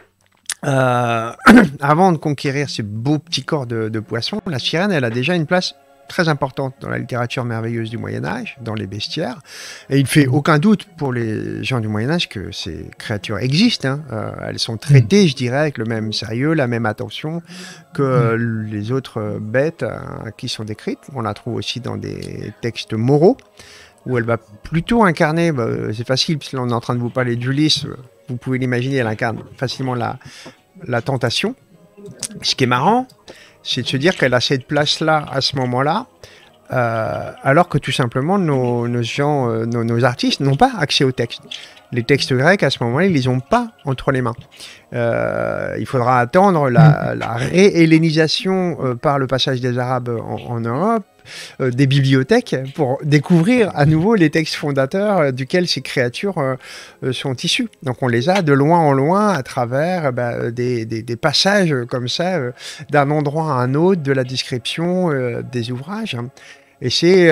avant de conquérir ces beaux petits corps de poissons, la sirène, elle a déjà une place très importante dans la littérature merveilleuse du Moyen-Âge, dans les bestiaires. Et il ne fait aucun doute pour les gens du Moyen-Âge que ces créatures existent. Elles sont traitées, je dirais, avec le même sérieux, la même attention que les autres bêtes qui sont décrites. On la trouve aussi dans des textes moraux, où elle va plutôt incarner, c'est facile, puisque là on est en train de vous parler d'Ulysse, vous pouvez l'imaginer, elle incarne facilement la tentation. Ce qui est marrant, c'est de se dire qu'elle a cette place-là, à ce moment-là, alors que tout simplement nos artistes n'ont pas accès aux textes. Les textes grecs, à ce moment-là, ils les ont pas entre les mains. Il faudra attendre la réhellénisation par le passage des Arabes en Europe, des bibliothèques, pour découvrir à nouveau les textes fondateurs duquel ces créatures sont issues. Donc on les a de loin en loin à travers des passages comme ça, d'un endroit à un autre, de la description des ouvrages. Et c'est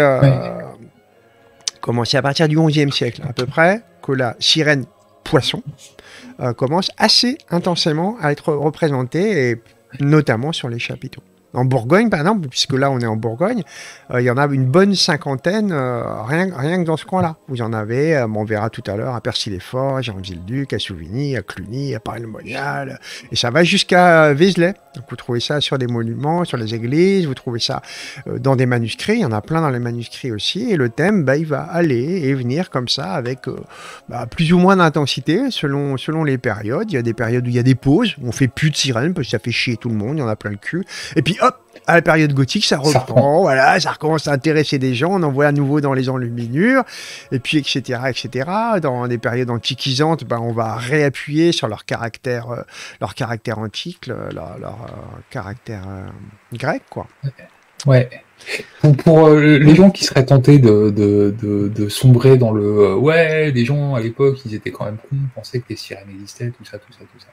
à partir du XIe siècle à peu près que la sirène poisson commence assez intensément à être représentée, et notamment sur les chapiteaux. En Bourgogne, par exemple, puisque là on est en Bourgogne, il y en a une bonne cinquantaine, rien que dans ce coin-là. Vous en avez, on verra tout à l'heure, à Percy-les-Forges, à Vielle-Duc, à Souvigny, à Cluny, à Paray-le-Monial, et ça va jusqu'à Vézelay. Donc vous trouvez ça sur des monuments, sur les églises, vous trouvez ça dans des manuscrits, il y en a plein dans les manuscrits aussi, et le thème, il va aller et venir comme ça, avec plus ou moins d'intensité, selon les périodes. Il y a des périodes où il y a des pauses, où on fait plus de sirènes, parce que ça fait chier tout le monde, il y en a plein le cul, et puis hop, à la période gothique, ça reprend, voilà, ça recommence à intéresser des gens, on en voit à nouveau dans les enluminures, et puis etc., etc. Dans des périodes antiquisantes, on va réappuyer sur leur caractère antique, leur caractère grec, quoi. Ouais. Pour les gens qui seraient tentés de sombrer dans le les gens à l'époque, ils étaient quand même cons, pensaient que les sirènes existaient, tout ça.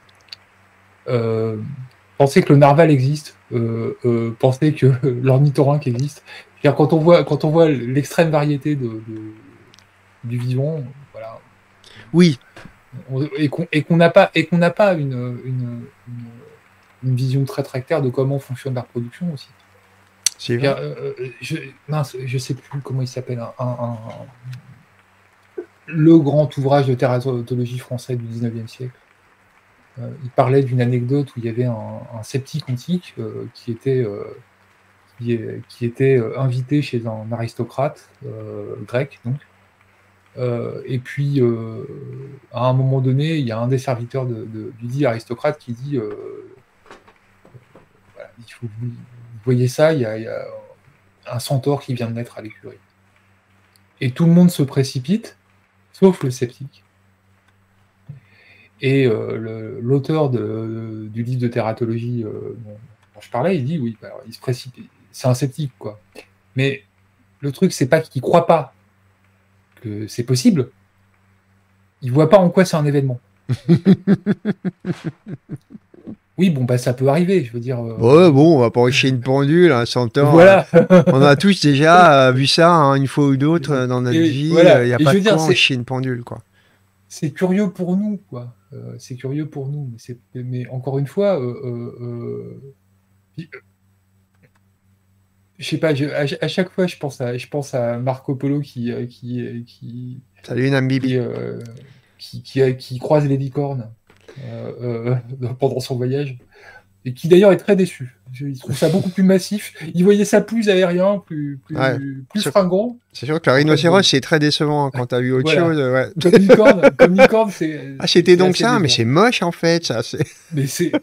Penser que le narval existe, penser que l'ornithorynque existe. Quand on voit l'extrême variété du vivant, voilà. Oui. Et qu'on n'a pas une vision très claire de comment fonctionne la reproduction aussi. C'est vrai. Je sais plus comment il s'appelle, le grand ouvrage de tératologie français du 19e siècle. Il parlait d'une anecdote où il y avait un sceptique antique qui était invité chez un aristocrate grec, donc. Et puis, à un moment donné, il y a un des serviteurs du dit aristocrate qui dit vous voyez ça, il y a un centaure qui vient de naître à l'écurie. Et tout le monde se précipite, sauf le sceptique. Et l'auteur du livre de tératologie dont je parlais, il dit oui, il se précipite. C'est un sceptique, quoi. Mais le truc, c'est pas qu'il croit pas que c'est possible. Il voit pas en quoi c'est un événement. Oui, ça peut arriver, je veux dire. On va pas chier une pendule, un centaure. Voilà. On a tous déjà vu ça une fois ou d'autre dans notre vie. Il n'y a pas de quoi chier une pendule, quoi. C'est curieux pour nous, quoi. C'est curieux pour nous, mais encore une fois, je sais pas. À chaque fois, je pense à Marco Polo qui Salut Nambibi. Qui croise les licornes pendant son voyage, et qui d'ailleurs est très déçu. Il trouve ça beaucoup plus massif. Il voyait ça plus aérien, plus fringant. C'est sûr que le rhinocéros, c'est très décevant quand tu as vu autre chose. Ouais. Comme une corne, c'est... c'était donc ça, mais c'est moche en fait. Ça, mais c'est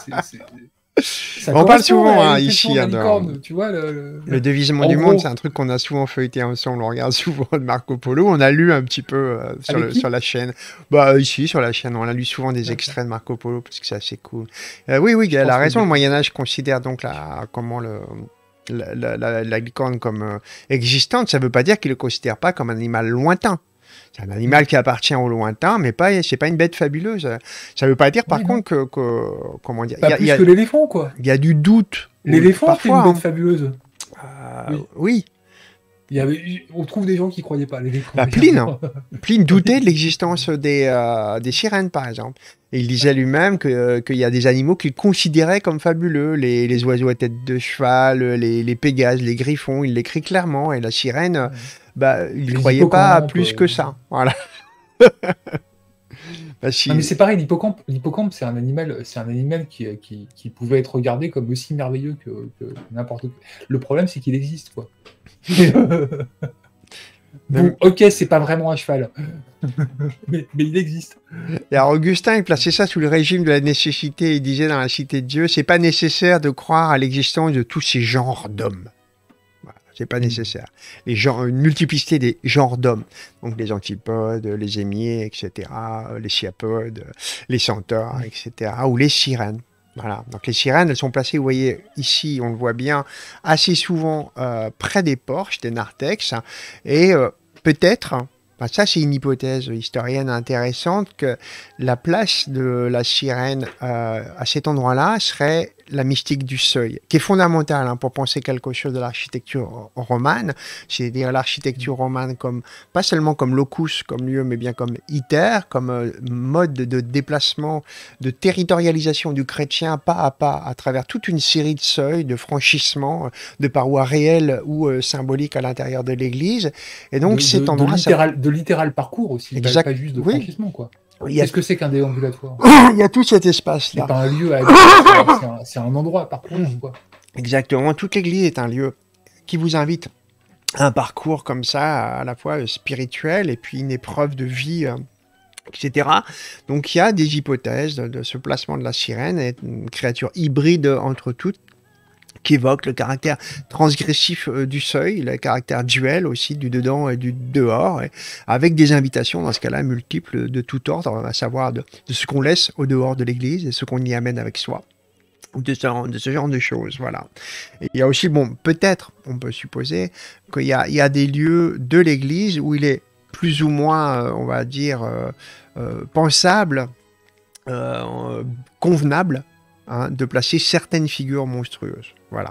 on parle souvent ici. Licorne, tu vois, le dévisement du monde, c'est un truc qu'on a souvent feuilleté ensemble. On regarde souvent de Marco Polo. On a lu un petit peu sur la chaîne. Ici, sur la chaîne, on a lu souvent des extraits de Marco Polo parce que c'est assez cool. Oui, elle a raison. Le Moyen-Âge considère donc comment la licorne comme existante. Ça ne veut pas dire qu'il ne le considère pas comme un animal lointain. C'est un animal qui appartient au lointain, mais c'est pas une bête fabuleuse. Ça ne veut pas dire, par contre, que comment dire, pas plus que l'éléphant, quoi. Il y a du doute. L'éléphant, c'est une bête fabuleuse. Oui. On trouve des gens qui croyaient pas à l'éléphant. Pline doutait de l'existence des sirènes, par exemple. Et il disait lui-même qu'il y a des animaux qu'il considérait comme fabuleux. Les oiseaux à tête de cheval, les pégases, les griffons, il l'écrit clairement. Et la sirène... il ne croyait pas plus que ça. Voilà. Mais c'est pareil, l'hippocampe, c'est un animal qui pouvait être regardé comme aussi merveilleux que n'importe quoi. Le problème, c'est qu'il existe, quoi. Ok, c'est pas vraiment un cheval, mais il existe. Et alors Augustin, il plaçait ça sous le régime de la nécessité. Il disait dans la Cité de Dieu, c'est pas nécessaire de croire à l'existence de tous ces genres d'hommes. c'est pas nécessaire. Les gens, une multiplicité des genres d'hommes, donc les antipodes, les émiers, etc., les sciapodes, les centaures, etc., ou les sirènes. Voilà. Donc les sirènes, elles sont placées, vous voyez, ici, on le voit bien, assez souvent près des porches, des narthex, et peut-être, enfin, ça c'est une hypothèse historienne intéressante, que la place de la sirène à cet endroit-là serait la mystique du seuil, qui est fondamentale pour penser quelque chose de l'architecture romane, c'est-à-dire l'architecture romane comme, pas seulement comme locus, comme lieu, mais bien comme iter, comme mode de déplacement, de territorialisation du chrétien pas à travers toute une série de seuils, de franchissements, de parois réelles ou symboliques à l'intérieur de l'église. Et donc cet endroit... De littéral parcours aussi, pas juste de franchissement, quoi. Qu'est-ce que c'est qu'un déambulatoire? Il y a tout cet espace-là. C'est pas un lieu à habiter, c'est un endroit à parcourir, quoi. Exactement. Toute l'église est un lieu qui vous invite à un parcours comme ça, à la fois spirituel et puis une épreuve de vie, etc. Donc il y a des hypothèses de ce placement de la sirène, une créature hybride entre toutes, qui évoque le caractère transgressif du seuil, le caractère duel aussi du dedans et du dehors, avec des invitations dans ce cas-là multiples de tout ordre, à savoir de ce qu'on laisse au dehors de l'église et ce qu'on y amène avec soi, ou de ce genre de choses, voilà. Et il y a aussi, bon, peut-être, on peut supposer qu'il y a des lieux de l'église où il est plus ou moins, on va dire, pensable, convenable, de placer certaines figures monstrueuses. Voilà.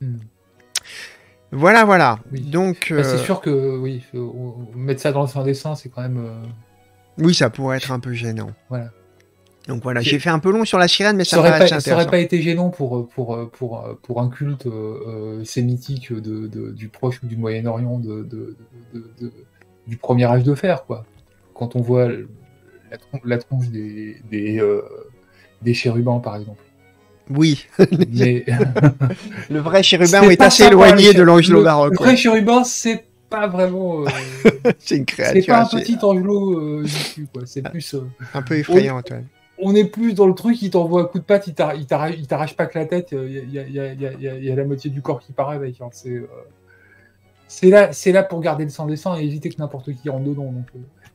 Voilà. Oui. Donc, c'est sûr que oui, mettre ça dans un dessin, c'est quand même. Oui, ça pourrait être un peu gênant. Voilà. Donc voilà, j'ai fait un peu long sur la sirène, mais ça aurait pas été gênant pour un culte sémitique du Proche ou du Moyen-Orient du premier âge de fer, quoi. Quand on voit la tronche des chérubins, par exemple. Oui. Mais le vrai chérubin est assez éloigné de l'angelot baroque. Le vrai chérubin, c'est pas vraiment. C'est une créature. C'est pas un petit angelot dessus, quoi. C'est plus. Un peu effrayant, toi. On est plus dans le truc, il t'envoie un coup de patte, il t'arrache pas que la tête, il y a la moitié du corps qui part avec. Hein. C'est là pour garder le sang dessin et éviter que n'importe qui rentre dedans. Donc,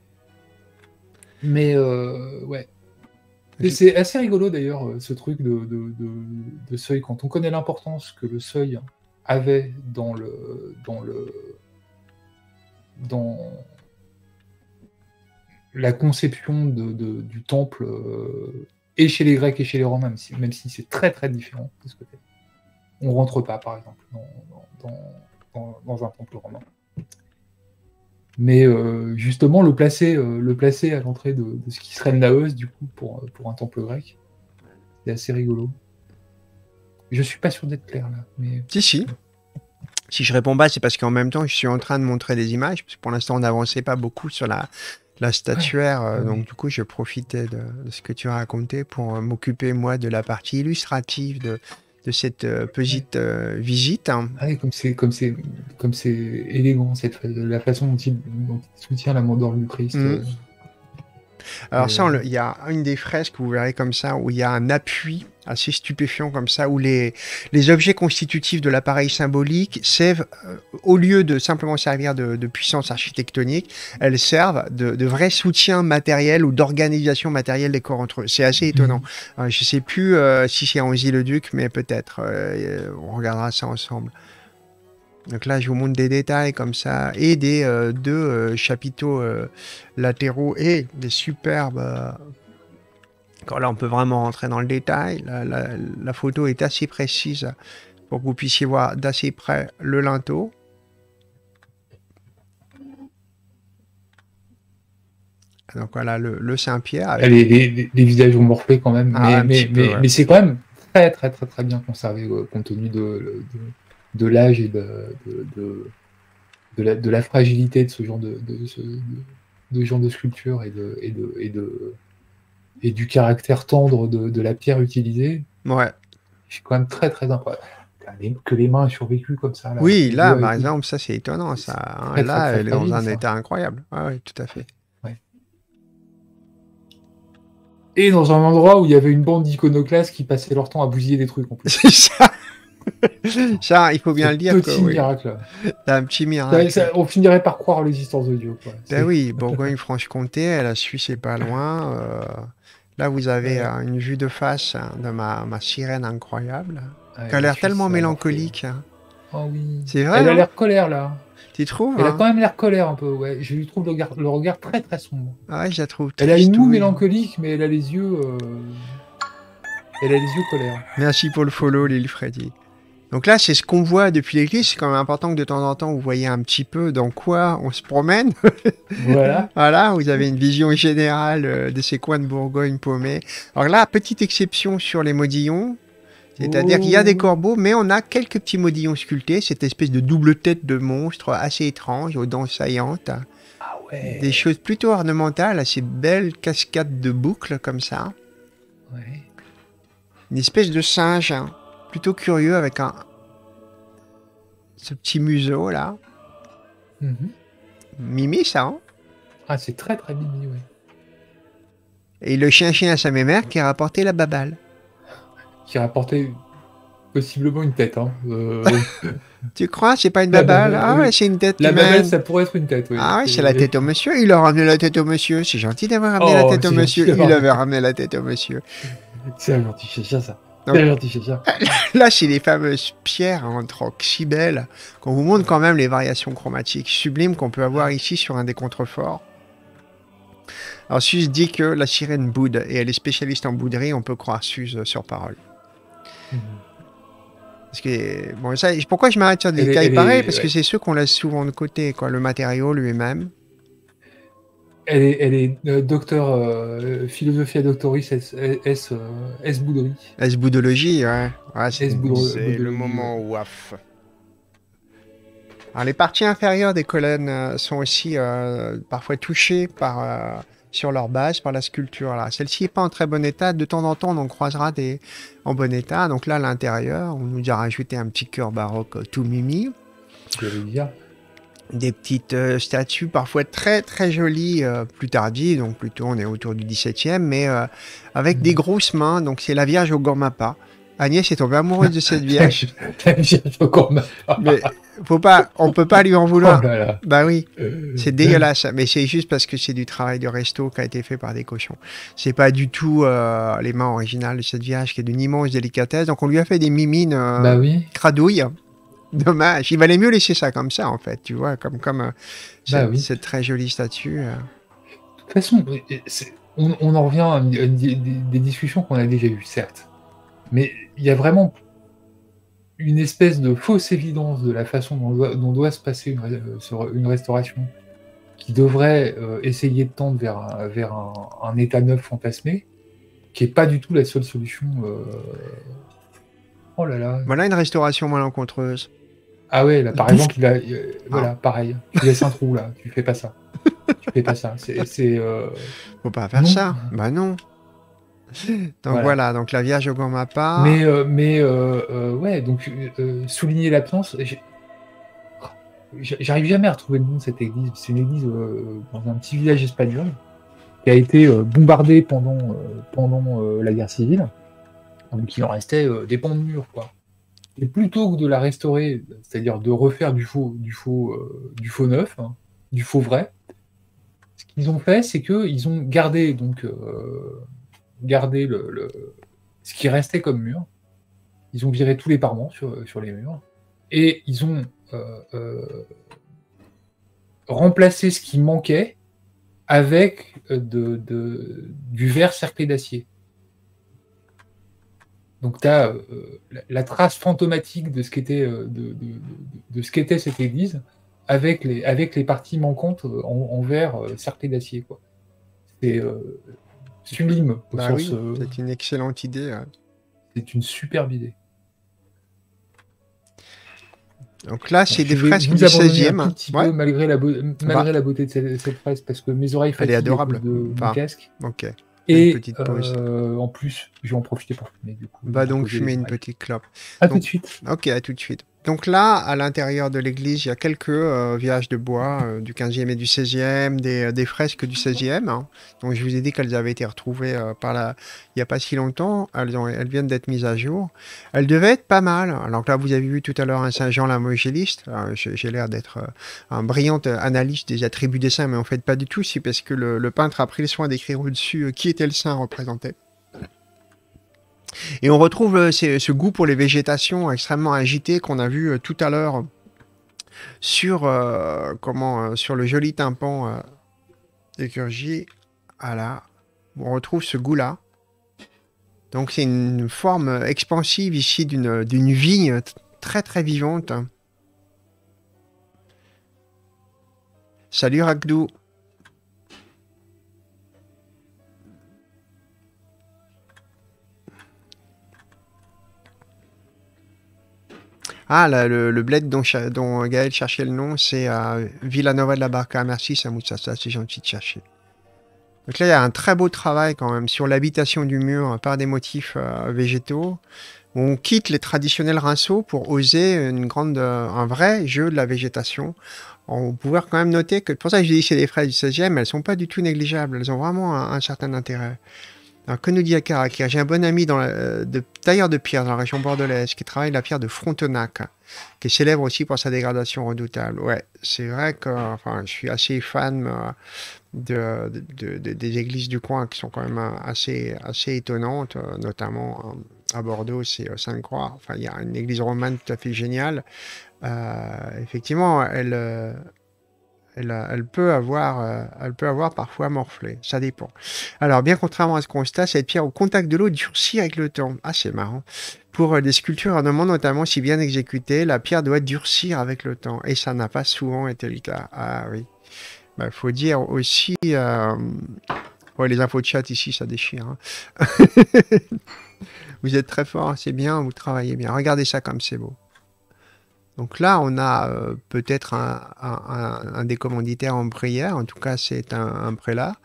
Mais ouais. Et c'est assez rigolo d'ailleurs, ce truc de seuil, quand on connaît l'importance que le seuil avait dans la conception du temple, et chez les Grecs et chez les Romains, même si c'est très très différent de ce côté. On rentre pas, par exemple, dans un temple romain. Mais justement, le placer à l'entrée de ce qui serait le Naos, du coup, pour un temple grec, c'est assez rigolo. Je suis pas sûr d'être clair, là. Mais... Si. Si je réponds pas, c'est parce qu'en même temps, je suis en train de montrer des images, parce que pour l'instant, on n'avançait pas beaucoup sur la statuaire, donc du coup, je profitais de ce que tu as raconté pour m'occuper, moi, de la partie illustrative de cette petite visite. Ah oui, comme c'est élégant, la façon dont il soutient la mandorle du Christ. Alors ça, il y a une des fresques, vous verrez comme ça, où il y a un appui assez stupéfiant comme ça, où les objets constitutifs de l'appareil symbolique servent, au lieu de simplement servir de puissance architectonique, elles servent de vrais soutiens matériels ou d'organisation matérielle des corps entre eux. C'est assez étonnant. Je ne sais plus si c'est Anzy-le-Duc, mais peut-être. On regardera ça ensemble. Donc là, je vous montre des détails comme ça, et des deux chapiteaux latéraux, et des superbes... Quand là, on peut vraiment rentrer dans le détail. La photo est assez précise pour que vous puissiez voir d'assez près le linteau. Donc voilà, le Saint-Pierre. Avec... Les visages morflés quand même, mais c'est quand même très très très très bien conservé, compte tenu de l'âge et de la fragilité de ce genre de sculpture et du caractère tendre de la pierre utilisée. Ouais. Je suis quand même très très impressionné. Que les mains aient survécu comme ça. Là, oui, là, par exemple, ça c'est étonnant. Ça, hein. Là, elle est dans un état incroyable. Oui, tout à fait. Ouais. Et dans un endroit où il y avait une bande d'iconoclastes qui passaient leur temps à bousiller des trucs en plus. C'est ça. Ça, il faut bien le dire. Petit miracle. C'est un petit miracle. On finirait par croire l'existence de Dieu. Quoi. Ben oui, Bourgogne-Franche-Comté, la Suisse est pas loin. Là, vous avez une vue de face de ma sirène incroyable, qui a l'air tellement mélancolique. Oh oui. C'est vrai. Elle a l'air colère, là. Tu trouves? Elle a quand même l'air colère un peu, ouais. Je lui trouve le regard très très sombre. Ah ouais, je la trouve triste. Elle a une moue mélancolique, mais elle a les yeux... Elle a les yeux colère. Merci pour le follow, Lil Freddy. Donc là, c'est ce qu'on voit depuis l'église. C'est quand même important que de temps en temps, vous voyez un petit peu dans quoi on se promène. Voilà. Voilà, vous avez une vision générale de ces coins de Bourgogne paumés. Alors là, petite exception sur les modillons. C'est-à-dire qu'il y a des corbeaux, mais on a quelques petits modillons sculptés. Cette espèce de double tête de monstre assez étrange, aux dents saillantes. Ah ouais. Des choses plutôt ornementales, assez belles cascades de boucles comme ça. Ouais. Une espèce de singe, hein, plutôt curieux avec ce petit museau là. Mimi ça, hein. Ah, c'est très très mimi, ouais. Et le chien à sa mémère qui a rapporté la babale. Qui a rapporté possiblement une tête, hein. Tu crois? C'est pas une babale? Ah ouais, c'est une tête La humaine. babale, ça pourrait être une tête, oui. Ah ouais, c'est la tête au monsieur. Il a ramené la tête au monsieur. C'est gentil d'avoir ramené la tête au monsieur. Il avait ramené la tête au monsieur. C'est un gentil chien, ça. C'est un gentil chien. Là, c'est les fameuses pierres en troc si belles qu'on vous montre quand même les variations chromatiques sublimes qu'on peut avoir ici sur un des contreforts. Alors, Suze dit que la sirène boude et elle est spécialiste en bouderie. On peut croire Suze sur parole. Parce que, bon, ça, pourquoi je m'arrête sur des détails pareils? Parce que c'est ceux qu'on laisse souvent de côté, quoi. Le matériau lui-même. Elle est docteur philosophia doctoris S bouderie. S boudologie, ouais. Ouais, c'est le moment ouaf. Alors, les parties inférieures des colonnes sont aussi parfois touchées sur leur base par la sculpture. Là. Celle-ci n'est pas en très bon état. De temps en temps, on en croisera des en bon état. Donc là, à l'intérieur, on nous a rajouté un petit cœur baroque tout mimi. Des petites statues parfois très très jolies, plus tardives. Donc plutôt, on est autour du 17e, mais avec des grosses mains. Donc c'est la Vierge au Gormapa. Agnès est tombée amoureuse de cette Vierge. La Vierge au Gormapa. Mais on peut pas lui en vouloir. Oh là là. Bah oui, c'est dégueulasse. Mais c'est juste parce que c'est du travail de resto qui a été fait par des cochons. C'est pas du tout les mains originales de cette Vierge qui est d'une immense délicatesse. Donc on lui a fait des mimines cradouilles. Dommage. Il valait mieux laisser ça comme ça en fait. Tu vois, comme cette très jolie statue. De toute façon, on en revient à des discussions qu'on a déjà eues, certes. Mais il y a vraiment une espèce de fausse évidence de la façon dont doit se passer une restauration qui devrait essayer de tendre vers un état neuf fantasmé, qui n'est pas du tout la seule solution. Oh là là. Voilà une restauration malencontreuse. Ah ouais, là par exemple, voilà, pareil. Tu laisses un trou là, tu fais pas ça. Tu fais pas ça. Faut pas faire ça. Bah non. Donc voilà, donc la Vierge au Gormapa. Mais ouais, donc souligner l'absence. J'arrive jamais à retrouver le nom de cette église. C'est une église dans un petit village espagnol qui a été bombardée pendant la guerre civile. Donc il en restait des pans de mur, quoi. Et plutôt que de la restaurer, c'est-à-dire de refaire du faux neuf, hein, du faux vrai, ce qu'ils ont fait, c'est qu'ils ont gardé ce qui restait comme mur. Ils ont viré tous les parements sur les murs. Et ils ont remplacé ce qui manquait avec du verre cerclé d'acier. Donc tu as la trace fantomatique de ce qu'était cette église avec les parties manquantes en verre cerclé d'acier, quoi. C'est sublime. C'est une excellente idée. Ouais. C'est une superbe idée. Donc là, c'est des fresques du 16e. Peu, malgré la beauté de cette fresque, parce que mes oreilles fatiguent adorable. Mon casque. Ok. Et petite pause. En plus, je vais en profiter pour fumer. Du coup, va donc fumer une petite clope. À tout de suite. Ok, à tout de suite. Donc là, à l'intérieur de l'église, il y a quelques villages de bois du 15e et du 16e, des fresques du 16e. Hein. Donc je vous ai dit qu'elles avaient été retrouvées il n'y a pas si longtemps. Elles viennent d'être mises à jour. Elles devaient être pas mal. Alors là, vous avez vu tout à l'heure un Saint-Jean l'Évangéliste. J'ai l'air d'être un brillant analyste des attributs des saints, mais en fait pas du tout. C'est parce que le peintre a pris le soin d'écrire au-dessus qui était le saint représenté. Et on retrouve ce goût pour les végétations extrêmement agité qu'on a vu tout à l'heure sur, sur le joli tympan d'écurgie. Voilà. On retrouve ce goût-là. Donc c'est une forme expansive ici d'une vigne très très vivante. Salut Rakdou. Ah, le bled dont Gaël cherchait le nom, c'est Villanova de la Barca. Merci Samoussassa, c'est gentil de chercher. Donc là, il y a un très beau travail quand même sur l'habitation du mur par des motifs végétaux. On quitte les traditionnels rinceaux pour oser un vrai jeu de la végétation. On peut quand même noter que, pour ça que je dis c'est des fraises du 16e, elles ne sont pas du tout négligeables. Elles ont vraiment un certain intérêt. Alors, que nous dit Akarakir? J'ai un bon ami tailleur de pierre dans la région bordelaise qui travaille la pierre de Frontenac, qui est célèbre aussi pour sa dégradation redoutable. Ouais, c'est vrai que je suis assez fan des églises du coin qui sont quand même assez étonnantes, notamment à Bordeaux, c'est Sainte-Croix. Enfin, il y a une église romane tout à fait géniale. Effectivement, elle peut avoir parfois morflé, ça dépend. Alors, bien contrairement à ce constat, cette pierre au contact de l'eau durcit avec le temps. Ah, c'est marrant. Pour des sculptures ornements, notamment si bien exécutées, la pierre doit durcir avec le temps. Et ça n'a pas souvent été le cas. Ah oui. Bah, faut dire aussi... Ouais, les infos de chat ici, ça déchire. Hein. Vous êtes très fort, c'est bien, vous travaillez bien. Regardez ça comme c'est beau. Donc là, on a peut-être un des commanditaires en prière. En tout cas, c'est un prélat.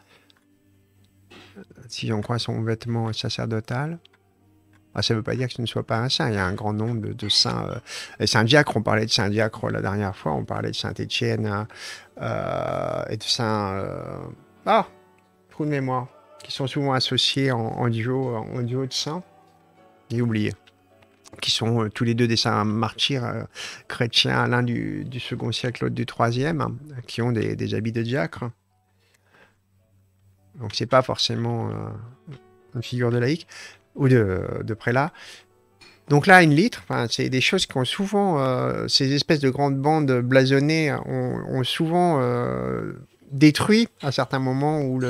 Si on croit son vêtement sacerdotal. Ah, ça ne veut pas dire que ce ne soit pas un saint. Il y a un grand nombre de saints. Saint-Diacre, on parlait de Saint-Diacre la dernière fois. On parlait de Saint-Étienne et de Saint... trou de mémoire. Qui sont souvent associés en duo de saints. J'ai oublié. Qui sont tous les deux des saints martyrs chrétiens, l'un du second siècle, l'autre du troisième, qui ont des habits de diacre. Donc c'est pas forcément une figure de laïc ou de prélat. Donc là, une litre, c'est des choses qui ont souvent, ces espèces de grandes bandes blasonnées ont souvent détruit à certains moments où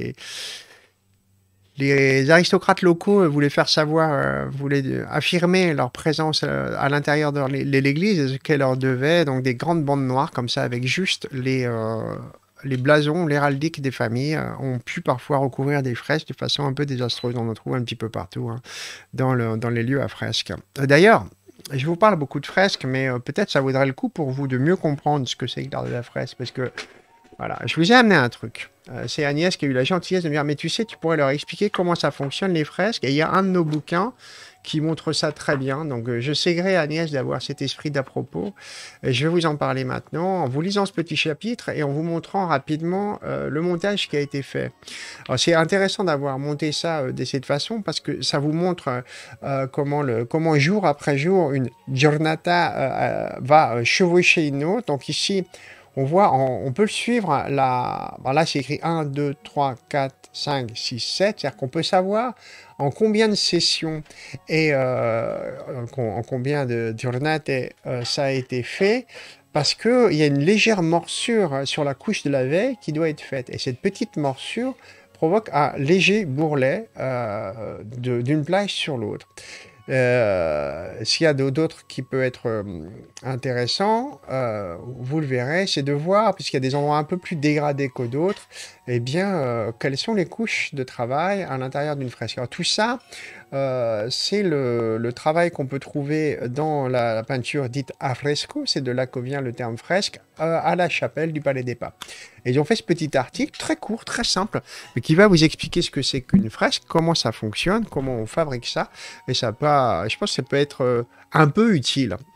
les aristocrates locaux voulaient faire savoir, voulaient affirmer leur présence à l'intérieur de l'église, ce qu'elle leur devait, donc des grandes bandes noires comme ça, avec juste les blasons, l'héraldique des familles, ont pu parfois recouvrir des fresques de façon un peu désastreuse. On en trouve un petit peu partout dans les lieux à fresques. D'ailleurs, je vous parle beaucoup de fresques, mais peut-être ça vaudrait le coup pour vous de mieux comprendre ce que c'est que l'art de la fresque, parce que voilà, je vous ai amené un truc. C'est Agnès qui a eu la gentillesse de me dire « Mais tu sais, tu pourrais leur expliquer comment ça fonctionne, les fresques. » Et il y a un de nos bouquins qui montre ça très bien. Donc, je sais gré Agnès d'avoir cet esprit d'à propos. Et je vais vous en parler maintenant en vous lisant ce petit chapitre et en vous montrant rapidement le montage qui a été fait. Alors, c'est intéressant d'avoir monté ça de cette façon parce que ça vous montre comment jour après jour, une giornata va chevaucher une autre. Donc ici... on peut le suivre, là c'est écrit 1, 2, 3, 4, 5, 6, 7, c'est-à-dire qu'on peut savoir en combien de sessions et en combien de giornate ça a été fait, parce qu'il y a une légère morsure sur la couche de la veille qui doit être faite. Et cette petite morsure provoque un léger bourrelet d'une plage sur l'autre. S'il y a d'autres qui peut être intéressant, vous le verrez, c'est de voir, puisqu'il y a des endroits un peu plus dégradés que d'autres, eh bien, quelles sont les couches de travail à l'intérieur d'une fresque. Alors tout ça, c'est le travail qu'on peut trouver dans la peinture dite a fresco, c'est de là que vient le terme fresque, à la chapelle du Palais des Papes. Et ils ont fait ce petit article très court, très simple, mais qui va vous expliquer ce que c'est qu'une fresque, comment ça fonctionne, comment on fabrique ça, et ça peut, je pense que ça peut être un peu utile.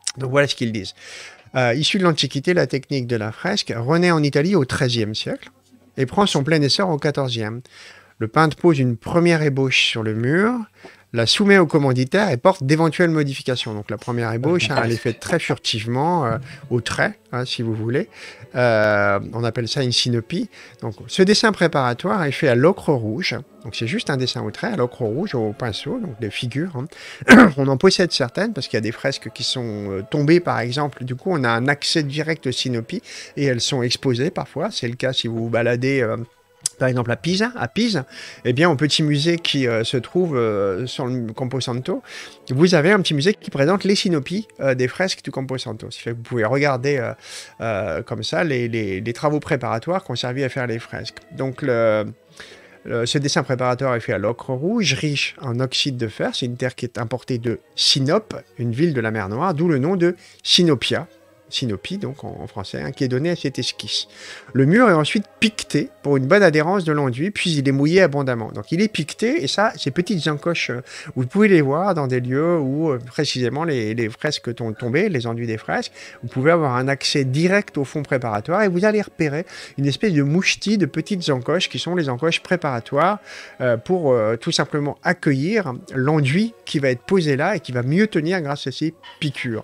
Donc voilà ce qu'ils disent. Issu de l'Antiquité, la technique de la fresque renaît en Italie au XIIIe siècle et prend son plein essor au XIVe. Le peintre pose une première ébauche sur le mur, la soumet au commanditaire et porte d'éventuelles modifications. Donc la première ébauche, elle est faite très furtivement, au trait, si vous voulez. On appelle ça une synopie. Donc ce dessin préparatoire est fait à l'ocre rouge. Donc c'est juste un dessin au trait, à l'ocre rouge, au pinceau, donc des figures. On en possède certaines parce qu'il y a des fresques qui sont tombées, par exemple. Du coup, on a un accès direct aux synopies et elles sont exposées parfois. C'est le cas si vous vous baladez... par exemple à Pise, eh bien, au petit musée qui se trouve sur le Camposanto, vous avez un petit musée qui présente les synopies des fresques du Camposanto. Ce qui fait que vous pouvez regarder comme ça les travaux préparatoires qui ont servi à faire les fresques. Donc, ce dessin préparatoire est fait à l'ocre rouge, riche en oxyde de fer. C'est une terre qui est importée de Sinope, une ville de la mer Noire, d'où le nom de Sinopia. Synopie, donc en français, qui est donné à cette esquisse. Le mur est ensuite piqueté pour une bonne adhérence de l'enduit, puis il est mouillé abondamment. Donc il est piqueté, et ça, ces petites encoches, vous pouvez les voir dans des lieux où précisément les fresques sont tombées, les enduits des fresques. Vous pouvez avoir un accès direct au fond préparatoire, et vous allez repérer une espèce de mouchetis de petites encoches, qui sont les encoches préparatoires, pour tout simplement accueillir l'enduit qui va être posé là, et qui va mieux tenir grâce à ces piqûres.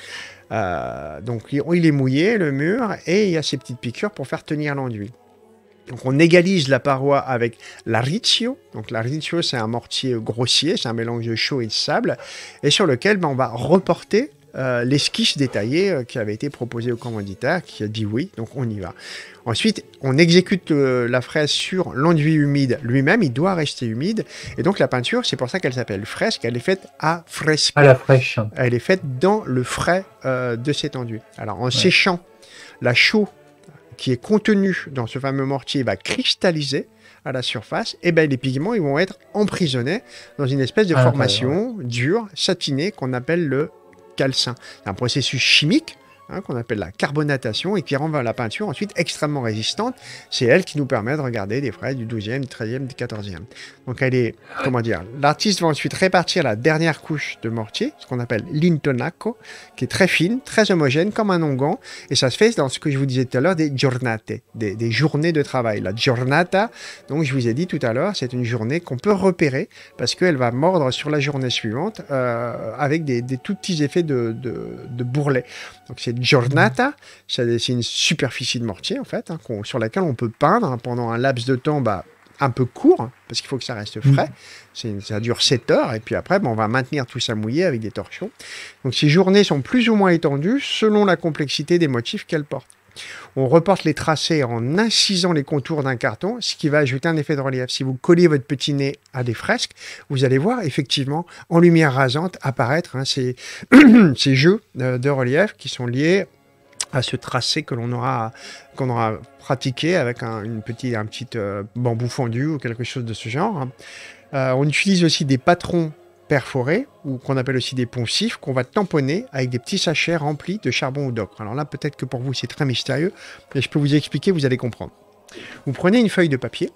Donc il est mouillé, le mur, et il y a ces petites piqûres pour faire tenir l'enduit. Donc on égalise la paroi avec l'ariccio. Donc l'ariccio, c'est un mortier grossier, c'est un mélange de chaux et de sable, et sur lequel on va reporter l'esquisse détaillée qui avait été proposée au commanditaire, qui a dit oui, donc on y va. Ensuite, on exécute la fresque sur l'enduit humide lui-même, il doit rester humide, et donc la peinture, c'est pour ça qu'elle s'appelle fresque, elle est faite à fresco. À la fraîche. Elle est faite dans le frais de cet enduit. Alors en séchant, la chaux qui est contenue dans ce fameux mortier va cristalliser à la surface, et ben les pigments ils vont être emprisonnés dans une espèce de formation dure, satinée, qu'on appelle le calcin. C'est un processus chimique qu'on appelle la carbonatation et qui rend la peinture ensuite extrêmement résistante. C'est elle qui nous permet de regarder des fresques du 12e, du 13e, du 14e. Donc elle est, comment dire, l'artiste va ensuite répartir la dernière couche de mortier, ce qu'on appelle l'intonaco, qui est très fine, très homogène, comme un onguent, et ça se fait dans ce que je vous disais tout à l'heure, des giornate, des journées de travail. La giornata, donc je vous ai dit tout à l'heure, c'est une journée qu'on peut repérer parce qu'elle va mordre sur la journée suivante avec des tout petits effets de bourrelet. Donc c'est giornata, c'est une superficie de mortier en fait, sur laquelle on peut peindre pendant un laps de temps un peu court, parce qu'il faut que ça reste frais. Ça dure 7 heures, et puis après, on va maintenir tout ça mouillé avec des torchons. Donc ces journées sont plus ou moins étendues selon la complexité des motifs qu'elles portent. On reporte les tracés en incisant les contours d'un carton, ce qui va ajouter un effet de relief. Si vous collez votre petit nez à des fresques, vous allez voir effectivement en lumière rasante apparaître ces jeux de relief qui sont liés à ce tracé qu'on aura pratiqué avec un petit bambou fendu ou quelque chose de ce genre. On utilise aussi des patrons perforés, ou qu'on appelle aussi des poncifs, qu'on va tamponner avec des petits sachets remplis de charbon ou d'ocre. Alors là, peut-être que pour vous, c'est très mystérieux, mais je peux vous expliquer, vous allez comprendre. Vous prenez une feuille de papier,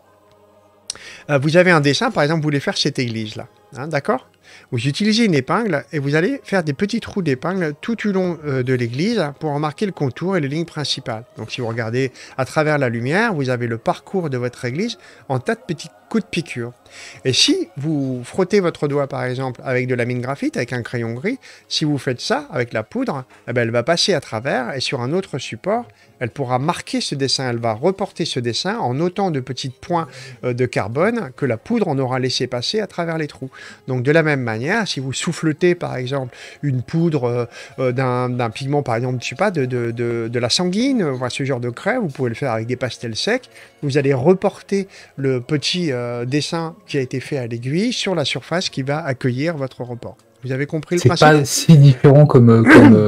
vous avez un dessin, par exemple, vous voulez faire cette église-là, d'accord ? Vous utilisez une épingle et vous allez faire des petits trous d'épingle tout au long de l'église pour en marquer le contour et les lignes principales. Donc si vous regardez à travers la lumière, vous avez le parcours de votre église en tas de petits coups de piqûre. Et si vous frottez votre doigt par exemple avec de la mine graphite, avec un crayon gris, si vous faites ça avec la poudre, elle va passer à travers et sur un autre support, elle pourra marquer ce dessin, elle va reporter ce dessin en autant de petits points de carbone que la poudre en aura laissé passer à travers les trous. Donc de la même manière, si vous souffletez par exemple une poudre d'un pigment, par exemple, je sais pas, de la sanguine, ce genre de craie, vous pouvez le faire avec des pastels secs, vous allez reporter le petit dessin qui a été fait à l'aiguille sur la surface qui va accueillir votre report. Vous avez compris le principe ? C'est pas si différent comme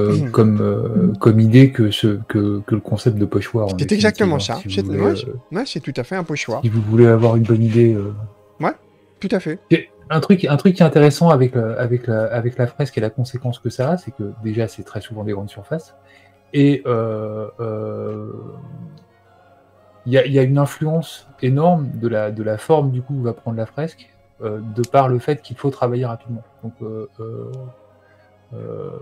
idée que le concept de pochoir. C'est exactement ça. C'est tout à fait un pochoir. Si vous voulez avoir une bonne idée. Ouais, tout à fait. Un truc qui est intéressant avec la fresque et la conséquence que ça a, c'est que déjà c'est très souvent des grandes surfaces et il y a une influence énorme de la forme du coup que va prendre la fresque de par le fait qu'il faut travailler rapidement. Donc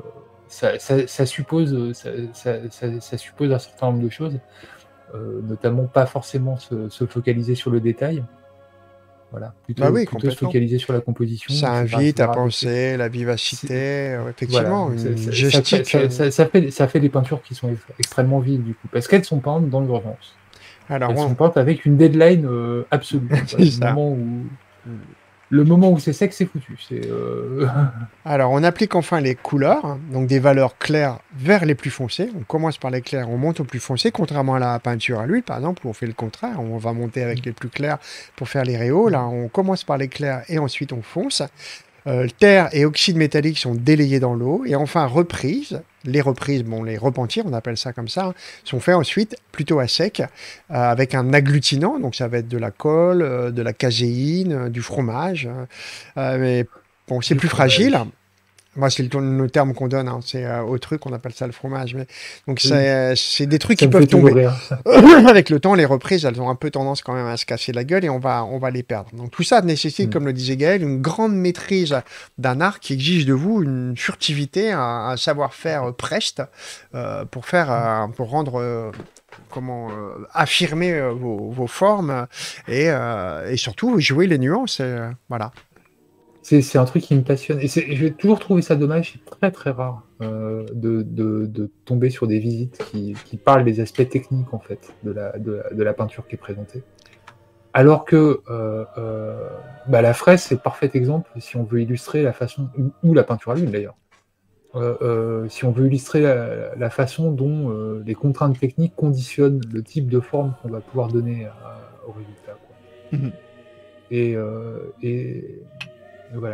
ça suppose, ça suppose un certain nombre de choses, notamment pas forcément se focaliser sur le détail. Voilà, Bah oui, plutôt se complètement. focaliser sur la composition, Ça etc., invite à etc. Donc, penser, la vivacité, voilà, effectivement, donc une ça gestique. ça fait des peintures qui sont extrêmement vives, du coup, parce qu'elles sont peintes dans l'urgence. Alors, Elles sont peintes avec une deadline absolue. Voilà, c'est ça. le moment où c'est sec, c'est foutu. Alors, on applique enfin les couleurs, donc des valeurs claires vers les plus foncées. On commence par les clairs, on monte aux plus foncés, contrairement à la peinture à l'huile, par exemple, où on fait le contraire. On va monter avec les plus clairs pour faire les réaux. Là, on commence par les clairs et ensuite on fonce. Terre et oxyde métallique sont délayés dans l'eau. Et enfin, reprises. Les reprises, bon, les repentirs, on appelle ça comme ça, hein, sont faits ensuite plutôt à sec, avec un agglutinant. Donc, ça va être de la colle, de la caséine, du fromage. Mais bon, c'est plus fragile. Moi, c'est le terme qu'on donne, hein. C'est au truc, on appelle ça le fromage. Mais... Donc, c'est des trucs qui peuvent tomber. Avec le temps, les reprises, elles ont un peu tendance quand même à se casser la gueule et on va les perdre. Donc, tout ça nécessite, comme le disait Gaël, une grande maîtrise d'un art qui exige de vous une furtivité, un savoir-faire preste pour rendre... affirmer vos formes et surtout jouer les nuances. Voilà. C'est un truc qui me passionne. Et j'ai toujours trouvé ça dommage, c'est très très rare de tomber sur des visites qui parlent des aspects techniques en fait de la peinture qui est présentée. Alors que la fraise, c'est le parfait exemple si on veut illustrer la façon, ou la peinture à l'huile d'ailleurs, si on veut illustrer la façon dont les contraintes techniques conditionnent le type de forme qu'on va pouvoir donner au résultat, quoi. Et voilà.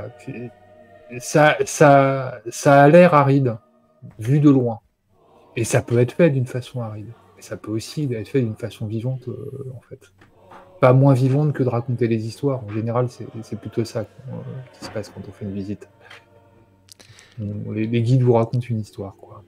Ça a l'air aride, vu de loin. Et ça peut être fait d'une façon aride. Et ça peut aussi être fait d'une façon vivante, en fait. Pas moins vivante que de raconter les histoires. En général, c'est plutôt ça qui se passe quand on fait une visite. Les guides vous racontent une histoire, quoi.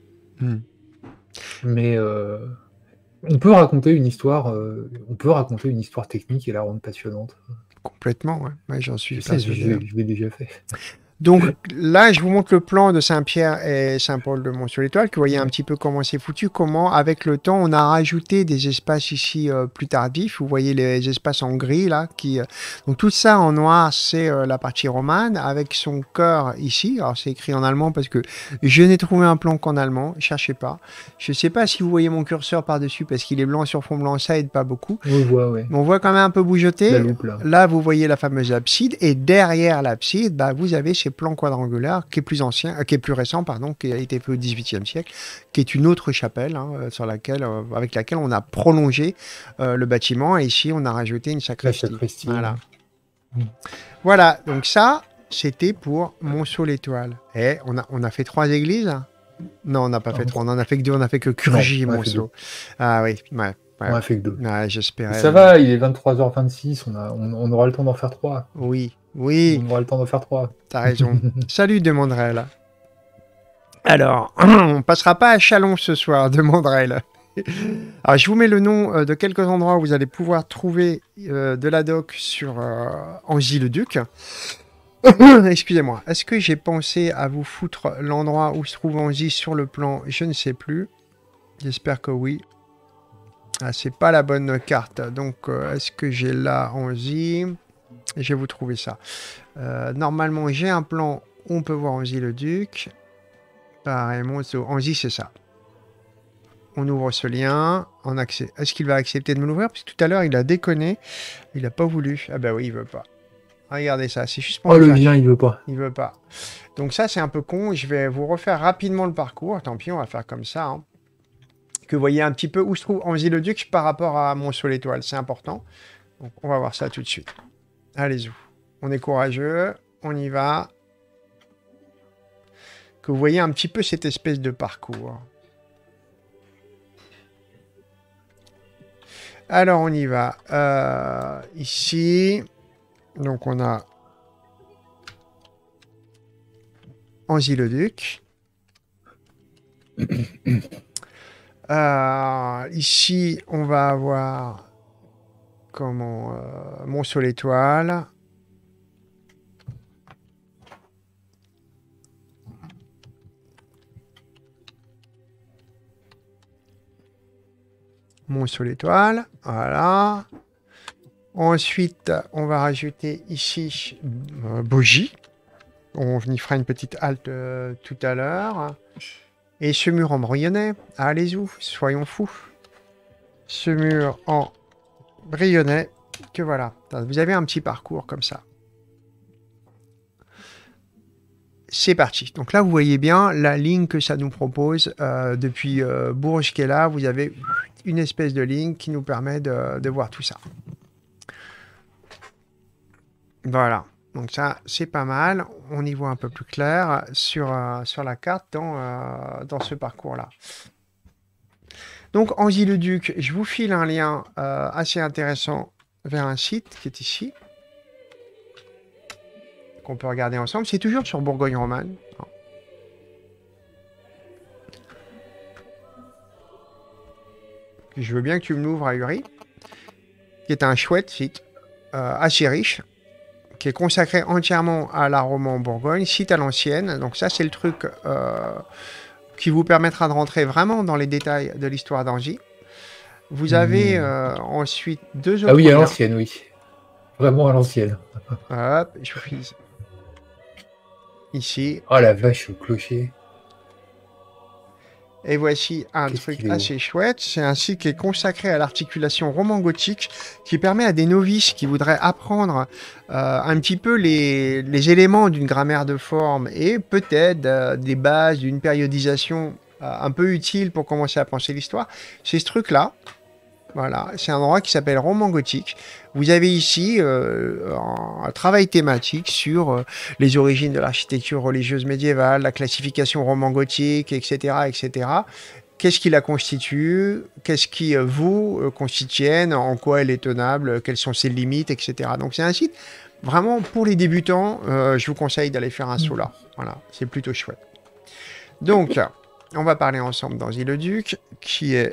Mais on peut raconter une histoire technique et la rendre passionnante. Complètement, ouais, j'en suis persuadé. Je l'ai déjà fait. Donc là, je vous montre le plan de Saint-Pierre et Saint-Paul de Mont-sur-l'Étoile, que vous voyez un petit peu comment c'est foutu, comment avec le temps on a rajouté des espaces ici plus tardifs. Vous voyez les espaces en gris là, donc tout ça en noir, c'est la partie romane avec son cœur ici. Alors c'est écrit en allemand parce que je n'ai trouvé un plan qu'en allemand. Cherchez pas. Je sais pas si vous voyez mon curseur par dessus parce qu'il est blanc sur fond blanc, ça aide pas beaucoup. On voit, ouais. Mais on voit quand même un peu bougeoter. La loupe, là. Là, vous voyez la fameuse abside et derrière l'abside, vous avez ces plans quadrangulaires qui est plus ancien, qui est plus récent, pardon, qui a été fait au XVIIIe siècle, qui est une autre chapelle avec laquelle on a prolongé le bâtiment. Et ici, on a rajouté une sacristie. Voilà. Voilà. Donc ça, c'était pour Monceau-l'Étoile. Et on a fait 3 églises. Non, on n'a pas fait 3. On en a fait que 2. On a fait que Curgy, Monceau. Ah oui, ouais. On a fait que 2. Ouais, j'espérais. Ça va, il est 23h26, on aura le temps d'en faire 3. Oui. On aura le temps d'en faire 3. T'as raison. Salut, Demandrel. Alors, on passera pas à Chalon ce soir, Demandrel. Alors, je vous mets le nom de quelques endroits où vous allez pouvoir trouver de la doc sur Anzy-le-Duc. Excusez-moi. Est-ce que j'ai pensé à vous foutre l'endroit où se trouve Anzy sur le plan? Je ne sais plus. J'espère que oui. Ah, c'est pas la bonne carte. Donc, est-ce que j'ai là Anzy? Je vais vous trouver ça. Normalement, j'ai un plan où on peut voir Anzy-le-Duc. Pareil, Anzy, c'est ça. On ouvre ce lien. Est-ce qu'il va accepter de me l'ouvrir? Parce que tout à l'heure, il a déconné. Il n'a pas voulu. Ah bah oui, il veut pas. Regardez ça. C'est juste pour le lien, il veut pas. Il veut pas. Donc ça, c'est un peu con. Je vais vous refaire rapidement le parcours. Tant pis, on va faire comme ça. Hein. Que vous voyez un petit peu où se trouve Anzy-le-Duc par rapport à Monceau-l'Étoile. C'est important. Donc, on va voir ça tout de suite. Allez-y. On est courageux. On y va. Que vous voyez un petit peu cette espèce de parcours. Alors, on y va. Ici, donc on a Anzy-le-Duc. Ici, on va avoir Monceau-l'Étoile. Mont sur l'étoile. Voilà. Ensuite, on va rajouter ici Bogie. On y fera une petite halte tout à l'heure. Et ce mur en brillonnet. Allez-y, soyons fous. Ce mur en brillonnet. Que voilà. Vous avez un petit parcours comme ça. C'est parti. Donc là, vous voyez bien la ligne que ça nous propose depuis Bourges qui est là. Vous avez une espèce de ligne qui nous permet de voir tout ça. Voilà. Donc ça, c'est pas mal. On y voit un peu plus clair sur la carte dans ce parcours-là. Donc, Anzy-le-Duc, je vous file un lien assez intéressant vers un site qui est ici. Qu'on peut regarder ensemble. C'est toujours sur Bourgogne-Romane. Je veux bien que tu me l'ouvres à Uri, qui est un chouette site, assez riche, qui est consacré entièrement à la Rome en Bourgogne, site à l'ancienne. Donc ça, c'est le truc qui vous permettra de rentrer vraiment dans les détails de l'histoire d'Anzy. Vous avez ensuite deux autres... Ah oui, à l'ancienne, oui. Vraiment à l'ancienne. Hop, je vous finis. Ici. Oh la vache, au clocher. Et voici un truc assez chouette. C'est un site qui est consacré à l'articulation roman-gothique, qui permet à des novices qui voudraient apprendre un petit peu les éléments d'une grammaire de forme et peut-être des bases d'une périodisation un peu utile pour commencer à penser l'histoire. C'est ce truc-là. Voilà, c'est un endroit qui s'appelle Roman Gothique. Vous avez ici un travail thématique sur les origines de l'architecture religieuse médiévale, la classification roman gothique, etc., etc. Qu'est-ce qui la constitue? Qu'est-ce qui vous constitue? En quoi elle est tenable? Quelles sont ses limites, etc. Donc c'est un site vraiment pour les débutants. Je vous conseille d'aller faire un saut là. Voilà, c'est plutôt chouette. Donc, on va parler ensemble d'Anzy-le-Duc, qui est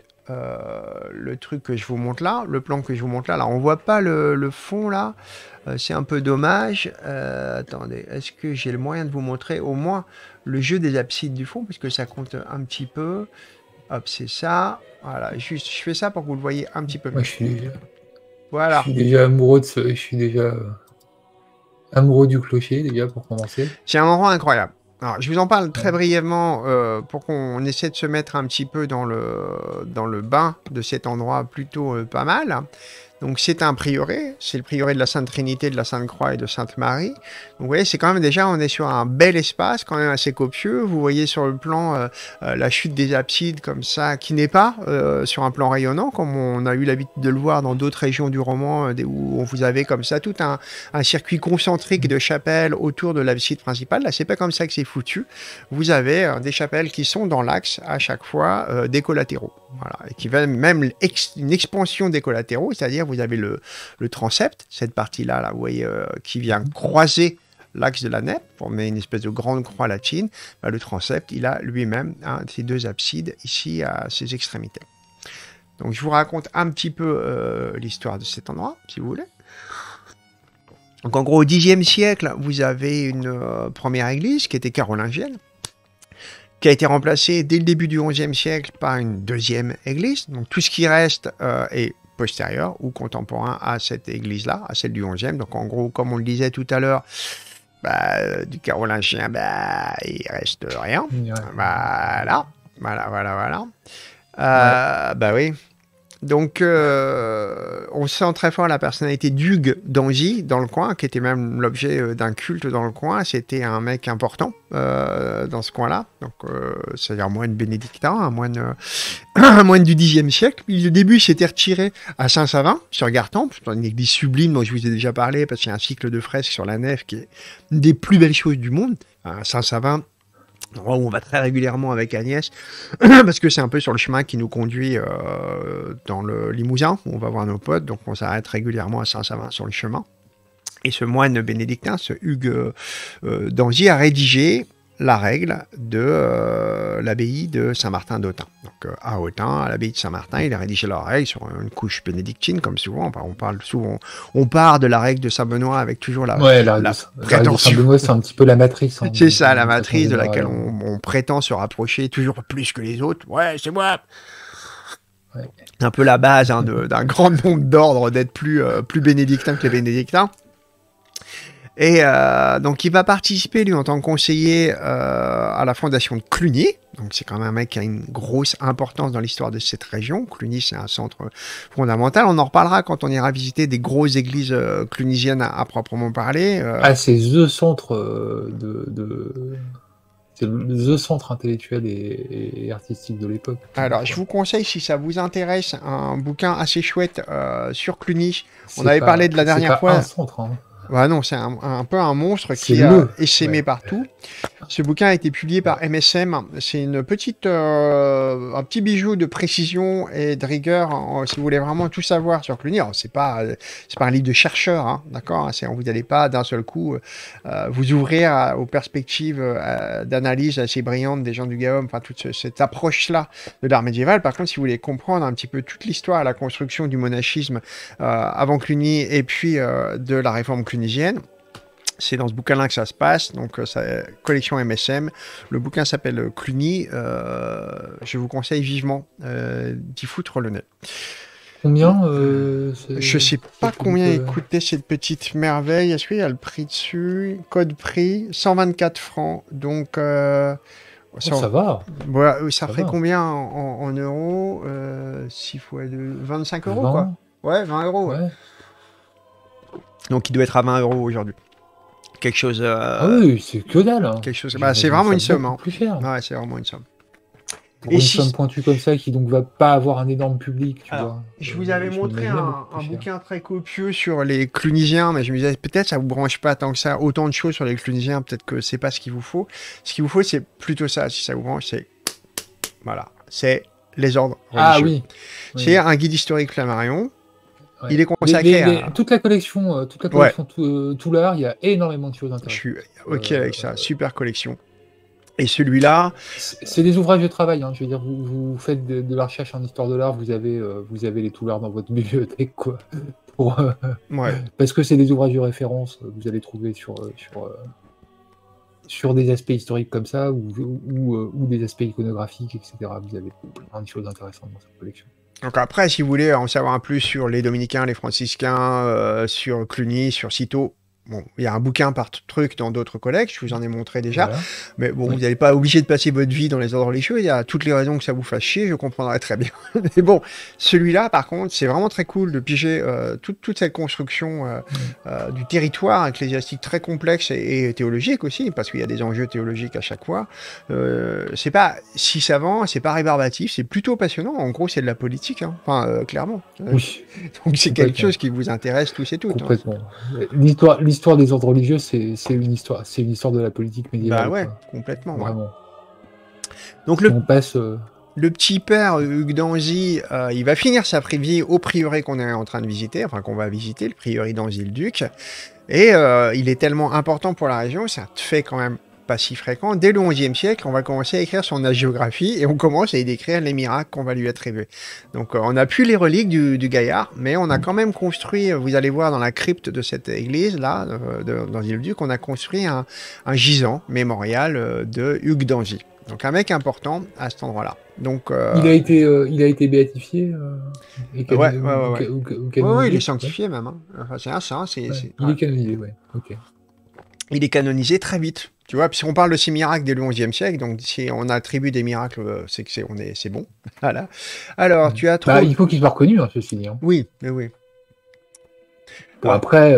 le truc que je vous montre là, le plan que je vous montre là. Là, on voit pas le fond là, c'est un peu dommage. Attendez, est-ce que j'ai le moyen de vous montrer au moins le jeu des absides du fond, puisque ça compte un petit peu. Hop, c'est ça. Voilà, juste, je fais ça pour que vous le voyez un petit peu mieux. Moi, voilà. Je suis déjà amoureux de je suis déjà amoureux du clocher, déjà, pour commencer. C'est un endroit incroyable. Alors, je vous en parle très brièvement pour qu'on essaie de se mettre un petit peu dans le bain de cet endroit plutôt pas mal. Donc, c'est un prieuré. C'est le prieuré de la Sainte Trinité, de la Sainte Croix et de Sainte Marie. Donc, vous voyez, c'est quand même déjà, on est sur un bel espace, quand même assez copieux. Vous voyez sur le plan la chute des absides comme ça, qui n'est pas sur un plan rayonnant, comme on a eu l'habitude de le voir dans d'autres régions du roman, où vous avez comme ça tout un circuit concentrique de chapelles autour de l'abside principale. Là, c'est pas comme ça que c'est foutu. Vous avez des chapelles qui sont dans l'axe à chaque fois des collatéraux. Voilà, et qui va même une expansion des collatéraux, c'est-à-dire vous avez le transept, cette partie-là, là, vous voyez, qui vient croiser l'axe de la nef, former une espèce de grande croix latine. Bah, le transept, il a lui-même ces deux absides ici à ses extrémités. Donc je vous raconte un petit peu l'histoire de cet endroit, si vous voulez. Donc en gros, au Xe siècle, vous avez une première église qui était carolingienne, qui a été remplacée dès le début du XIe siècle par une deuxième église. Donc tout ce qui reste est postérieur ou contemporain à cette église-là, à celle du XIe. Donc en gros, comme on le disait tout à l'heure, du carolingien, il reste rien. Ouais. Voilà. Oui. Donc, on sent très fort la personnalité d'Hugues d'Anzy dans le coin, qui était même l'objet d'un culte dans le coin. C'était un mec important dans ce coin-là. Donc, c'est-à-dire un moine bénédictin, un moine du Xe siècle. Puis, au début, il s'était retiré à Saint-Savin, sur Gartempe, dans une église sublime dont je vous ai déjà parlé, parce qu'il y a un cycle de fresques sur la nef qui est une des plus belles choses du monde. Saint-Savin, où on va très régulièrement avec Agnès, parce que c'est un peu sur le chemin qui nous conduit dans le Limousin, où on va voir nos potes, donc on s'arrête régulièrement à Saint-Savin sur le chemin. Et ce moine bénédictin, ce Hugues d'Anzy, a rédigé la règle de l'abbaye de Saint-Martin d'Autun. Donc à Autun, à l'abbaye de Saint-Martin, il a rédigé la règle sur une couche bénédictine, comme souvent. On part de la règle de Saint-Benoît avec toujours la prétention. Saint-Benoît, c'est un petit peu la matrice. Hein, c'est ça, la matrice de laquelle on prétend se rapprocher toujours plus que les autres. Ouais, c'est moi. Ouais. Un peu la base hein, d'un grand nombre d'ordres, d'être plus bénédictin que les bénédictins. Et donc, il va participer, lui, en tant que conseiller à la fondation de Cluny. Donc, c'est quand même un mec qui a une grosse importance dans l'histoire de cette région. Cluny, c'est un centre fondamental. On en reparlera quand on ira visiter des grosses églises clunisiennes à proprement parler. Ah, c'est the centre c'est le centre intellectuel et artistique de l'époque. Alors, je vous conseille, si ça vous intéresse, un bouquin assez chouette sur Cluny. On C'est avait pas- parlé de la dernière c'est fois. pas un centre, hein. Ouais, non, c'est un peu un monstre C'est qui a le. essaimé Ouais. partout. Ce bouquin a été publié par MSM. C'est une petite, un petit bijou de précision et de rigueur. Si vous voulez vraiment tout savoir sur Cluny, c'est pas un livre de chercheur, hein, d'accord. Vous n'allez pas d'un seul coup vous ouvrir aux perspectives d'analyse assez brillantes des gens du Gaume. Enfin, toute cette approche-là de l'art médiéval. Par contre, si vous voulez comprendre un petit peu toute l'histoire, la construction du monachisme avant Cluny et puis de la réforme clunisienne. C'est dans ce bouquin-là que ça se passe, donc collection MSM. Le bouquin s'appelle Cluny. Je vous conseille vivement d'y foutre le nez. Combien Je sais pas combien coûtait cette petite merveille. Est-ce qu'il y a le prix dessus? Code prix 124 francs. Donc ça va. Voilà, ça ferait va. combien en euros 6 fois 2, 25 euros 20. quoi. Ouais, 20 euros. Ouais. Donc il doit être à 20 euros aujourd'hui. Quelque chose. Ah oui, c'est que dalle. Hein. Quelque chose. Bah, c'est vraiment une somme. Hein. Plus cher. Ouais, c'est vraiment une somme. Pour une somme pointue comme ça, qui donc va pas avoir un énorme public, tu vois. Je vous avais montré un bouquin très copieux sur les Clunisiens, mais je me disais peut-être ça vous branche pas tant que ça, autant de choses sur les Clunisiens, peut-être que c'est pas ce qu'il vous faut. Ce qu'il vous faut, c'est plutôt ça. Si ça vous branche, c'est voilà, c'est les ordres religieux. Ah oui. C'est un guide historique Flammarion. Ouais. Il est consacré à toute la collection tout l'art, il y a énormément de choses intéressantes. Je suis ok avec ça, super collection. Et celui-là, c'est des ouvrages de travail. Hein. Je veux dire, vous faites de la recherche en histoire de l'art, vous avez les Toulards dans votre bibliothèque, quoi. Parce que c'est des ouvrages de référence. Vous allez trouver sur des aspects historiques comme ça, ou des aspects iconographiques, etc. Vous avez plein de choses intéressantes dans cette collection. Donc après, si vous voulez en savoir un plus sur les dominicains, les franciscains, sur Cluny, sur Cîteaux, bon, il y a un bouquin par truc dans d'autres collègues, je vous en ai montré déjà. Voilà. Mais bon, vous n'allez pas obligé de passer votre vie dans les ordres religieux. Il y a toutes les raisons que ça vous fasse chier, je comprendrai très bien. Mais bon, celui-là, par contre, c'est vraiment très cool de piger toute cette construction du territoire ecclésiastique très complexe et théologique aussi, parce qu'il y a des enjeux théologiques à chaque fois. C'est pas si savant, c'est pas rébarbatif, c'est plutôt passionnant. En gros, c'est de la politique, hein. Enfin, clairement. Oui. Donc c'est quelque chose qui vous intéresse tous et toutes. Complètement. Hein. L'histoire des ordres religieux, c'est une histoire de la politique médiévale. Bah ouais, quoi. complètement. Vraiment. Ouais. Donc on passe. Le petit père Hugues d'Anzy, il va finir sa vie au prieuré qu'on est en train de visiter, enfin qu'on va visiter, le prieuré d'Anzy-le-Duc. Et il est tellement important pour la région, c'est un fait quand même pas si fréquent. Dès le XIe siècle, on va commencer à écrire son hagiographie et on commence à y décrire les miracles qu'on va lui attribuer. Donc on n'a plus les reliques du gaillard, mais on a quand même construit, vous allez voir dans la crypte de cette église là, d'Anzy-le-Duc, on a construit un gisant mémorial de Hugues d'Anzy. Donc un mec important à cet endroit-là. Donc il a été béatifié. Ouais, il est sanctifié même. Hein. Enfin, c'est un saint. Il est canonisé, ouais. Ok. Il est canonisé très vite. Tu vois, si on parle de ces miracles dès le XIe siècle, donc si on attribue des miracles, c'est que c'est bon. Voilà. Alors, tu as trop... il faut qu'il soit reconnu, hein, ceci dit. Hein. Oui, mais oui. Bon, après,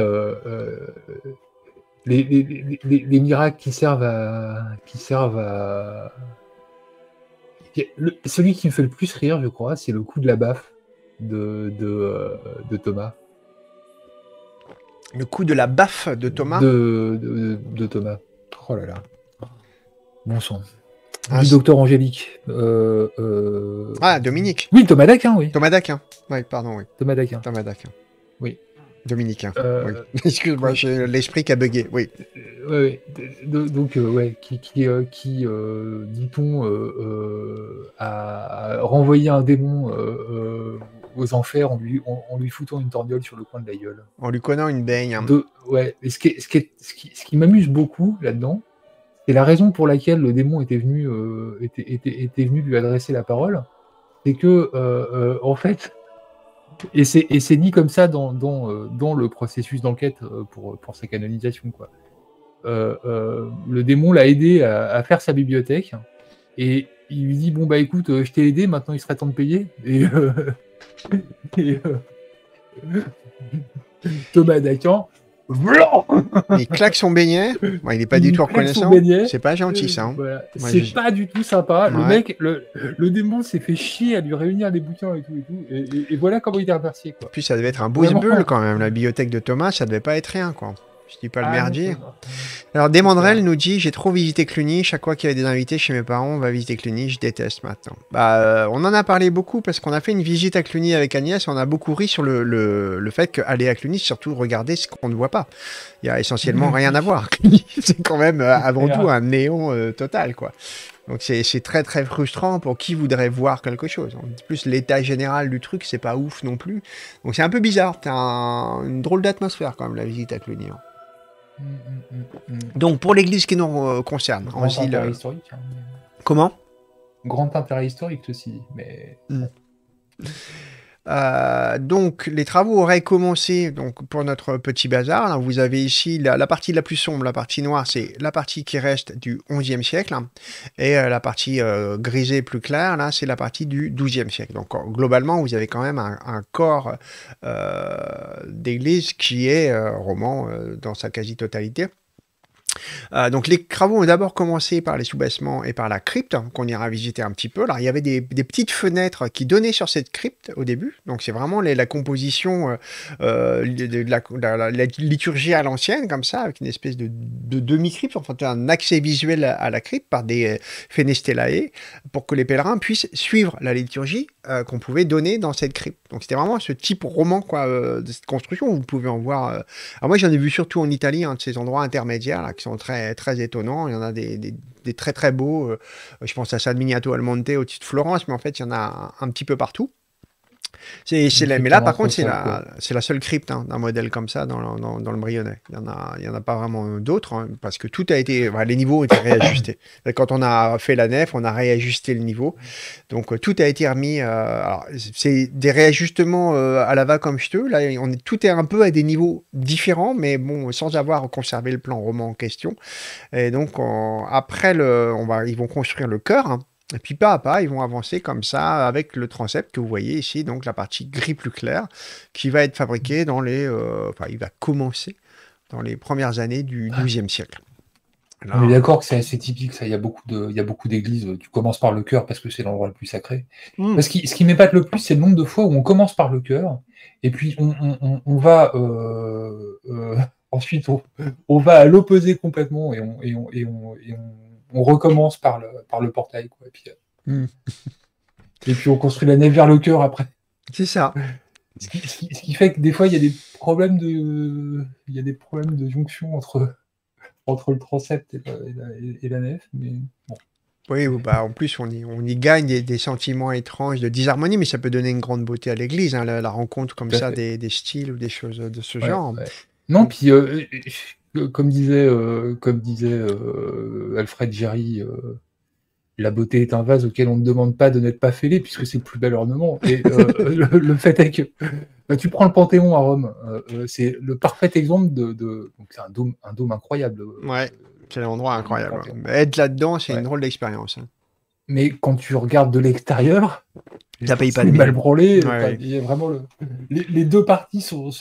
les miracles qui servent à... Celui qui me fait le plus rire, je crois, c'est le coup de la baffe de Thomas. Le coup de la baffe de Thomas de Thomas. Oh là là. Bon sang. Du docteur Angélique. Ah, Dominique. Oui, Thomas d'Aquin, oui. Thomas d'Aquin. Oui, pardon, oui. Thomas d'Aquin. Oui. Dominicain. Oui. Excuse-moi, j'ai l'esprit qui a bugué. Oui. Oui. Donc, qui dit-on, a renvoyé un démon aux enfers en lui foutant une torgnole sur le coin de la gueule. En lui connaissant une baigne. Hein. Et ce qui m'amuse beaucoup là-dedans, c'est la raison pour laquelle le démon était venu lui adresser la parole. c'est que, en fait, et c'est dit comme ça dans le processus d'enquête pour sa canonisation, quoi. Le démon l'a aidé à faire sa bibliothèque, et il lui dit, bon bah écoute, je t'ai aidé, maintenant il serait temps de payer. Et Thomas d'Aquin, Il claque son beignet. Bon, il est pas du tout reconnaissant. C'est pas gentil, ça. Hein. Voilà. Moi, C'est pas du tout sympa. Ouais. Le mec, le démon s'est fait chier à lui réunir les bouquins et tout. Et voilà comment il est remercié, quoi. Puis ça devait être un beau bulle quand même. La bibliothèque de Thomas, ça devait pas être rien, quoi. Je dis pas le merdier. Alors, Desmandrel nous dit, j'ai trop visité Cluny. Chaque fois qu'il y avait des invités chez mes parents, on va visiter Cluny. Je déteste maintenant. On en a parlé beaucoup parce qu'on a fait une visite à Cluny avec Agnès. On a beaucoup ri sur le fait qu'aller à Cluny, c'est surtout regarder ce qu'on ne voit pas. Il y a essentiellement rien à voir. C'est quand même avant tout un néon total, quoi. Donc c'est très très frustrant pour qui voudrait voir quelque chose. En plus, l'état général du truc, c'est pas ouf non plus. Donc c'est un peu bizarre. C'est une drôle d'atmosphère quand même, la visite à Cluny. Hein. Donc pour l'église qui nous concerne, grand intérêt historique. Hein. Comment ? Grand intérêt historique, ceci dit. Mais... donc les travaux auraient commencé donc, pour notre petit bazar. Là, vous avez ici la partie la plus sombre, la partie noire, c'est la partie qui reste du XIe siècle. Hein, et la partie grisée plus claire, là, c'est la partie du XIIe siècle. Donc globalement, vous avez quand même un corps d'église qui est roman dans sa quasi-totalité. Donc les travaux ont d'abord commencé par les soubassements et par la crypte, qu'on ira visiter un petit peu. Alors il y avait des petites fenêtres qui donnaient sur cette crypte au début, donc c'est vraiment la composition de la liturgie à l'ancienne, comme ça, avec une espèce de demi-crypte, enfin un accès visuel à la crypte par des fenestellae, pour que les pèlerins puissent suivre la liturgie qu'on pouvait donner dans cette crypte. Donc c'était vraiment ce type roman, quoi, de cette construction. Vous pouvez en voir... Alors moi j'en ai vu surtout en Italie, de ces endroits intermédiaires là, qui sont très, très étonnants. Il y en a des très très beaux. Je pense à San Miniato al Monte au-dessus de Florence, mais en fait il y en a un petit peu partout. Mais là, par contre, c'est la seule crypte d'un modèle comme ça dans le Brionnais. Il y en a pas vraiment d'autres, hein, parce que tout a été... les niveaux ont été réajustés. Quand on a fait la nef, on a réajusté le niveau. Donc, tout a été remis... alors, c'est des réajustements à la va comme jeteux. Là, tout est un peu à des niveaux différents, mais bon, sans avoir conservé le plan roman en question. Et donc, après, ils vont construire le chœur, hein. Et puis pas à pas, ils vont avancer comme ça avec le transept que vous voyez ici, donc la partie gris plus clair, qui va être fabriqué il va commencer dans les premières années du XIIe siècle. Là, on est d'accord que c'est assez typique, ça. Il y a beaucoup d'églises. Tu commences par le chœur parce que c'est l'endroit le plus sacré. Ce qui m'épate le plus, c'est le nombre de fois où on commence par le chœur, et puis on va ensuite on va à l'opposé complètement, et on recommence par le portail, quoi. Et puis on construit la nef vers le chœur après. C'est ça. Ce qui fait que des fois il y a des problèmes de jonction entre le transept et la nef, mais bon. Oui, en plus on y gagne des sentiments étranges de disharmonie, mais ça peut donner une grande beauté à l'église, hein, la rencontre comme ça des styles ou des choses de ce genre. Ouais. Non, puis comme disait Alfred Jarry, la beauté est un vase auquel on ne demande pas de n'être pas fêlé, puisque c'est le plus bel ornement. Et le fait est que tu prends le Panthéon à Rome, c'est le parfait exemple donc c'est un dôme incroyable. Ouais, c'est un endroit incroyable. Être là-dedans, c'est une drôle d'expérience. Hein. Mais quand tu regardes de l'extérieur, ça paye pas de mal branlé. Ouais. Il y a vraiment les deux parties sont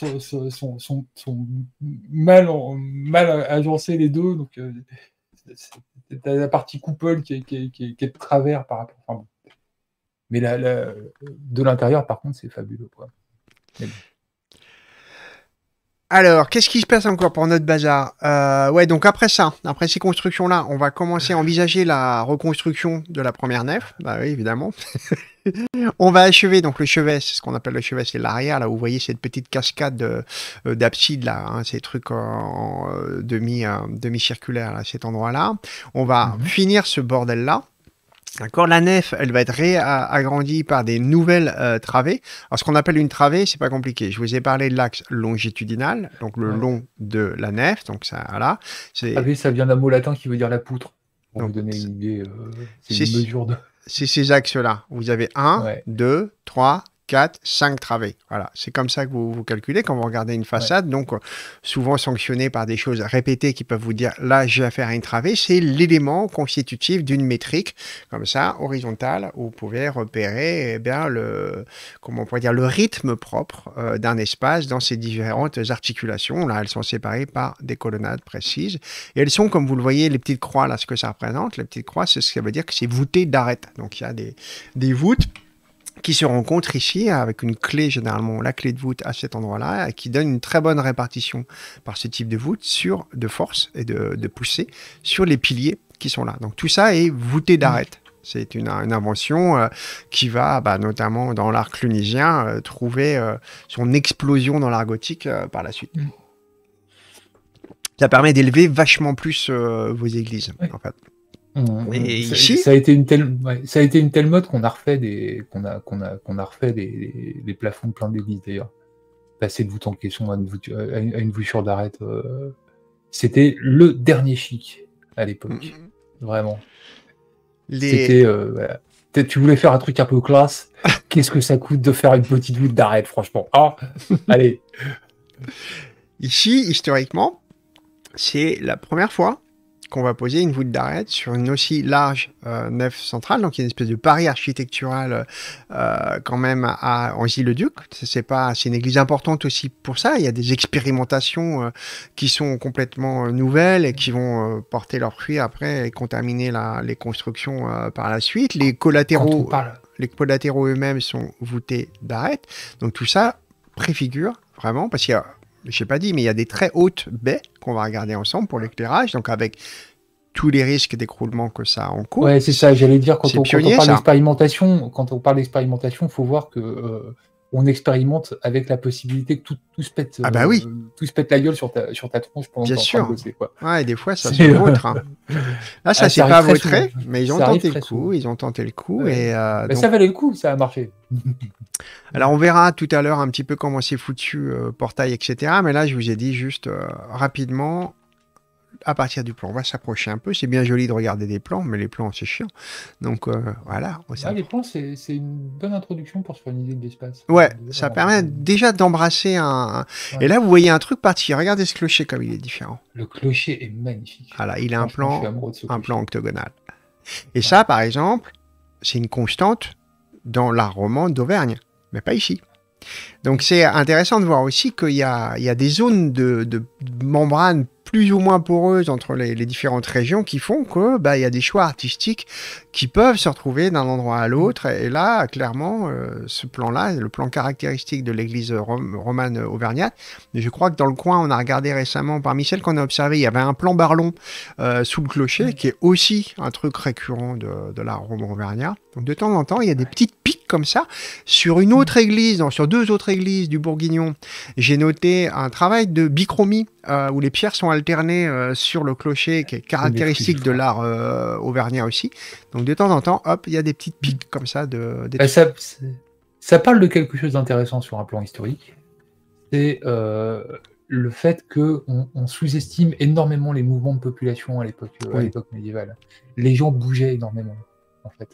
mal agencées, les deux. Donc t'as la partie coupole qui est de travers par rapport. Enfin, bon. Mais de l'intérieur, par contre, c'est fabuleux, quoi. Mais bon. Alors, qu'est-ce qui se passe encore pour notre bazar ? Donc après ces constructions-là, on va commencer à envisager la reconstruction de la première nef. Bah oui, évidemment. On va achever donc le chevet, c'est ce qu'on appelle le chevet, c'est l'arrière, là où vous voyez cette petite cascade d'abside, là, hein, ces trucs en demi-circulaire, à cet endroit-là. On va finir ce bordel-là. D'accord, la nef, elle va être réagrandie par des nouvelles travées. Alors, ce qu'on appelle une travée, c'est pas compliqué. Je vous ai parlé de l'axe longitudinal, donc le long de la nef. Donc ça, voilà. Travée, ça vient d'un mot latin qui veut dire la poutre. Pour vous donner une idée, c'est une mesure de... c'est ces axes-là. Vous avez 1, 2, 3, 4, 5 travées. Voilà, c'est comme ça que vous calculez quand vous regardez une façade. Ouais. Donc, souvent sanctionné par des choses répétées qui peuvent vous dire, là, j'ai affaire à une travée. C'est l'élément constitutif d'une métrique, comme ça, horizontale, où vous pouvez repérer comment on pourrait dire, le rythme propre d'un espace dans ses différentes articulations. Là, elles sont séparées par des colonnades précises. Et elles sont, comme vous le voyez, les petites croix, là, ce que ça représente. Les petites croix, c'est ce que ça veut dire que c'est voûté d'arêtes. Donc, il y a des voûtes qui se rencontrent ici avec une clé, généralement la clé de voûte à cet endroit-là, qui donne une très bonne répartition par ce type de voûte de force et de poussée sur les piliers qui sont là. Donc tout ça est voûté d'arêtes. C'est une invention qui va, notamment dans l'art clunisien, trouver son explosion dans l'art gothique par la suite. Ça permet d'élever vachement plus vos églises, en fait. Et ici, ça a été une telle mode qu'on a refait des plafonds plein d'églises d'ailleurs. Passer de voûte en caisson à une voussure d'arête, c'était le dernier chic à l'époque, vraiment. C'était, tu voulais faire un truc un peu classe. Qu'est-ce que ça coûte de faire une petite voûte d'arête, franchement. Allez. Ici, historiquement, c'est la première fois qu'on va poser une voûte d'arête sur une aussi large nef centrale. Donc, il y a une espèce de pari architectural quand même à Anzy-le-Duc. C'est une église importante aussi pour ça. Il y a des expérimentations qui sont complètement nouvelles et qui vont porter leurs fruits après et contaminer les constructions par la suite. Les collatéraux eux-mêmes sont voûtés d'arête. Donc, tout ça préfigure vraiment, parce qu'il y a, je n'ai pas dit, mais il y a des très hautes baies qu'on va regarder ensemble pour l'éclairage, donc avec tous les risques d'écroulement que ça encourt. Ouais, c'est ça, j'allais dire, quand on parle d'expérimentation, il faut voir que on expérimente avec la possibilité que tout se pète, tout se pète la gueule sur ta tronche pendant que tu es en train de bosser, quoi. Ouais, et des fois, ça se vautre. Hein. Là, ça s'est pas vautré, mais ils ont tenté le coup. Et, donc... ça valait le coup, ça a marché. Alors, on verra tout à l'heure un petit peu comment c'est foutu, portail, etc. Mais là, je vous ai dit juste rapidement, à partir du plan, on va s'approcher un peu. C'est bien joli de regarder des plans, mais les plans, c'est chiant. Donc, voilà. Les plans, c'est une bonne introduction pour se faire une idée de l'espace. Ouais, ça permet déjà d'embrasser un... Ouais. Et là, vous voyez un truc particulier. Regardez ce clocher comme il est différent. Le clocher est magnifique. Voilà, il a un plan octogonal. Et ça, par exemple, c'est une constante dans l'art roman d'Auvergne, mais pas ici. Donc c'est intéressant de voir aussi qu'il y a des zones de membrane plus ou moins poreuses entre les différentes régions qui font que y a des choix artistiques qui peuvent se retrouver d'un endroit à l'autre. Et là, clairement, ce plan-là, le plan caractéristique de l'église romane auvergnate. Mais je crois que dans le coin, on a regardé récemment, parmi celles qu'on a observées, il y avait un plan Barlon sous le clocher, qui est aussi un truc récurrent de l'art roman auvergnat. Donc de temps en temps, il y a des petites piques comme ça. Sur une autre église, sur deux autres églises du Bourguignon, j'ai noté un travail de bichromie, où les pierres sont alternées sur le clocher, qui est caractéristique de l'art auvergnat aussi. Donc de temps en temps, hop, il y a des petites piques comme ça. Ça parle de quelque chose d'intéressant sur un plan historique. C'est le fait qu'on sous-estime énormément les mouvements de population à l'époque médiévale. Les gens bougeaient énormément, en fait.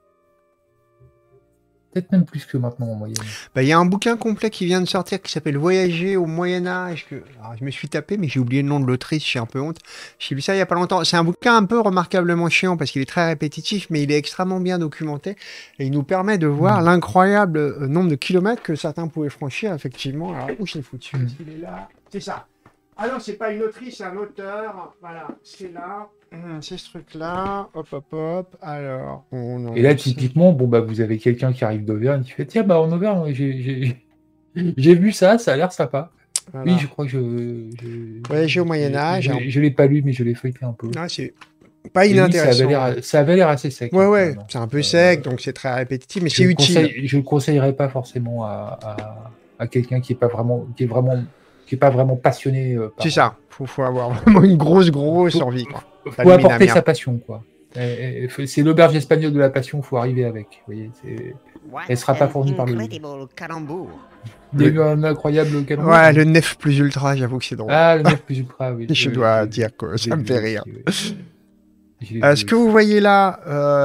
Peut-être même plus que maintenant en moyenne. Il y a un bouquin complet qui vient de sortir qui s'appelle Voyager au Moyen-Âge. Alors, je me suis tapé, mais j'ai oublié le nom de l'autrice, j'ai un peu honte. J'ai lu ça il n'y a pas longtemps. C'est un bouquin un peu remarquablement chiant parce qu'il est très répétitif, mais il est extrêmement bien documenté et il nous permet de voir l'incroyable nombre de kilomètres que certains pouvaient franchir, effectivement. Alors, où c'est foutu Il est là. C'est ça. Ah non, c'est pas une autrice, c'est un auteur. Voilà, c'est là. C'est ce truc-là. Hop, hop, hop. Alors, et là, typiquement, vous avez quelqu'un qui arrive d'Auvergne qui fait tiens, en Auvergne, j'ai vu ça, ça a l'air sympa. Voilà. Oui, je crois que Voyager au Moyen-Âge. Je l'ai pas lu, mais je l'ai feuilleté un peu. Non, c'est pas inintéressant. Ça avait l'air assez sec. Ouais, c'est un peu sec, donc c'est très répétitif, mais c'est utile. Je le conseillerais pas forcément à quelqu'un qui est pas vraiment passionné. C'est ça. Faut avoir vraiment une grosse envie, quoi. Faut apporter sa passion, quoi. C'est l'auberge espagnole de la passion, faut arriver avec. Vous voyez, elle sera pas fournie par le. Il y a eu un incroyable calembour. Ouais, le nef plus ultra, j'avoue que c'est drôle. Ah, le nef plus ultra, oui. Je dois dire que ça me fait rire. Ce que vous voyez là,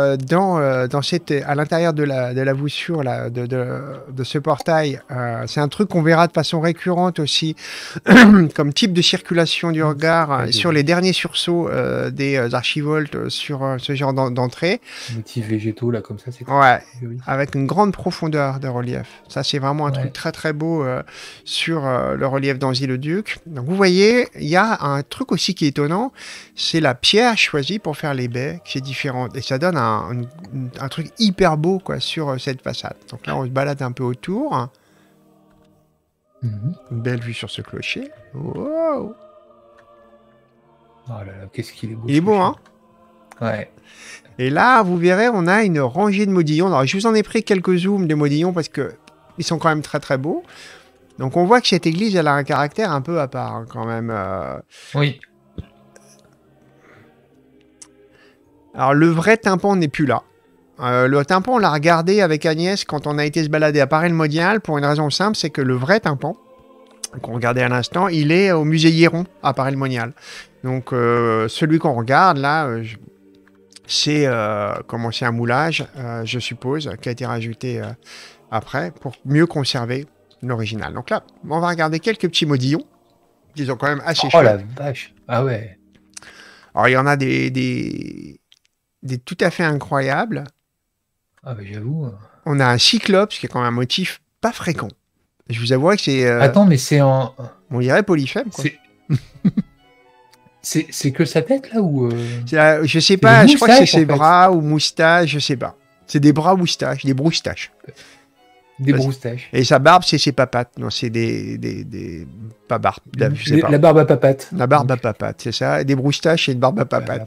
à l'intérieur de la voussure là, de ce portail, c'est un truc qu'on verra de façon récurrente aussi, comme type de circulation du regard sur les derniers sursauts des archivoltes sur ce genre d'entrée. Motifs végétaux là, comme ça, c'est ouais, avec une grande profondeur de relief. Ça, c'est vraiment un truc très très beau sur le relief d'Anzy-le-Duc. Donc vous voyez, il y a un truc aussi qui est étonnant, c'est la pierre choisie pour faire les baies, qui est différente. Et ça donne un truc hyper beau quoi, sur cette façade. Donc là, on se balade un peu autour. Une belle vue sur ce clocher. Wow. Oh là là, qu'est-ce qu'il est beau. Il est beau, hein? Ouais. Et là, vous verrez, on a une rangée de modillons. Alors, je vous en ai pris quelques zooms de modillons parce que ils sont quand même très très beaux. Donc, on voit que cette église, elle a un caractère un peu à part, hein, quand même. Oui. Alors, le vrai tympan n'est plus là. Le tympan, on l'a regardé avec Agnès quand on a été se balader à Paray-le-Monial pour une raison simple, c'est que le vrai tympan, qu'on regardait à l'instant, il est au musée Hieron à Paray-le-Monial. Donc, celui qu'on regarde là, c'est un moulage, je suppose, qui a été rajouté après pour mieux conserver l'original. Donc là, on va regarder quelques petits modillons qui sont quand même assez chouettes. Oh la vache! Ah ouais! Alors, il y en a des tout à fait incroyables. Ah bah j'avoue. On a un cyclope, qui est quand même un motif pas fréquent. Je vous avoue que c'est... Attends, mais c'est en... On dirait Polyphème, quoi. C'est que sa tête, là, ou... Je sais pas, je crois que c'est ses bras ou moustaches, je sais pas. C'est des bras moustaches, des broustaches. Des broustaches. Et sa barbe, c'est ses papates. Non, c'est des... Pas barbe, je sais pas. La barbe à papate. La barbe à papate, c'est ça. Et des broustaches et une barbe à papate.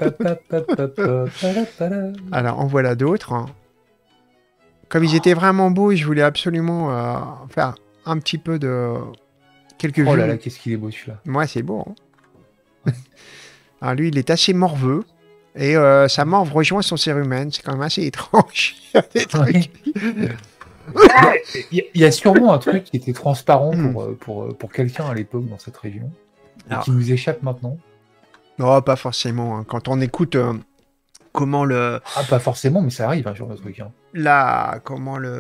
Alors, en voilà d'autres. Comme ils étaient vraiment beaux, je voulais absolument faire un petit peu de... quelques vues. Oh là là, qu'est-ce qu'il est beau, celui-là. Ouais, c'est beau. Hein. Alors, lui, il est assez morveux. Et sa morve rejoint son cérumen. C'est quand même assez étrange. Il y a des trucs... Il y a sûrement un truc qui était transparent pour quelqu'un à l'époque dans cette région, et qui nous échappe maintenant. Non, pas forcément. Hein. Quand on écoute comment le... Ah, pas forcément, mais ça arrive, hein, sur le truc. Hein. Là, comment le...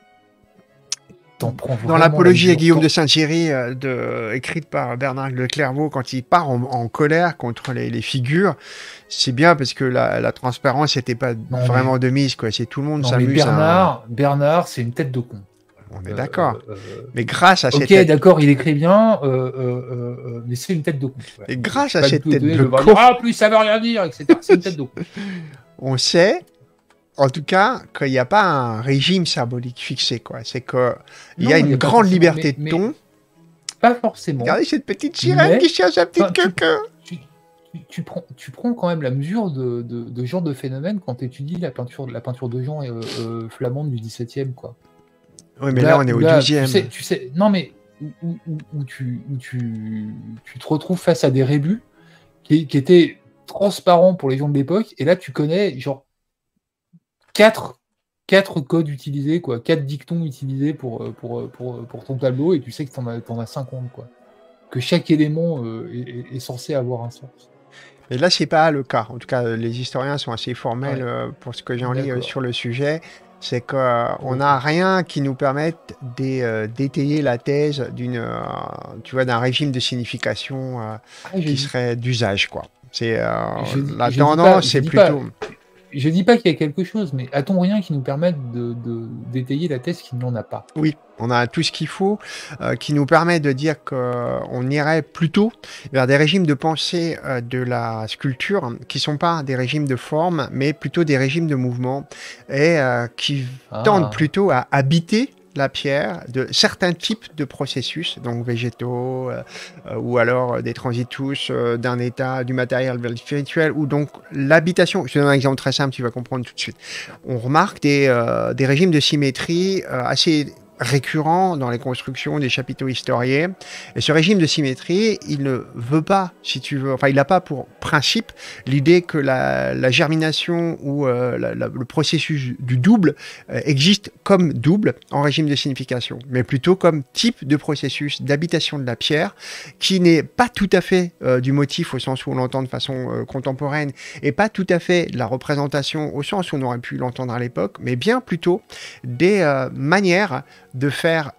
Dans l'apologie à Guillaume de Saint-Thierry, écrite par Bernard de Clairvaux, quand il part en colère contre les figures, c'est bien parce que la transparence n'était pas vraiment de mise, quoi. C'est tout le monde s'amuse. Bernard, c'est une tête de con. On est d'accord. Mais grâce à cette tête... Ok, d'accord, il écrit bien, mais c'est une tête de con. Ouais. Et grâce à cette tête de con... Ah, plus ça veut rien dire, etc. C'est une tête de con. On sait... En tout cas, qu'il n'y a pas un régime symbolique fixé, quoi. C'est qu'il y a une grande liberté de ton. Pas forcément. Regardez cette petite sirène qui cherche sa petite queue. Tu prends quand même la mesure de genre de phénomène quand tu étudies la peinture de Jean flamande du XVIIe, quoi. Oui, mais là on est au XIIe. Tu sais, non, mais où tu te retrouves face à des rébus qui étaient transparents pour les gens de l'époque, et là tu connais, genre, 4 codes utilisés, quoi, 4 dictons utilisés pour ton tableau, et tu sais que t'en as 50, quoi. Que chaque élément est censé avoir un sens. Mais là, c'est pas le cas. En tout cas, les historiens sont assez formels pour ce que j'en lis sur le sujet. C'est qu'on n'a rien qui nous permette d'étayer la thèse d'un régime de signification qui serait d'usage, quoi. C'est la tendance, c'est plutôt... Je dis pas qu'il y a quelque chose, mais a-t-on rien qui nous permette d'étayer la thèse qu'il n'y en a pas? Oui, on a tout ce qu'il faut qui nous permet de dire qu'on irait plutôt vers des régimes de pensée de la sculpture qui ne sont pas des régimes de forme, mais plutôt des régimes de mouvement et qui tendent plutôt à habiter la pierre de certains types de processus, donc végétaux, ou alors des transitus d'un état du matériel vers le spirituel, ou donc l'habitation. Je te donne un exemple très simple, tu vas comprendre tout de suite. On remarque des régimes de symétrie assez récurrent dans les constructions des chapiteaux historiés. Et ce régime de symétrie, il ne veut pas, si tu veux, enfin, il n'a pas pour principe l'idée que la germination ou le processus du double existe comme double en régime de signification, mais plutôt comme type de processus d'habitation de la pierre qui n'est pas tout à fait du motif au sens où on l'entend de façon contemporaine et pas tout à fait de la représentation au sens où on aurait pu l'entendre à l'époque, mais bien plutôt des manières de faire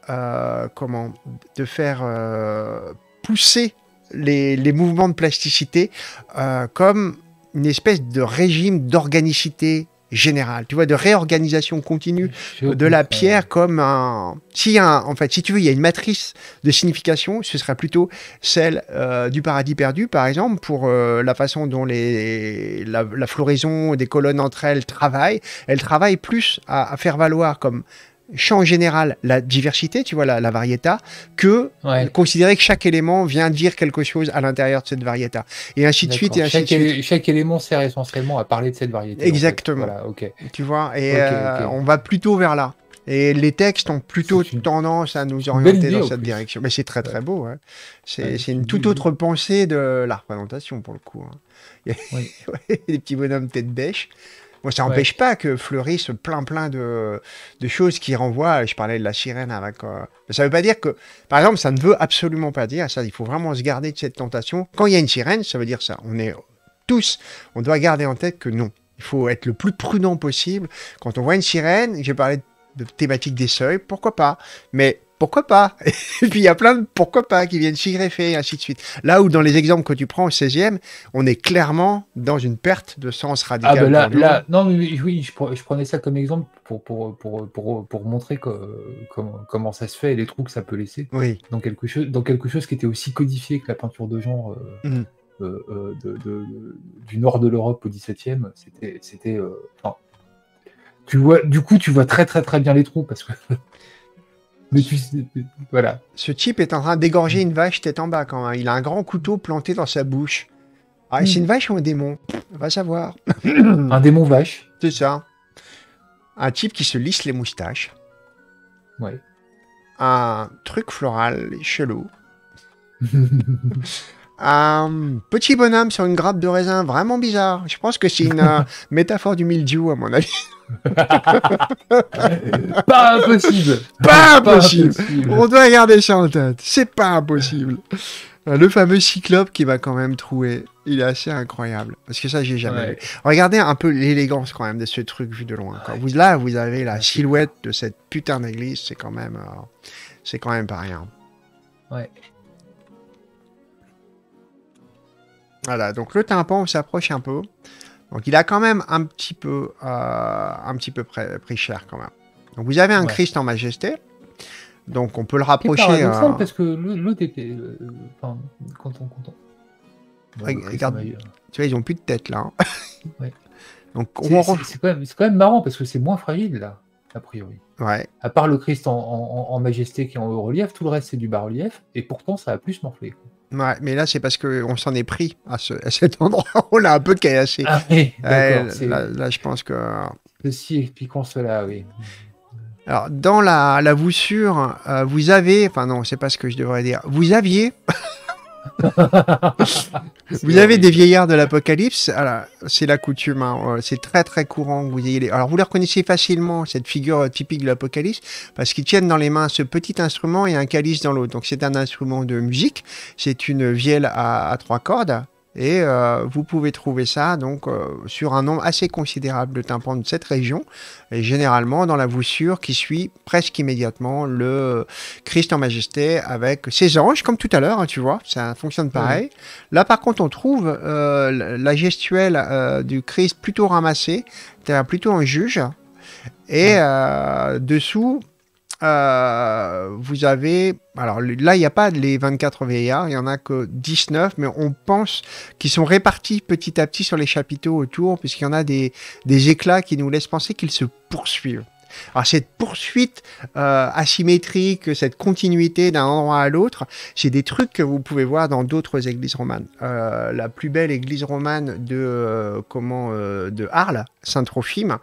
pousser les mouvements de plasticité comme une espèce de régime d'organicité générale, tu vois, de réorganisation continue de la pierre comme un... En fait, si tu veux, il y a une matrice de signification, ce serait plutôt celle du paradis perdu, par exemple, pour la façon dont la floraison des colonnes entre elles travaillent. Elles travaillent plus à faire valoir comme champ général la diversité, tu vois, la variéta, que considérer que chaque élément vient dire quelque chose à l'intérieur de cette variéta. Et ainsi de suite, et ainsi de suite. Chaque élément sert essentiellement à parler de cette variété. Exactement. En fait. Voilà, ok. Tu vois, et on va plutôt vers là. Et les textes ont plutôt tendance à nous orienter dans cette direction. Mais c'est très très beau. Hein. C'est une toute autre pensée de la représentation, pour le coup. Hein. Il y a des petits bonhommes tête bêche. Bon, ça n'empêche pas que fleurissent plein de choses qui renvoient, je parlais de la sirène avec... Ça ne veut pas dire que... Par exemple, ça ne veut absolument pas dire, ça, il faut vraiment se garder de cette tentation. Quand il y a une sirène, ça veut dire ça. On doit garder en tête que non. Il faut être le plus prudent possible. Quand on voit une sirène, j'ai parlé de thématique des seuils, pourquoi pas. Mais... pourquoi pas? Et puis il y a plein de pourquoi pas qui viennent s'y greffer, et ainsi de suite. Là où dans les exemples que tu prends au 16e, on est clairement dans une perte de sens radicale. Ah ben là, non, mais oui, je prenais ça comme exemple pour montrer comment ça se fait et les trous que ça peut laisser dans quelque chose qui était aussi codifié que la peinture de genre du nord de l'Europe au 17e. C'était tu vois très très très bien les trous parce que mais voilà. Ce type est en train d'égorger une vache tête en bas quand même. Il a un grand couteau planté dans sa bouche. Ah, c'est une vache ou un démon? On va savoir. Un démon vache. C'est ça. Un type qui se lisse les moustaches. Ouais. Un truc floral chelou. Un petit bonhomme sur une grappe de raisin vraiment bizarre. Je pense que c'est une métaphore du mildiou, à mon avis. Pas impossible. Pas impossible. On doit garder ça en tête. C'est pas impossible. Le fameux cyclope qui va quand même trouer. Il est assez incroyable. Parce que ça, j'ai jamais vu. Regardez un peu l'élégance quand même de ce truc vu de loin. Quand vous avez la silhouette de cette putain d'église. C'est quand même pas rien. Ouais. Voilà, donc le tympan, on s'approche un peu. Donc il a quand même un petit peu pris cher quand même. Donc vous avez un Christ en majesté. Donc on peut le rapprocher. C'est paradoxal parce que l'autre était content. Regarde, tu vois, ils ont plus de tête là. Hein. Ouais. Donc c'est quand même marrant parce que c'est moins fragile là, a priori. Ouais. À part le Christ en majesté qui est en haut relief, tout le reste c'est du bas relief et pourtant ça a plus morflé. Ouais, mais là, c'est parce qu'on s'en est pris à cet endroit. On l'a un peu caillassé. Ah oui, d'accord. Là, je pense que... Ceci expliquant cela, oui. Alors, dans la voussure, vous avez... Enfin, non, c'est pas ce que je devrais dire. Vous aviez... Vous avez des vieillards de l'Apocalypse. Alors, c'est la coutume. Hein. C'est très, très courant que vous ayez les... Alors, vous les reconnaissez facilement, cette figure typique de l'Apocalypse, parce qu'ils tiennent dans les mains ce petit instrument et un calice dans l'autre. Donc, c'est un instrument de musique. C'est une vielle à 3 cordes. Et vous pouvez trouver ça donc sur un nombre assez considérable de tympans de cette région, et généralement dans la voussure qui suit presque immédiatement le Christ en majesté avec ses anges, comme tout à l'heure, hein, tu vois, ça fonctionne pareil. Oui. Là par contre on trouve la gestuelle du Christ plutôt ramassée, c'est-à-dire plutôt un juge, et dessous vous avez... Alors là, il n'y a pas les 24 vieillards, il n'y en a que 19, mais on pense qu'ils sont répartis petit à petit sur les chapiteaux autour, puisqu'il y en a des éclats qui nous laissent penser qu'ils se poursuivent. Alors cette poursuite asymétrique, cette continuité d'un endroit à l'autre, c'est des trucs que vous pouvez voir dans d'autres églises romanes. La plus belle église romane de Arles, Saint-Trophime,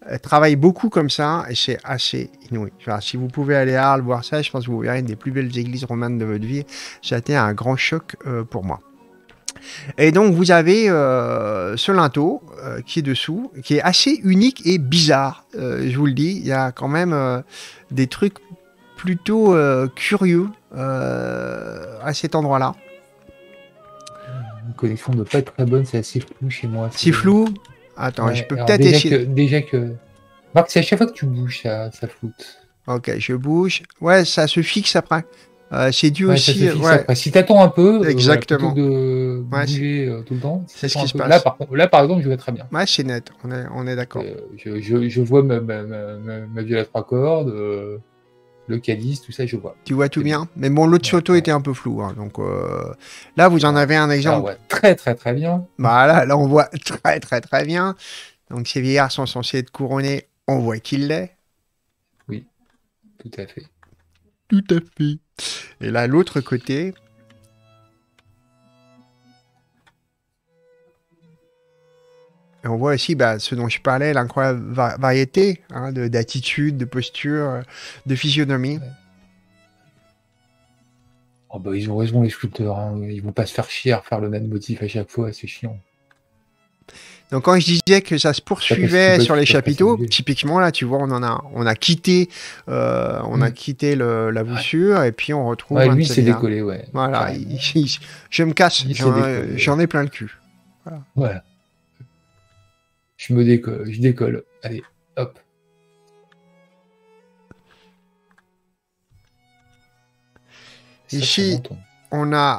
travaille beaucoup comme ça et c'est assez inouï. Enfin, si vous pouvez aller à Arles voir ça, je pense que vous verrez une des plus belles églises romanes de votre vie. Ça a été un grand choc pour moi. Et donc vous avez ce linteau qui est dessous, qui est assez unique et bizarre. Je vous le dis, il y a quand même des trucs plutôt curieux à cet endroit-là. Une connexion ne pas être très bonne, c'est assez flou chez moi. C'est flou. Attends, Ouais, je peux alors peut-être essayer. déjà que... Marc, c'est à chaque fois que tu bouges, ça floute. Ok, je bouge. Ouais, ça se fixe après. C'est dû Ouais, ça aussi. se fixe Ouais, après. Si t'attends un peu, exactement. plutôt que de Ouais, bouger tout le temps, si c'est ce t'attends qui un se peu... passe. Là, par exemple, je vais très bien. Ouais, c'est net. On est d'accord. Je vois ma viole à 3 cordes, le calice, tout ça, je vois. Tu vois tout C'est bien. Mais bon, l'autre photo ouais. était un peu flou. Hein, donc là, vous en avez un Là, on exemple. voit très très très bien. Voilà, là, on voit très très très bien. Donc ces vieillards sont censés être couronnés. On voit qu'il l'est. Oui, tout à fait. Tout à fait. Et là, l'autre côté. Et on voit aussi ce dont je parlais, l'incroyable variété d'attitude, de posture, de physionomie. Ouais. Oh bah, ils ont raison, les sculpteurs. Hein. Ils vont pas se faire chier à refaire le même motif à chaque fois, c'est chiant. Donc quand je disais que ça se poursuivait sur les chapiteaux, typiquement là, tu vois, on a quitté la voussure et puis on retrouve. Ouais, lui, c'est décollé, ouais. Voilà, je me casse, j'en ai plein le cul. Voilà. Je décolle. Allez, hop. Ici, on a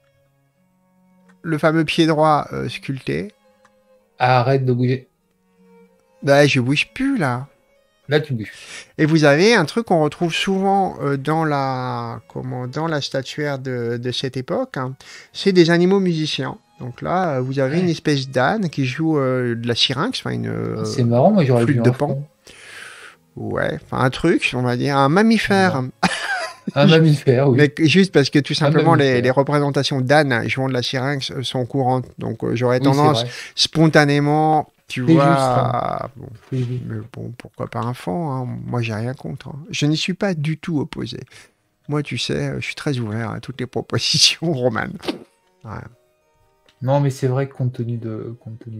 le fameux pied droit sculpté. Arrête de bouger. Bah, je bouge plus là. Là, tu bouges. Et vous avez un truc qu'on retrouve souvent dans la statuaire de cette époque. Hein. C'est des animaux musiciens. Donc là, vous avez une espèce d'âne qui joue de la syrinx, enfin c'est marrant, moi j'aurais flûte vu de pan. Ouais, enfin un truc, on va dire, un mammifère. Un mammifère, oui. Mais juste parce que tout simplement les représentations d'âne jouant de la syrinx sont courantes. Donc j'aurais tendance spontanément, tu vois. Juste, hein. Bon, mais bon, pourquoi pas un fan, hein. Moi j'ai rien contre. Hein. Je n'y suis pas du tout opposé. Moi, tu sais, je suis très ouvert à toutes les propositions romanes. Ouais. Non, mais c'est vrai que compte tenu de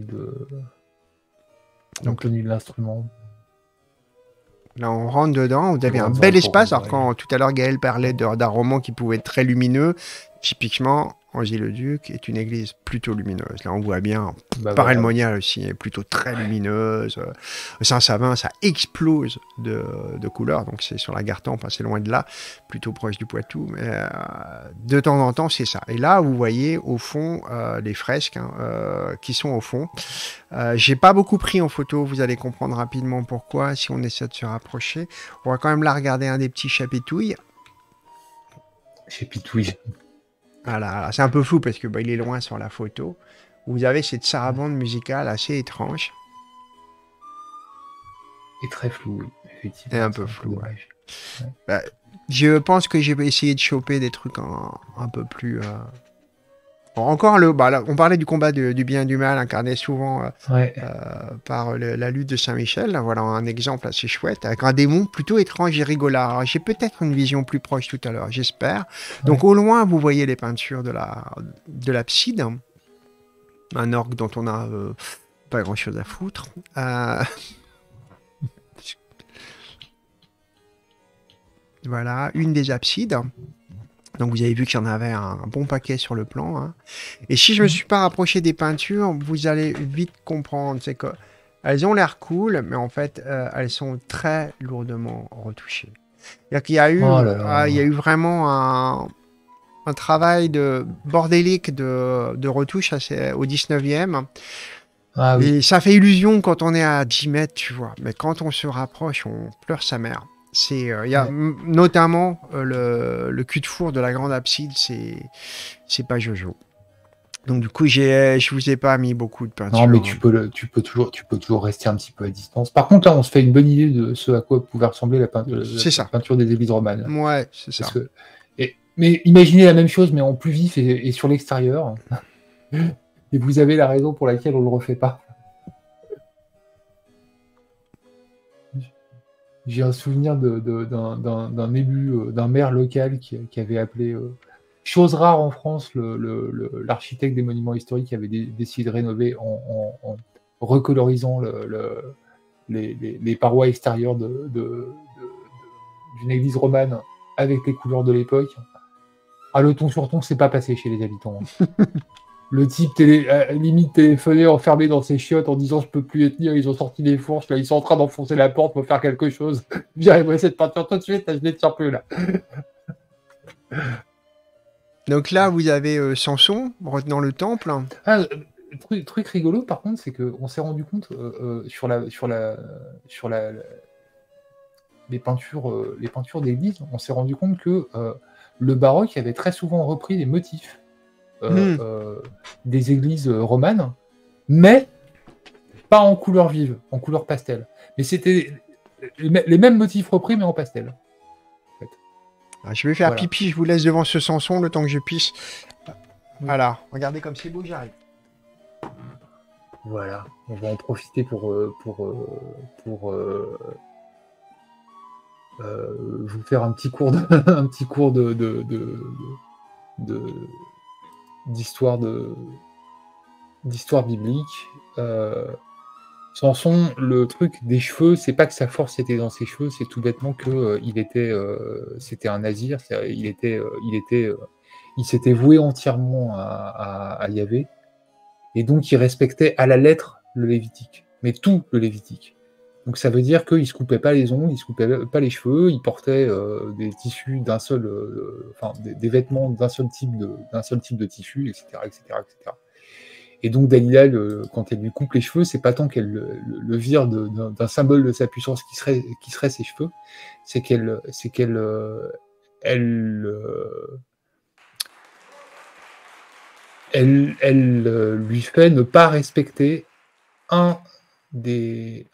l'instrument. Là, on rentre dedans, vous avez un bel espace. Alors, quand tout à l'heure, Gaël parlait d'un roman qui pouvait être très lumineux, typiquement, Angy-le-Duc est une église plutôt lumineuse. Là, on voit bien, pareil, le Monial aussi est plutôt très lumineuse. Saint-Savin, ça explose de couleurs, donc c'est sur la Gartempe, c'est loin de là, plutôt proche du Poitou. Mais de temps en temps, c'est ça. Et là, vous voyez au fond les fresques qui sont au fond. J'ai pas beaucoup pris en photo, vous allez comprendre rapidement pourquoi, si on essaie de se rapprocher. On va quand même là regarder un des petits chapitouilles. Chapitouille. Voilà, c'est un peu flou parce que il est loin sur la photo. Vous avez cette sarabande musicale assez étrange. Et très flou, oui, effectivement. Et un peu flou, ouais. Je pense que j'ai essayé de choper des trucs un peu plus... Bon, encore là, on parlait du combat du bien et du mal incarné souvent par la lutte de Saint-Michel. Là, voilà un exemple assez chouette avec un démon plutôt étrange et rigolard. Alors, j'ai peut-être une vision plus proche tout à l'heure, j'espère. Donc au loin, vous voyez les peintures de l'abside. Un orgue dont on a pas grand-chose à foutre. Voilà, une des absides. Donc vous avez vu qu'il y en avait un bon paquet sur le plan. Hein. Et si je ne me suis pas rapproché des peintures, vous allez vite comprendre. C'est qu'elles ont l'air cool, mais en fait, elles sont très lourdement retouchées. C'est-à-dire qu'il y a eu, il y a eu vraiment un travail bordélique de retouche au 19e. Ah, oui. Et ça fait illusion quand on est à 10 mètres, tu vois. Mais quand on se rapproche, on pleure sa mère. Il y a notamment le cul de four de la grande abside, c'est pas Jojo. Donc du coup, je vous ai pas mis beaucoup de peinture. Non, mais tu peux toujours rester un petit peu à distance. Par contre, là, on se fait une bonne idée de ce à quoi pouvait ressembler la peinture des églises romanes. Ouais, c'est ça. Mais imaginez la même chose, mais en plus vif et sur l'extérieur. Et vous avez la raison pour laquelle on le refait pas. J'ai un souvenir d'un élu, d'un maire local qui avait appelé, chose rare en France, l'architecte des monuments historiques avait décidé de rénover en recolorisant les parois extérieures d'une église romane avec les couleurs de l'époque. Ah, le ton sur ton, c'est pas passé chez les habitants. Le type limite téléphoné, enfermé dans ses chiottes en disant je peux plus les tenir, ils ont sorti les fourches, là ils sont en train d'enfoncer la porte pour faire quelque chose. J'arrive cette peinture tout de suite, là, je les tiens plus là. Donc là, vous avez Samson retenant le temple. Ah, truc rigolo par contre, c'est qu'on s'est rendu compte sur les peintures d'église, on s'est rendu compte que le baroque avait très souvent repris les motifs des églises romanes, mais pas en couleur vive, en couleur pastel. Mais c'était les mêmes motifs repris, mais en pastel. En fait. Ah, je vais faire pipi, je vous laisse devant ce Samson le temps que je pisse. Voilà, regardez comme c'est beau, j'arrive. Voilà, on va en profiter pour vous faire un petit cours d'histoire biblique. Samson, le truc des cheveux, c'est pas que sa force était dans ses cheveux, c'est tout bêtement que c'était un nazir, il s'était voué entièrement à Yahvé, et donc il respectait à la lettre le Lévitique, mais tout le Lévitique. Donc ça veut dire qu'il ne se coupait pas les ongles, il ne se coupait pas les cheveux, il portait des tissus d'un seul, des vêtements d'un seul type de tissu, etc., etc., etc. Et donc Dalila, quand elle lui coupe les cheveux, c'est pas tant qu'elle le vire d'un symbole de sa puissance qui serait ses cheveux, c'est qu'elle lui fait ne pas respecter une des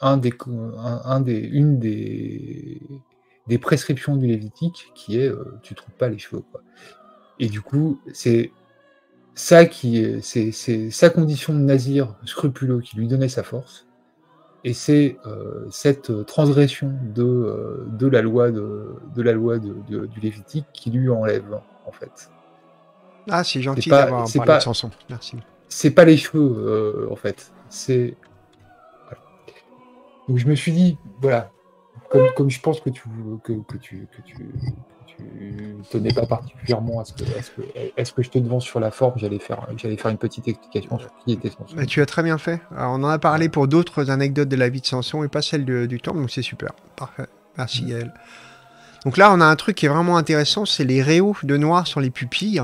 prescriptions du Lévitique, qui est tu trouves pas les cheveux, quoi. Et du coup, c'est ça c'est sa condition de nazir scrupuleux qui lui donnait sa force, et c'est cette transgression de la loi du Lévitique qui lui enlève, en fait. Ah, c'est gentil d'avoir parlé de Samson. Merci. C'est pas les cheveux, en fait. C'est... Voilà. Donc je me suis dit, voilà, comme je pense que tu tenais pas particulièrement à ce que je te devance sur la forme, j'allais faire une petite explication sur qui était Samson. Mais tu as très bien fait. Alors, on en a parlé pour d'autres anecdotes de la vie de Samson et pas celle du temple, donc c'est super. Parfait. Merci Gaël. Donc là, on a un truc qui est vraiment intéressant, c'est les rayos de noir sur les pupilles.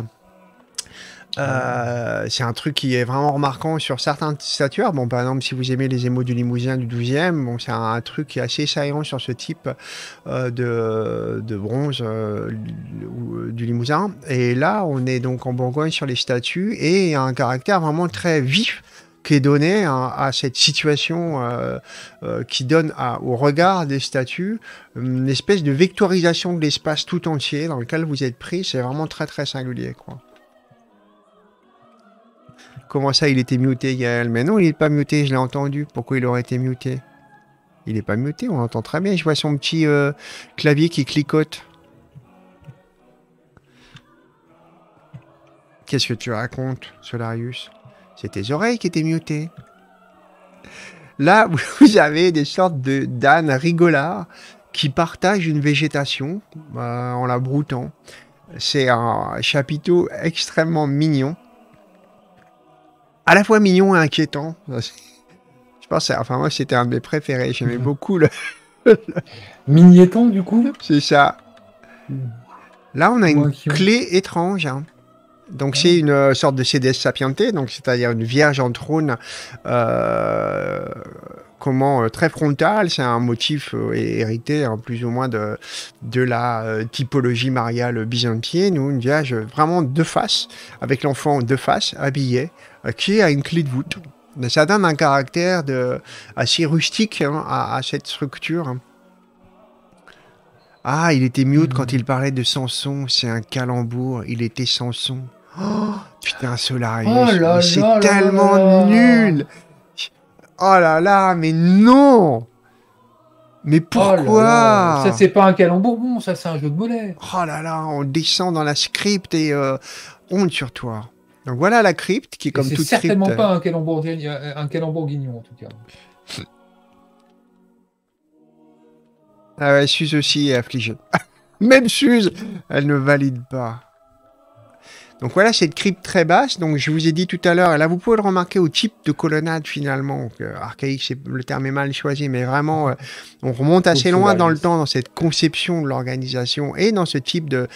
C'est un truc qui est vraiment remarquant sur certains statuaires. Bon, par exemple, si vous aimez les émaux du Limousin du 12e, bon, c'est un truc qui est assez saillant sur ce type de bronze du Limousin. Et là, on est donc en Bourgogne sur les statues et un caractère vraiment très vif qui est donné à cette situation qui donne au regard des statues une espèce de vectorisation de l'espace tout entier dans lequel vous êtes pris. C'est vraiment très très singulier, quoi. Comment ça, il était muté, Gaël? Mais non, il n'est pas muté, je l'ai entendu. Pourquoi il aurait été muté? Il n'est pas muté, on l'entend très bien. Je vois son petit clavier qui clicote. Qu'est-ce que tu racontes, Solarius? C'est tes oreilles qui étaient mutées. Là, vous avez des sortes d'ânes rigolards qui partagent une végétation en la broutant. C'est un chapiteau extrêmement mignon. À la fois mignon et inquiétant. Je pense, enfin moi c'était un de mes préférés. J'aimais beaucoup le. Mignétant du coup. C'est ça. Là on a une clé étrange. Hein. Donc c'est une sorte de Cedes Sapiente, donc c'est-à-dire une vierge en trône. Très frontale, c'est un motif hérité plus ou moins de la typologie mariale byzantine, ou une vierge vraiment de face, avec l'enfant de face, habillé, qui a une clé de voûte. Ça donne un caractère assez rustique à cette structure. Ah, il était mute quand il parlait de Samson, c'est un calembour, il était Samson. Oh, putain, Solarius, c'est tellement nul. Oh là là, mais non! Mais Oh là pourquoi? là, ça c'est pas un calembour, ça c'est un jeu de mollets. Oh là là, on descend dans la crypte et honte sur toi. Donc voilà la crypte qui est comme toute crypte. C'est certainement pas un calembour guignon en tout cas. Ah ouais, Suze aussi est affligée. Même Suze, elle ne valide pas. Donc voilà, c'est une crypte très basse. Donc je vous ai dit tout à l'heure, et là vous pouvez le remarquer au type de colonnade finalement. Donc, archaïque, le terme est mal choisi, mais vraiment, on remonte assez loin dans le temps dans cette conception de l'organisation et dans ce type de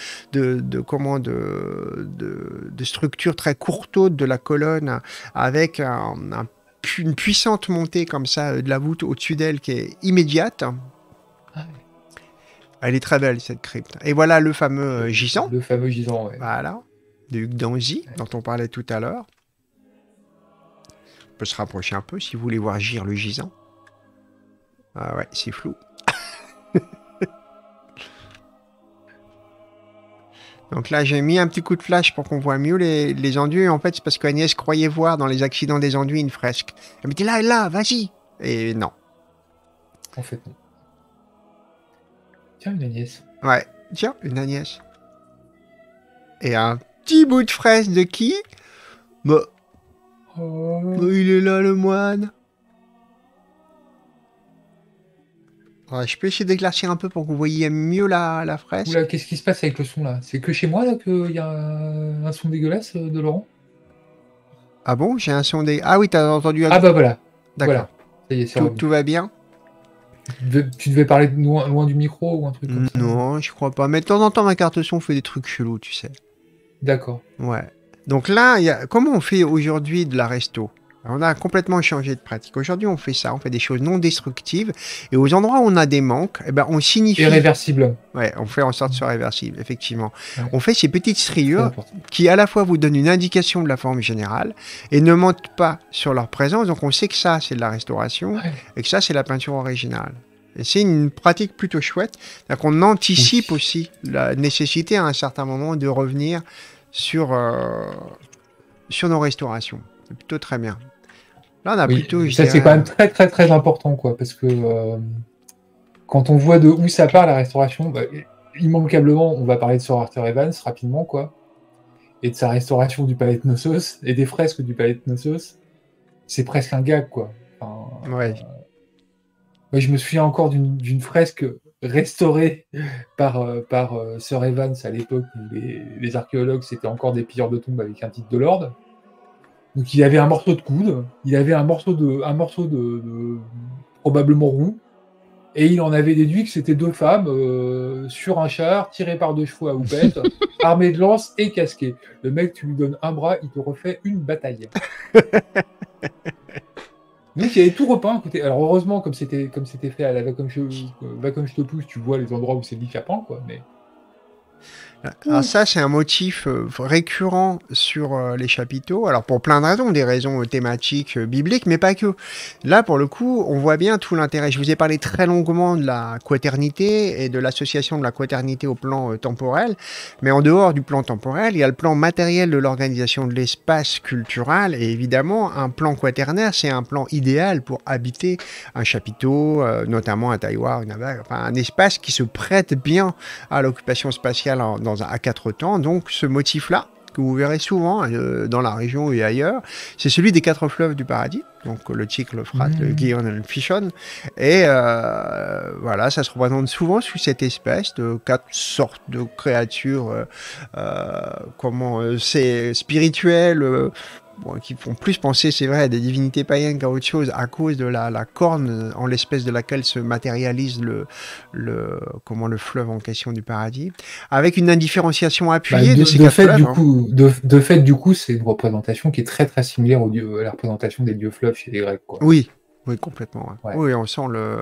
structure très courteaude de la colonne avec une puissante montée comme ça de la voûte au-dessus d'elle qui est immédiate. Elle est très belle cette crypte. Et voilà le fameux gisant. Le fameux gisant, ouais. Voilà. De Hugues d'Anzy, dont on parlait tout à l'heure. On peut se rapprocher un peu si vous voulez voir gire le gisant. Ah ouais, c'est flou. Donc là, j'ai mis un petit coup de flash pour qu'on voit mieux les enduits. En fait, c'est parce qu'Agnès croyait voir dans les accidents des enduits une fresque. Elle me dit là, vas-y. Et non. En fait, non. Tiens, une Agnès. Ouais, tiens, une Agnès. Et un petit bout de fraise de qui? Bah, il est là, le moine. Ouais, je peux essayer d'éclaircir un peu pour que vous voyez mieux la fraise. Oula, qu'est-ce qui se passe avec le son là? C'est que chez moi là qu'il y a un son dégueulasse de Laurent? Ah bon? J'ai un son des... Ah oui, t'as entendu... Ah bah voilà. D'accord. Voilà. Ça y est, tout va bien? Tu devais parler loin du micro ou un truc comme ça? Non, je crois pas. Mais de temps en temps, ma carte son fait des trucs chelous, tu sais. D'accord. Ouais. Donc là, comment on fait aujourd'hui de la resto? On a complètement changé de pratique. Aujourd'hui, on fait ça, on fait des choses non destructives. Et aux endroits où on a des manques, eh ben, on signifie... Irréversible. Ouais, on fait en sorte que ce soit réversible, effectivement. Ouais. On fait ces petites striures qui, à la fois, vous donnent une indication de la forme générale et ne mentent pas sur leur présence. Donc, on sait que ça, c'est de la restauration et que ça, c'est la peinture originale. Et c'est une pratique plutôt chouette. Donc, on anticipe aussi la nécessité, à un certain moment, de revenir sur nos restaurations. C'est plutôt très bien. Là, on a plutôt... Ça, c'est quand même très, très, très important, quoi, parce que quand on voit de où ça part, la restauration, bah, immanquablement, on va parler de Sir Arthur Evans, rapidement, quoi, et de sa restauration du palais de Knossos, et des fresques du palais de Knossos. C'est presque un gag, quoi. Enfin, ouais. Moi, je me souviens encore d'une fresque restaurée par Sir Evans à l'époque où les archéologues, c'était encore des pilleurs de tombes avec un titre de lord. Donc il avait un morceau de coude, il avait un morceau de probablement rond, et il en avait déduit que c'était deux femmes sur un char, tirées par deux chevaux à houppette, armées de lances et casquées. Le mec, tu lui donnes un bras, il te refait une bataille. Donc il y avait tout repeint à côté. Alors heureusement, comme c'était fait à la va comme je te pousse, tu vois les endroits où c'est dit capant, quoi. Mais alors ça, c'est un motif récurrent sur les chapiteaux. Alors pour plein de raisons, des raisons thématiques, bibliques, mais pas que. Là, pour le coup, on voit bien tout l'intérêt. Je vous ai parlé très longuement de la quaternité et de l'association de la quaternité au plan temporel. Mais en dehors du plan temporel, il y a le plan matériel de l'organisation de l'espace culturel. Et évidemment, un plan quaternaire, c'est un plan idéal pour habiter un chapiteau, notamment un tailloir, un espace qui se prête bien à l'occupation spatiale à quatre temps. Donc ce motif-là, que vous verrez souvent dans la région et ailleurs, c'est celui des quatre fleuves du paradis. Donc le Styx, le Frat, le Gihon et le Fishon. Et voilà, ça se représente souvent sous cette espèce de quatre sortes de créatures spirituelles, qui font plus penser, c'est vrai, à des divinités païennes qu'à autre chose, à cause de la corne en l'espèce de laquelle se matérialise le fleuve en question du paradis, avec une indifférenciation appuyée de ces quatre fleuves. De fait, du coup, c'est une représentation qui est très très similaire à la représentation des dieux fleuves chez les Grecs, quoi. Oui, complètement. Ouais. Ouais. Oui, on sent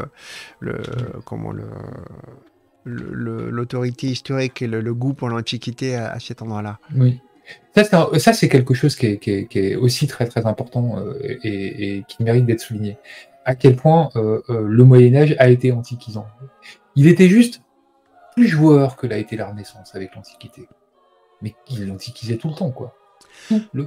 l'autorité historique et le goût pour l'Antiquité à cet endroit-là. Oui. Ça, c'est quelque chose qui est aussi très très important et qui mérite d'être souligné. À quel point le Moyen-Âge a été antiquisant. Il était juste plus joueur que l'a été la Renaissance avec l'Antiquité. Mais il l'antiquisait tout le temps, quoi. Tout le temps.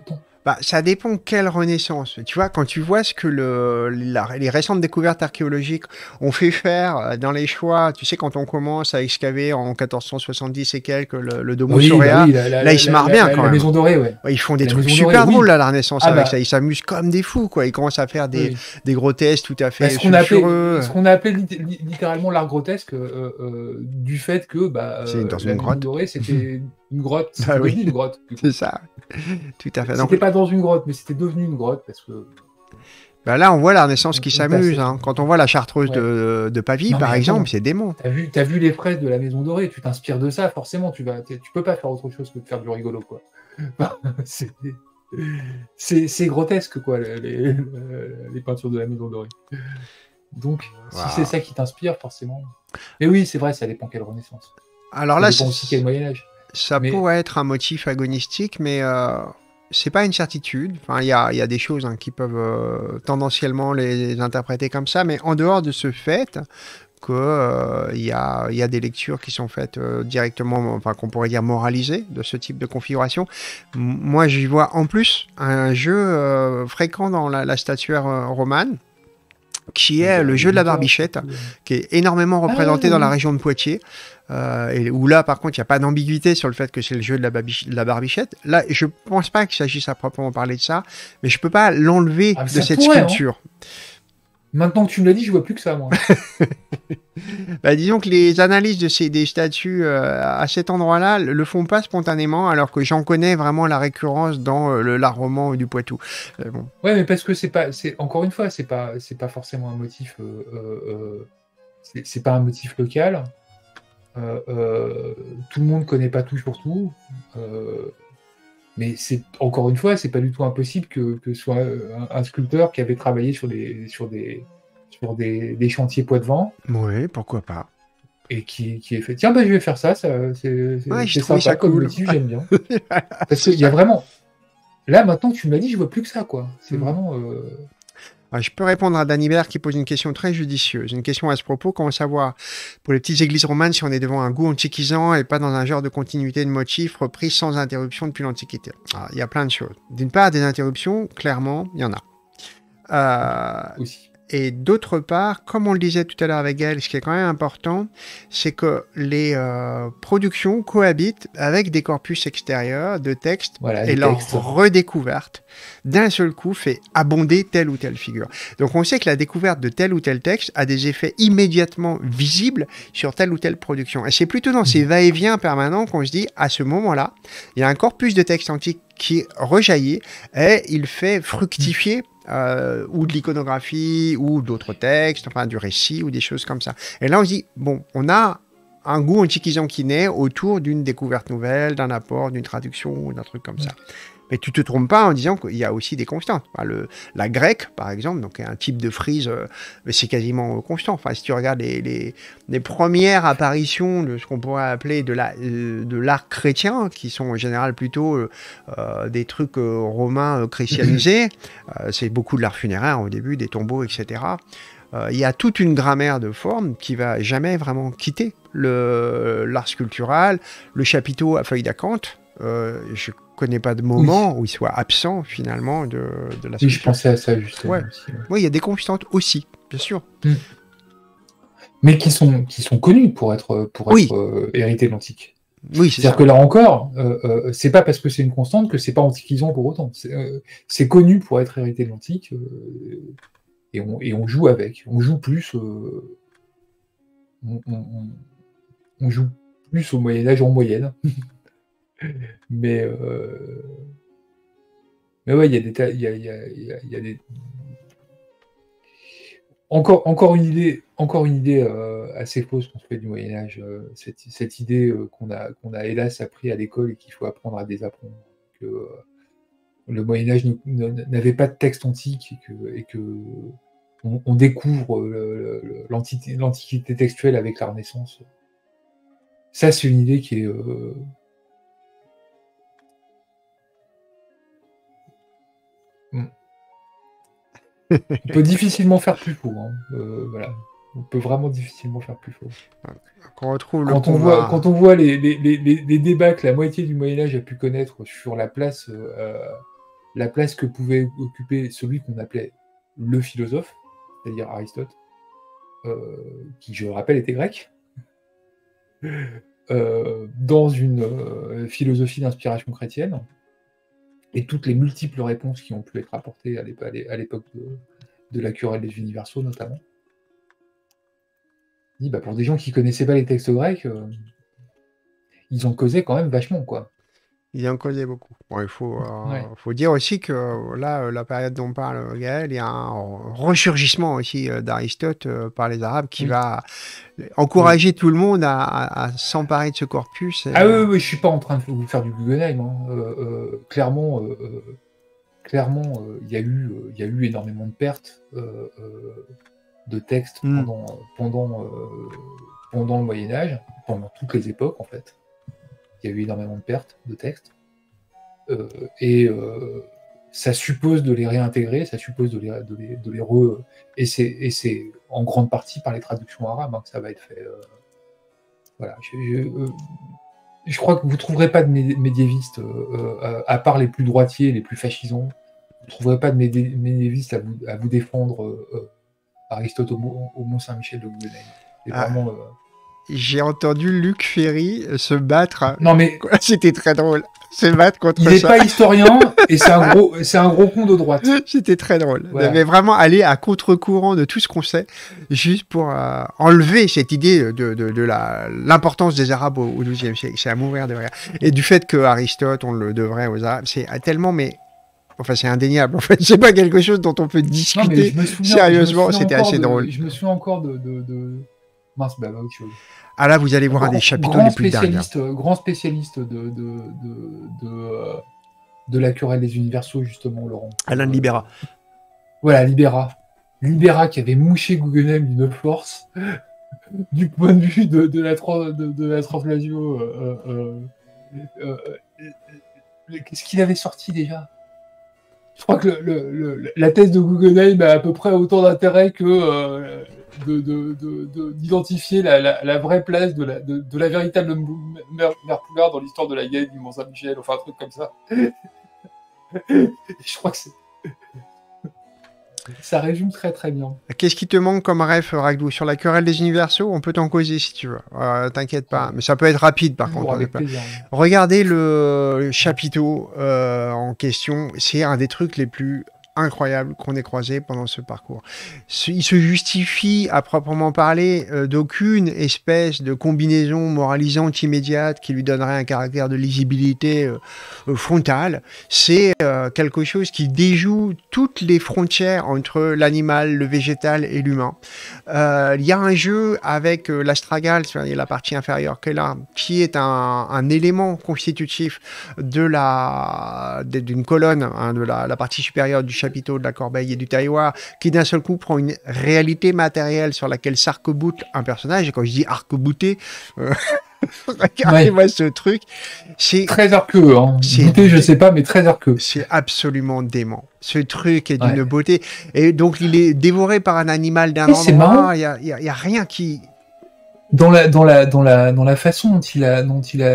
Bah, ça dépend quelle Renaissance. Tu vois, quand tu vois ce que les récentes découvertes archéologiques ont fait faire dans les choix, tu sais, quand on commence à excaver en 1470 et quelques le Domus Oui, bah Aurea, oui, là, ils se marrent bien quand la même. Maison Dorée, ouais. Ouais, ils font des La trucs Maison super Dorée, drôles, oui. là, la Renaissance, Ah avec bah, ça. Ils s'amusent comme des fous, quoi. Ils commencent à faire des oui. grotesques tout à Bah, fait ce qu'on a sulfureux. appelé littéralement l'art grotesque, du fait que C'est dans la une Maison grotte. Dorée, c'était une grotte, Bah c'était oui, devenu une grotte. Du coup. c'est ça. Tout à fait. Donc, C'était pas dans une grotte, mais c'était devenu une grotte parce que bah là, on voit la Renaissance qui on s'amuse. passait. Hein. Quand on voit la chartreuse Ouais. de Pavie, Non par mais exemple, attends, c'est dément. t'as vu les fresques de la Maison Dorée, tu t'inspires de ça, forcément, tu peux pas faire autre chose que de faire du rigolo, quoi. c'est c'est grotesque, quoi, les peintures de la Maison Dorée. Donc, si Waouh. c'est ça qui t'inspire, forcément. Mais oui, c'est vrai, ça dépend quelle Renaissance. Alors Ça là, dépend aussi quel Moyen-Âge. ça Mais pourrait être un motif agonistique, mais c'est pas une certitude. Enfin, il y a des choses qui peuvent tendanciellement les interpréter comme ça, mais en dehors de ce fait que il y a des lectures qui sont faites directement, enfin qu'on pourrait dire moralisées de ce type de configuration. Moi, j'y vois en plus un jeu fréquent dans la statuaire romane, qui est le jeu de la barbichette, qui est énormément représenté dans la région de Poitiers, et où là, par contre, il n'y a pas d'ambiguïté sur le fait que c'est le jeu de la barbichette. Là, je pense pas qu'il s'agisse à proprement parler de ça, mais je peux pas l'enlever de cette sculpture. Maintenant que tu me l'as dit, je vois plus que ça, moi. Bah, disons que les analyses des statues à cet endroit-là le font pas spontanément, alors que j'en connais vraiment la récurrence dans l'art roman du Poitou. Bon. Ouais, mais parce que encore une fois, c'est pas forcément un motif. C'est pas un motif local. Tout le monde connaît pas tout sur tout. Mais encore une fois, c'est pas du tout impossible que ce soit un sculpteur qui avait travaillé sur des chantiers Poitevin. Oui, pourquoi pas. Et qui est fait. Tiens, je vais faire ça. C'est sympa ça comme cool. motif, j'aime bien. Parce qu'il y a vraiment. Là, maintenant que tu me l'as dit, je vois plus que ça, quoi. C'est vraiment. Je peux répondre à Danibert qui pose une question très judicieuse. Une question à ce propos, comment savoir pour les petites églises romanes si on est devant un goût antiquisant et pas dans un genre de continuité de motifs repris sans interruption depuis l'Antiquité. Il y a plein de choses. D'une part, des interruptions, clairement, il y en a. Aussi. Et d'autre part, comme on le disait tout à l'heure avec Gaël, ce qui est quand même important, c'est que les productions cohabitent avec des corpus extérieurs de textes, et leur redécouverte d'un seul coup fait abonder telle ou telle figure. Donc on sait que la découverte de tel ou tel texte a des effets immédiatement visibles sur telle ou telle production. Et c'est plutôt dans ces va-et-vient permanents qu'on se dit, à ce moment-là, il y a un corpus de textes antiques qui rejaillit et il fait fructifier ou de l'iconographie, ou d'autres textes, enfin du récit, ou des choses comme ça. Et là, on se dit, bon, on a un goût antiquisant qui naît autour d'une découverte nouvelle, d'un apport, d'une traduction, ou d'un truc comme ça. Mais tu te trompes pas en disant qu'il y a aussi des constantes. Enfin, la grecque, par exemple, donc un type de frise, c'est quasiment constant. Enfin, si tu regardes les premières apparitions de ce qu'on pourrait appeler de l'art chrétien, qui sont en général plutôt des trucs romains christianisés, c'est beaucoup de l'art funéraire au début, des tombeaux, etc. Il y a toute une grammaire de formes qui va jamais vraiment quitter l'art sculptural, le chapiteau à feuilles d'acanthe. Je connais pas de moment où il soit absent finalement de la sculpture. Oui, je pensais à ça justement. Ouais. Aussi, ouais. Oui, il y a des constantes aussi, bien sûr. Mais qui sont connus pour être hérités de l'antique. Oui, c'est-à-dire que là encore, c'est pas parce que c'est une constante que c'est pas antiquisant pour autant. C'est connu pour être hérité de l'antique et on joue avec. On joue plus. On joue plus au Moyen-Âge en moyenne. Mais ouais, il y a des encore une idée assez fausse qu'on se fait du Moyen-Âge, cette idée qu'on a hélas appris à l'école et qu'il faut apprendre à désapprendre, que le Moyen-Âge n'avait pas de texte antique et que on découvre l'antiquité textuelle avec la Renaissance. Ça, c'est une idée qui est on peut difficilement faire plus faux. Voilà. On peut vraiment difficilement faire plus faux. Quand on voit les débats que la moitié du Moyen-Âge a pu connaître sur la place la place que pouvait occuper celui qu'on appelait le philosophe, c'est-à-dire Aristote, qui, je le rappelle, était grec, dans une philosophie d'inspiration chrétienne, et toutes les multiples réponses qui ont pu être apportées à l'époque de la querelle des universaux, notamment. Pour des gens qui connaissaient pas les textes grecs, ils en causaient quand même vachement, quoi. Ils en causaient beaucoup. Bon, il faut dire aussi que là, la période dont parle Gaël, il y a un ressurgissement aussi d'Aristote par les Arabes qui va encourager tout le monde à s'emparer de ce corpus. Ah oui, je suis pas en train de vous faire du Guggenheim. Clairement, il y a eu énormément de pertes de textes pendant le Moyen-Âge, pendant toutes les époques, en fait. Il y a eu énormément de pertes de textes. Ça suppose de les réintégrer, ça suppose de les et c'est en grande partie par les traductions arabes que ça va être fait. Voilà. Je crois que vous ne trouverez pas de médiévistes, à part les plus droitiers, les plus fascisants, vous ne trouverez pas de médiévistes à vous défendre Aristote au Mont-Saint-Michel de Guggenheim. C'est vraiment... J'ai entendu Luc Ferry se battre. Non mais c'était très drôle. Se battre contre ça. Il n'est pas historien et c'est un gros con de droite. C'était très drôle. Voilà. Mais vraiment aller à contre-courant de tout ce qu'on sait, juste pour enlever cette idée de l'importance des Arabes au XIIe siècle. C'est à mourir de rire. Et du fait que Aristote, on le devrait aux Arabes, c'est tellement enfin, c'est indéniable. En fait, c'est pas quelque chose dont on peut discuter sérieusement. C'était assez drôle. Je me souviens encore de... Mince, autre chose. Ah là, vous allez voir un des chapitres les plus dingues. Grand spécialiste de la querelle des universaux, justement, Laurent. Alain de Libera. Voilà, Libera. Libera qui avait mouché Guggenheim d'une force du point de vue de la translation. Qu'est-ce qu'il avait sorti déjà ? Je crois que la thèse de Guggenheim a à peu près autant d'intérêt que d'identifier la vraie place de la véritable mère Poulard dans l'histoire de la guerre du Mont-Saint-Michel, enfin un truc comme ça. Je crois que ça résume très très bien. Qu'est-ce qui te manque comme ref, Ragdou ? Sur la querelle des universaux, on peut t'en causer si tu veux. T'inquiète pas. Mais ça peut être rapide par contre. Avec plaisir. Regardez le chapiteau en question. C'est un des trucs les plus incroyables qu'on ait croisé pendant ce parcours. Il se justifie à proprement parler d'aucune espèce de combinaison moralisante immédiate qui lui donnerait un caractère de lisibilité frontale. C'est quelque chose qui déjoue toutes les frontières entre l'animal, le végétal et l'humain. Il y a un jeu avec l'astragale, c'est-à-dire la partie inférieure qui est là, qui est un élément constitutif d'une colonne, de la partie supérieure du chapiteau, de la corbeille et du tailloir, qui d'un seul coup prend une réalité matérielle sur laquelle s'arc-boute un personnage. Et quand je dis arc-bouté, regardez-moi ce truc. C'est très arqueux. Hein. Bouté, je sais pas, mais très arqueux. C'est absolument dément. Ce truc est d'une beauté. Et donc, il est dévoré par un animal d'un endroit. Il y a rien qui... Dans la façon dont il a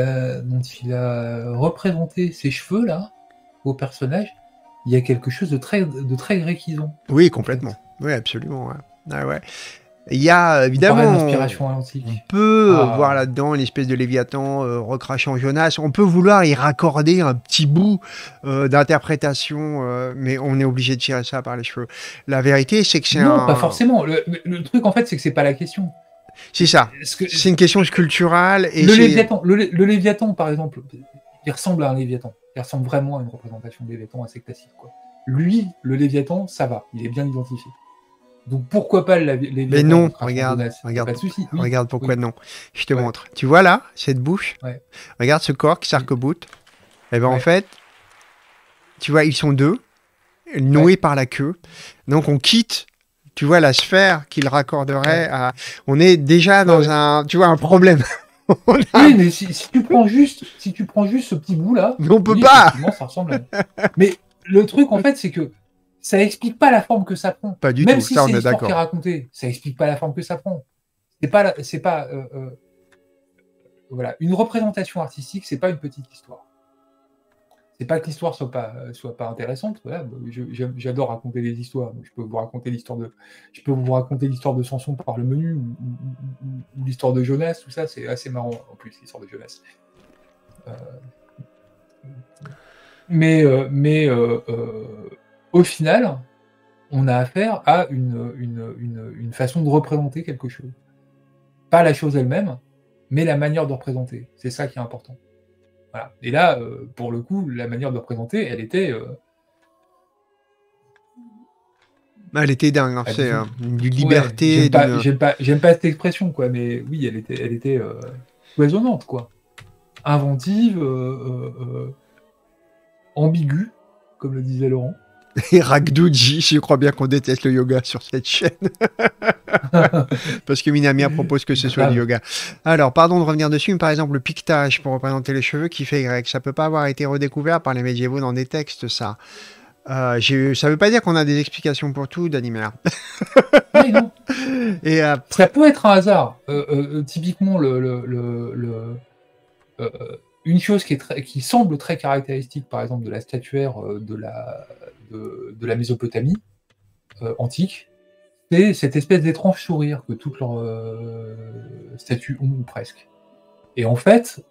représenté ses cheveux, là, au personnage, il y a quelque chose de très gréquisant. Oui, complètement. Oui, absolument. Ouais. Ah ouais. Il y a évidemment, on peut voir là-dedans une espèce de Léviathan recrachant Jonas. On peut vouloir y raccorder un petit bout d'interprétation, mais on est obligé de tirer ça par les cheveux. La vérité, c'est que c'est non, pas forcément. Le truc, en fait, c'est que c'est pas la question. C'est ça. C'est une question sculpturale. Et le Léviathan, par exemple, il ressemble à un Léviathan. Il ressemble vraiment à une représentation de Léviathan assez classique, quoi. Lui, le Léviathan, ça va. Il est bien identifié. Donc pourquoi pas les Mais non, regarde pourquoi non. Je te montre. Tu vois là, cette bouche. Regarde ce corps qui s'arc-boute. Et ben en fait, tu vois, ils sont deux, noués par la queue. Donc on quitte, tu vois, la sphère qu'il raccorderait à. On est déjà dans un problème. Oui, mais si tu prends juste ce petit bout là, on peut pas. Ça ressemble. Mais le truc en fait, c'est que ça explique pas la forme que ça prend. Pas du Même tout. si Ça, c'est on est l'histoire d'accord. qui est racontée, ça explique pas la forme que ça prend. Voilà, une représentation artistique, c'est pas une petite histoire. C'est pas que l'histoire soit pas intéressante. Voilà, j'adore raconter des histoires. Donc je peux vous raconter l'histoire de Samson par le menu ou l'histoire de Jonas. Tout ça, c'est assez marrant en plus l'histoire de Jonas. Mais au final, on a affaire à une façon de représenter quelque chose. Pas la chose elle-même, mais la manière de représenter. C'est ça qui est important. Voilà. Et là, pour le coup, la manière de représenter, elle était... Elle était dingue, hein. C'est une liberté. J'aime pas cette expression, quoi, mais oui, elle était foisonnante, quoi. Inventive, ambiguë, comme le disait Laurent. Et Ragdoji, je crois bien qu'on déteste le yoga sur cette chaîne. Parce que Minamia propose que ce soit du yoga. Alors, pardon de revenir dessus, mais par exemple, le piquetage pour représenter les cheveux qui fait grec, ça peut pas avoir été redécouvert par les médiévaux dans des textes, ça. Ça veut pas dire qu'on a des explications pour tout, Danimer. Oui, non. Et ça peut être un hasard. Typiquement, une chose qui semble très caractéristique, par exemple, de la statuaire de la Mésopotamie antique, c'est cette espèce d'étrange sourire que toutes leurs statues ont, ou presque. Et en fait,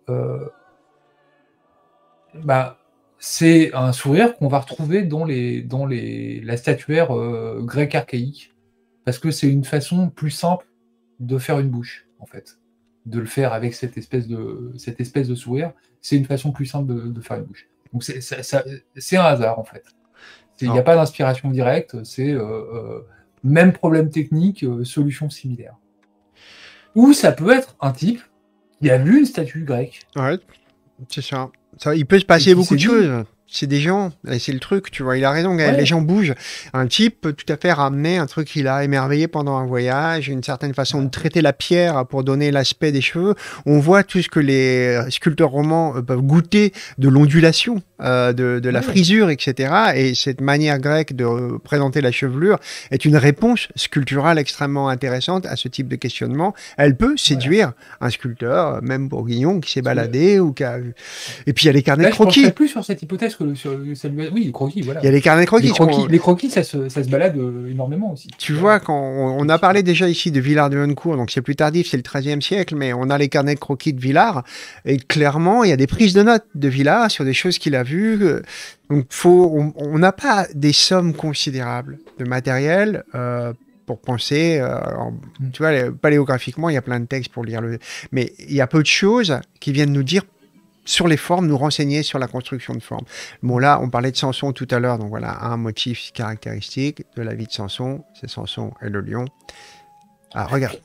c'est un sourire qu'on va retrouver dans la statuaire grecque archaïque, parce que c'est une façon plus simple de faire une bouche, en fait. De le faire avec cette espèce de sourire, c'est une façon plus simple de faire une bouche. Donc c'est un hasard, en fait. Il n'y a pas d'inspiration directe, c'est même problème technique, solution similaire. Ou ça peut être un type qui a vu une statue grecque. Ouais, c'est ça. Il peut se passer beaucoup de choses. C'est des gens, et c'est le truc, tu vois, il a raison, Gaël, les gens bougent. Un type peut tout à fait ramener un truc qu'il a émerveillé pendant un voyage, une certaine façon de traiter la pierre pour donner l'aspect des cheveux. On voit tout ce que les sculpteurs romans peuvent goûter de l'ondulation, de la frisure, etc. Et cette manière grecque de présenter la chevelure est une réponse sculpturale extrêmement intéressante à ce type de questionnement. Elle peut séduire un sculpteur, même Bourguignon, qui s'est baladé ou qui a... Et puis il y a les carnets de croquis. Je ne plus sur cette hypothèse que oui, les croquis, voilà. Il y a les carnets de croquis. Les croquis, ça se balade énormément aussi. Tu vois, quand on a parlé déjà ici de Villard de Honnecourt, donc c'est plus tardif, c'est le XIIIe siècle, mais on a les carnets de croquis de Villard, et clairement, il y a des prises de notes de Villard sur des choses qu'il a vues. Donc, on n'a pas des sommes considérables de matériel pour penser, tu vois, paléographiquement, il y a plein de textes pour lire mais il y a peu de choses qui viennent nous dire sur les formes, nous renseigner sur la construction de formes. Bon, là, on parlait de Samson tout à l'heure, donc voilà, un motif caractéristique de la vie de Samson, c'est Samson et le lion. Ah, regarde.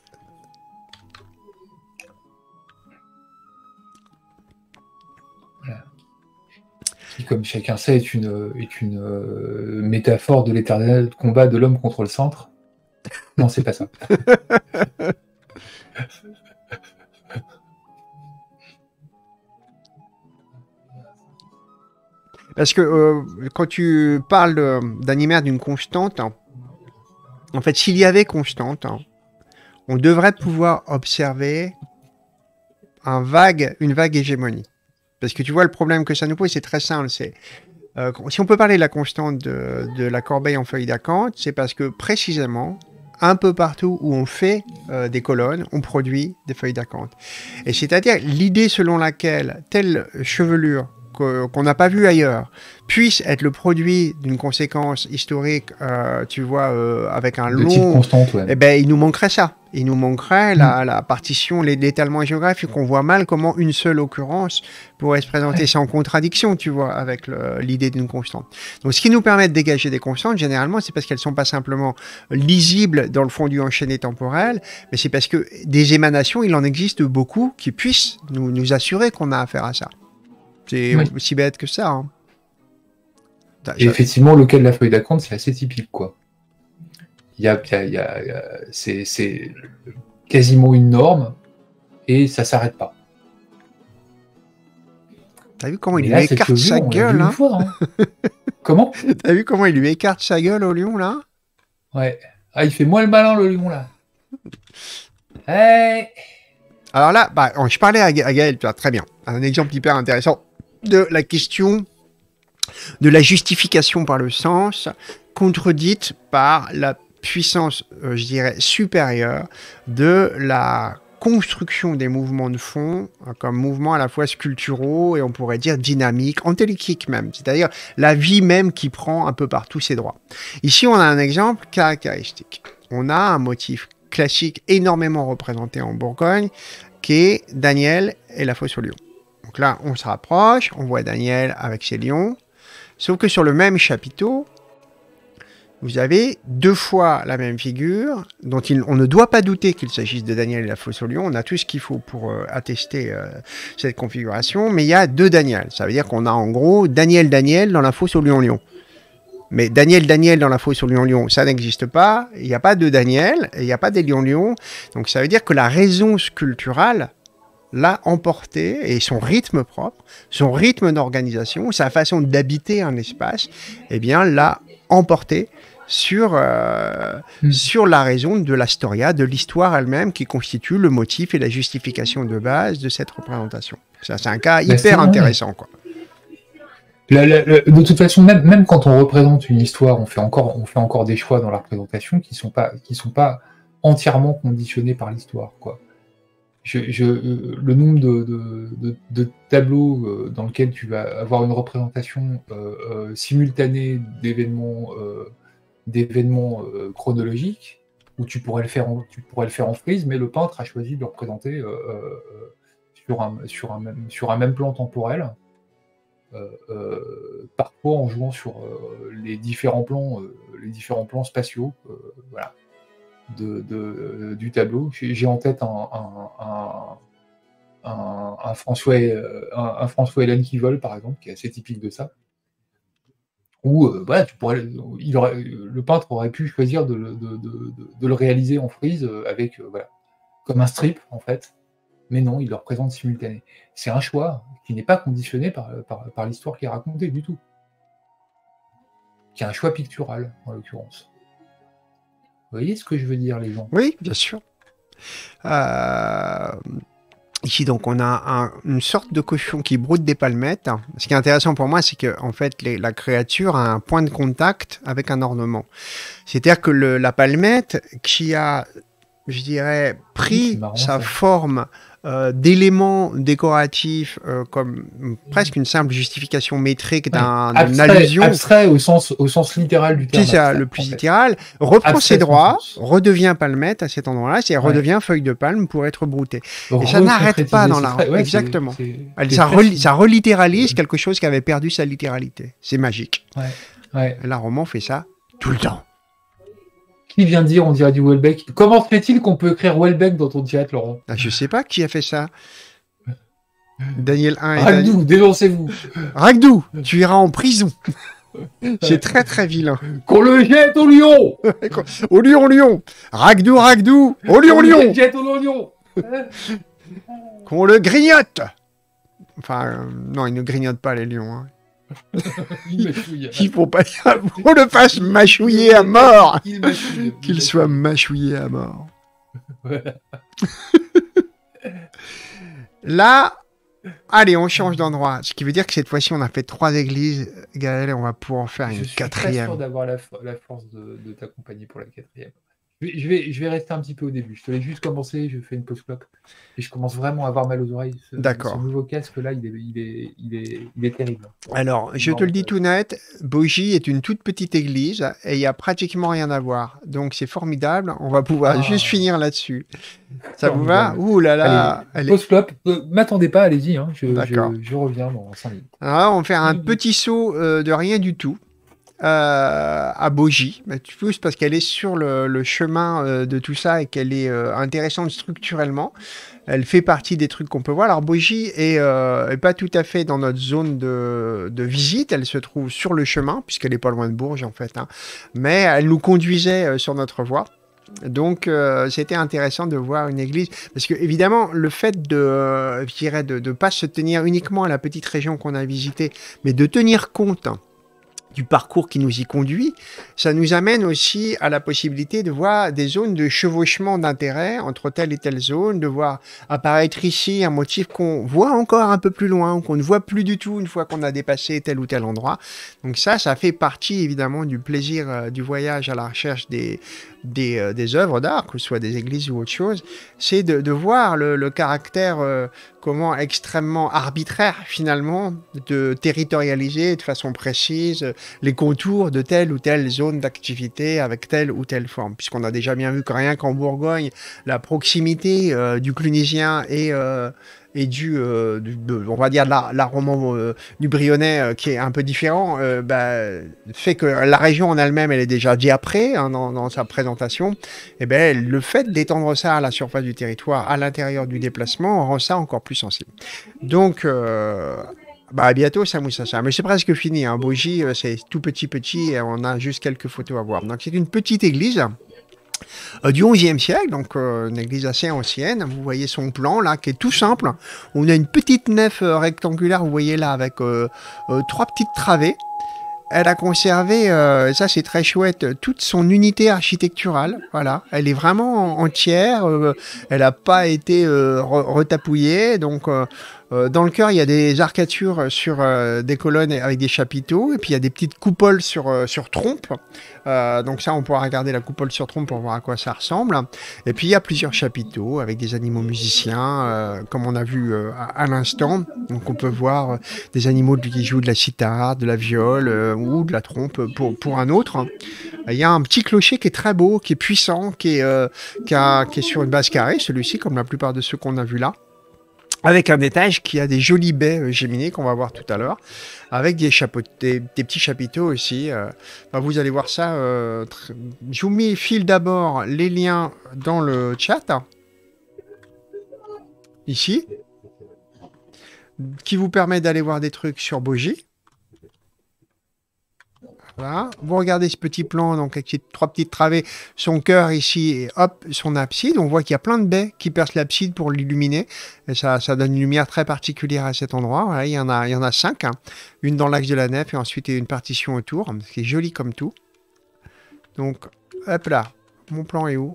Voilà. Qui, comme chacun sait, est une métaphore de l'éternel combat de l'homme contre le centre. Non, c'est pas ça. Parce que quand tu parles d'animer d'une constante, en fait, s'il y avait constante, on devrait pouvoir observer une vague hégémonie. Parce que tu vois, le problème que ça nous pose, c'est très simple. Si on peut parler de la constante de la corbeille en feuille d'acanthe, c'est parce que précisément, un peu partout où on fait des colonnes, on produit des feuilles d'acanthe. Et c'est-à-dire l'idée selon laquelle telle chevelure qu'on n'a pas vu ailleurs, puisse être le produit d'une conséquence historique, tu vois, avec un long... type constante, ouais. Eh ben, il nous manquerait ça. Il nous manquerait la partition, l'étalement géographique, qu'on voit mal comment une seule occurrence pourrait se présenter sans contradiction, tu vois, avec l'idée d'une constante. Donc, ce qui nous permet de dégager des constantes, généralement, c'est parce qu'elles ne sont pas simplement lisibles dans le fondu enchaîné temporel, mais c'est parce que des émanations, il en existe beaucoup qui puissent nous assurer qu'on a affaire à ça. C'est aussi bête que ça. Hein. Et effectivement, le cas de la feuille d'acanthe, c'est assez typique, quoi. C'est quasiment une norme et ça s'arrête pas. T'as vu comment il lui écarte sa gueule, hein, Comment? T'as vu comment il lui écarte sa gueule au lion, là? Ouais. Ah, il fait moins le malin, le lion, là. Hey. Alors là, je parlais à Gaël, très bien. Un exemple hyper intéressant de la question de la justification par le sens, contredite par la puissance, je dirais, supérieure de la construction des mouvements de fond, comme mouvements à la fois sculpturaux et on pourrait dire dynamiques, antéléquiques même, c'est-à-dire la vie même qui prend un peu partout ses droits. Ici, on a un exemple caractéristique. On a un motif classique énormément représenté en Bourgogne, qui est Daniel et la fosse aux lions. Donc là, on se rapproche, on voit Daniel avec ses lions, sauf que sur le même chapiteau, vous avez 2 fois la même figure, dont on ne doit pas douter qu'il s'agisse de Daniel et la fosse aux lions. On a tout ce qu'il faut pour attester cette configuration, mais il y a 2 Daniel. Ça veut dire qu'on a en gros Daniel dans la fosse aux lions. Mais Daniel dans la fosse aux lions, ça n'existe pas. Il n'y a pas de Daniel, il n'y a pas des lions. Donc ça veut dire que la raison sculpturale l'a emporté, et son rythme propre, son rythme d'organisation, sa façon d'habiter un espace, eh bien l'a emporté sur la raison de la storia, de l'histoire elle-même qui constitue le motif et la justification de base de cette représentation. Ça, c'est un cas hyper intéressant, quoi. De toute façon, même quand on représente une histoire, on fait encore des choix dans la représentation qui sont pas entièrement conditionnés par l'histoire, quoi. Le nombre de tableaux dans lesquels tu vas avoir une représentation simultanée d'événements chronologiques, où tu pourrais le faire en frise, mais le peintre a choisi de le représenter sur un même plan temporel, parfois en jouant sur les différents plans spatiaux, voilà, du tableau. J'ai en tête un François Hélène qui vole, par exemple, qui est assez typique de ça. Où voilà, le peintre aurait pu choisir de le réaliser en frise avec voilà, comme un strip en fait, mais non, il le représente simultané. C'est un choix qui n'est pas conditionné par l'histoire qui est racontée du tout, qui est un choix pictural en l'occurrence. Vous voyez ce que je veux dire, les gens? Oui, bien sûr. Ici, donc, on a une sorte de cochon qui broute des palmettes. Ce qui est intéressant pour moi, c'est que en fait, la créature a un point de contact avec un ornement. C'est-à-dire que la palmette qui a, je dirais, pris sa forme d'éléments décoratifs comme presque une simple justification métrique d'une allusion. Abstrait au sens littéral du terme. C'est ça, le plus littéral. Reprend ses droits, redevient palmette à cet endroit-là, c'est redevient feuille de palme pour être broutée. Et ça n'arrête pas dans la... Exactement. Ça relittéralise quelque chose qui avait perdu sa littéralité. C'est magique. Et la roman fait ça tout le temps. Qui vient de dire on dirait du Houellebecq? Comment fait-il qu'on peut écrire Houellebecq dans ton direct, Laurent? Je sais pas qui a fait ça. Daniel 1 et Ragdou, dénoncez-vous. Ragdou, tu iras en prison. C'est très très vilain. Qu'on le jette au lion. Au lion. Ragdou, au lion. Qu'on le jette au lion. Qu'on le grignote. Enfin, non, il ne grignote pas les lions. Hein. Il faut pas qu'on le fasse mâchouiller à mort. Qu'il soit mâchouillé à mort. Voilà. Là, allez, on change d'endroit. Ce qui veut dire que cette fois-ci, on a fait 3 églises. Gaël, on va pouvoir en faire une 4e. Je suis très sûr d'avoir la force de t'accompagner pour la 4e. Je vais rester un petit peu au début. Je te laisse juste commencer, je fais une pause clope. Et je commence vraiment à avoir mal aux oreilles. D'accord. Ce nouveau casque là, il est terrible. Alors, je te le dis tout net, Bogie est une toute petite église et il n'y a pratiquement rien à voir. Donc c'est formidable, on va pouvoir juste finir là-dessus. Ça vous va? Ouh là là. Allez, pause clope. M'attendez pas, allez-y. Hein. Je reviens dans 5 minutes. Alors, on va faire un petit saut de rien du tout. À Bogie, parce qu'elle est sur le chemin de tout ça et qu'elle est intéressante structurellement. Elle fait partie des trucs qu'on peut voir. Alors Bogie est pas tout à fait dans notre zone de visite, elle se trouve sur le chemin, puisqu'elle n'est pas loin de Bourges en fait, hein. Mais elle nous conduisait sur notre voie. Donc c'était intéressant de voir une église, parce que évidemment le fait de pas se tenir uniquement à la petite région qu'on a visitée, mais de tenir compte du parcours qui nous y conduit, ça nous amène aussi à la possibilité de voir des zones de chevauchement d'intérêt entre telle et telle zone, de voir apparaître ici un motif qu'on voit encore un peu plus loin, ou qu'on ne voit plus du tout une fois qu'on a dépassé tel ou tel endroit. Donc ça fait partie évidemment du plaisir du voyage à la recherche des œuvres d'art, que ce soit des églises ou autre chose, c'est de voir le caractère comment extrêmement arbitraire finalement de territorialiser de façon précise les contours de telle ou telle zone d'activité avec telle ou telle forme, puisqu'on a déjà bien vu que rien qu'en Bourgogne, la proximité du clunisien et on va dire l'arroman du Brionnais qui est un peu différent, fait que la région en elle-même, elle est déjà diaprée dans sa présentation. Et le fait d'étendre ça à la surface du territoire, à l'intérieur du déplacement, rend ça encore plus sensible. Donc, à bientôt, Samou Sacha. Mais c'est presque fini. Bougie, c'est tout petit et on a juste quelques photos à voir. Donc, c'est une petite église du XIe siècle, donc une église assez ancienne. Vous voyez son plan là, qui est tout simple. On a une petite nef rectangulaire, vous voyez là, avec 3 petites travées. Elle a conservé, ça c'est très chouette, toute son unité architecturale. Voilà, elle est vraiment entière. Elle n'a pas été retapouillée. Donc, dans le chœur, il y a des arcatures sur des colonnes avec des chapiteaux. Et puis, il y a des petites coupoles sur trompe. Donc ça, on pourra regarder la coupole sur trompe pour voir à quoi ça ressemble. Et puis, il y a plusieurs chapiteaux avec des animaux musiciens, comme on a vu à l'instant. Donc, on peut voir des animaux qui jouent de la cithare, de la viole ou de la trompe pour un autre. Il y a un petit clocher qui est très beau, qui est puissant, qui est sur une base carrée, celui-ci, comme la plupart de ceux qu'on a vus là. Avec un étage qui a des jolies baies géminées qu'on va voir tout à l'heure, avec des petits chapiteaux aussi. Vous allez voir ça. Je vous file d'abord les liens dans le chat, ici, qui vous permet d'aller voir des trucs sur Bougie. Voilà. Vous regardez ce petit plan, donc avec ces 3 petites travées, son cœur ici, et hop, son abside. On voit qu'il y a plein de baies qui percent l'abside pour l'illuminer. Et ça donne une lumière très particulière à cet endroit. Voilà, il y en a 5. Une dans l'axe de la nef et ensuite une partition autour. C'est joli comme tout. Donc, hop là. Mon plan est où?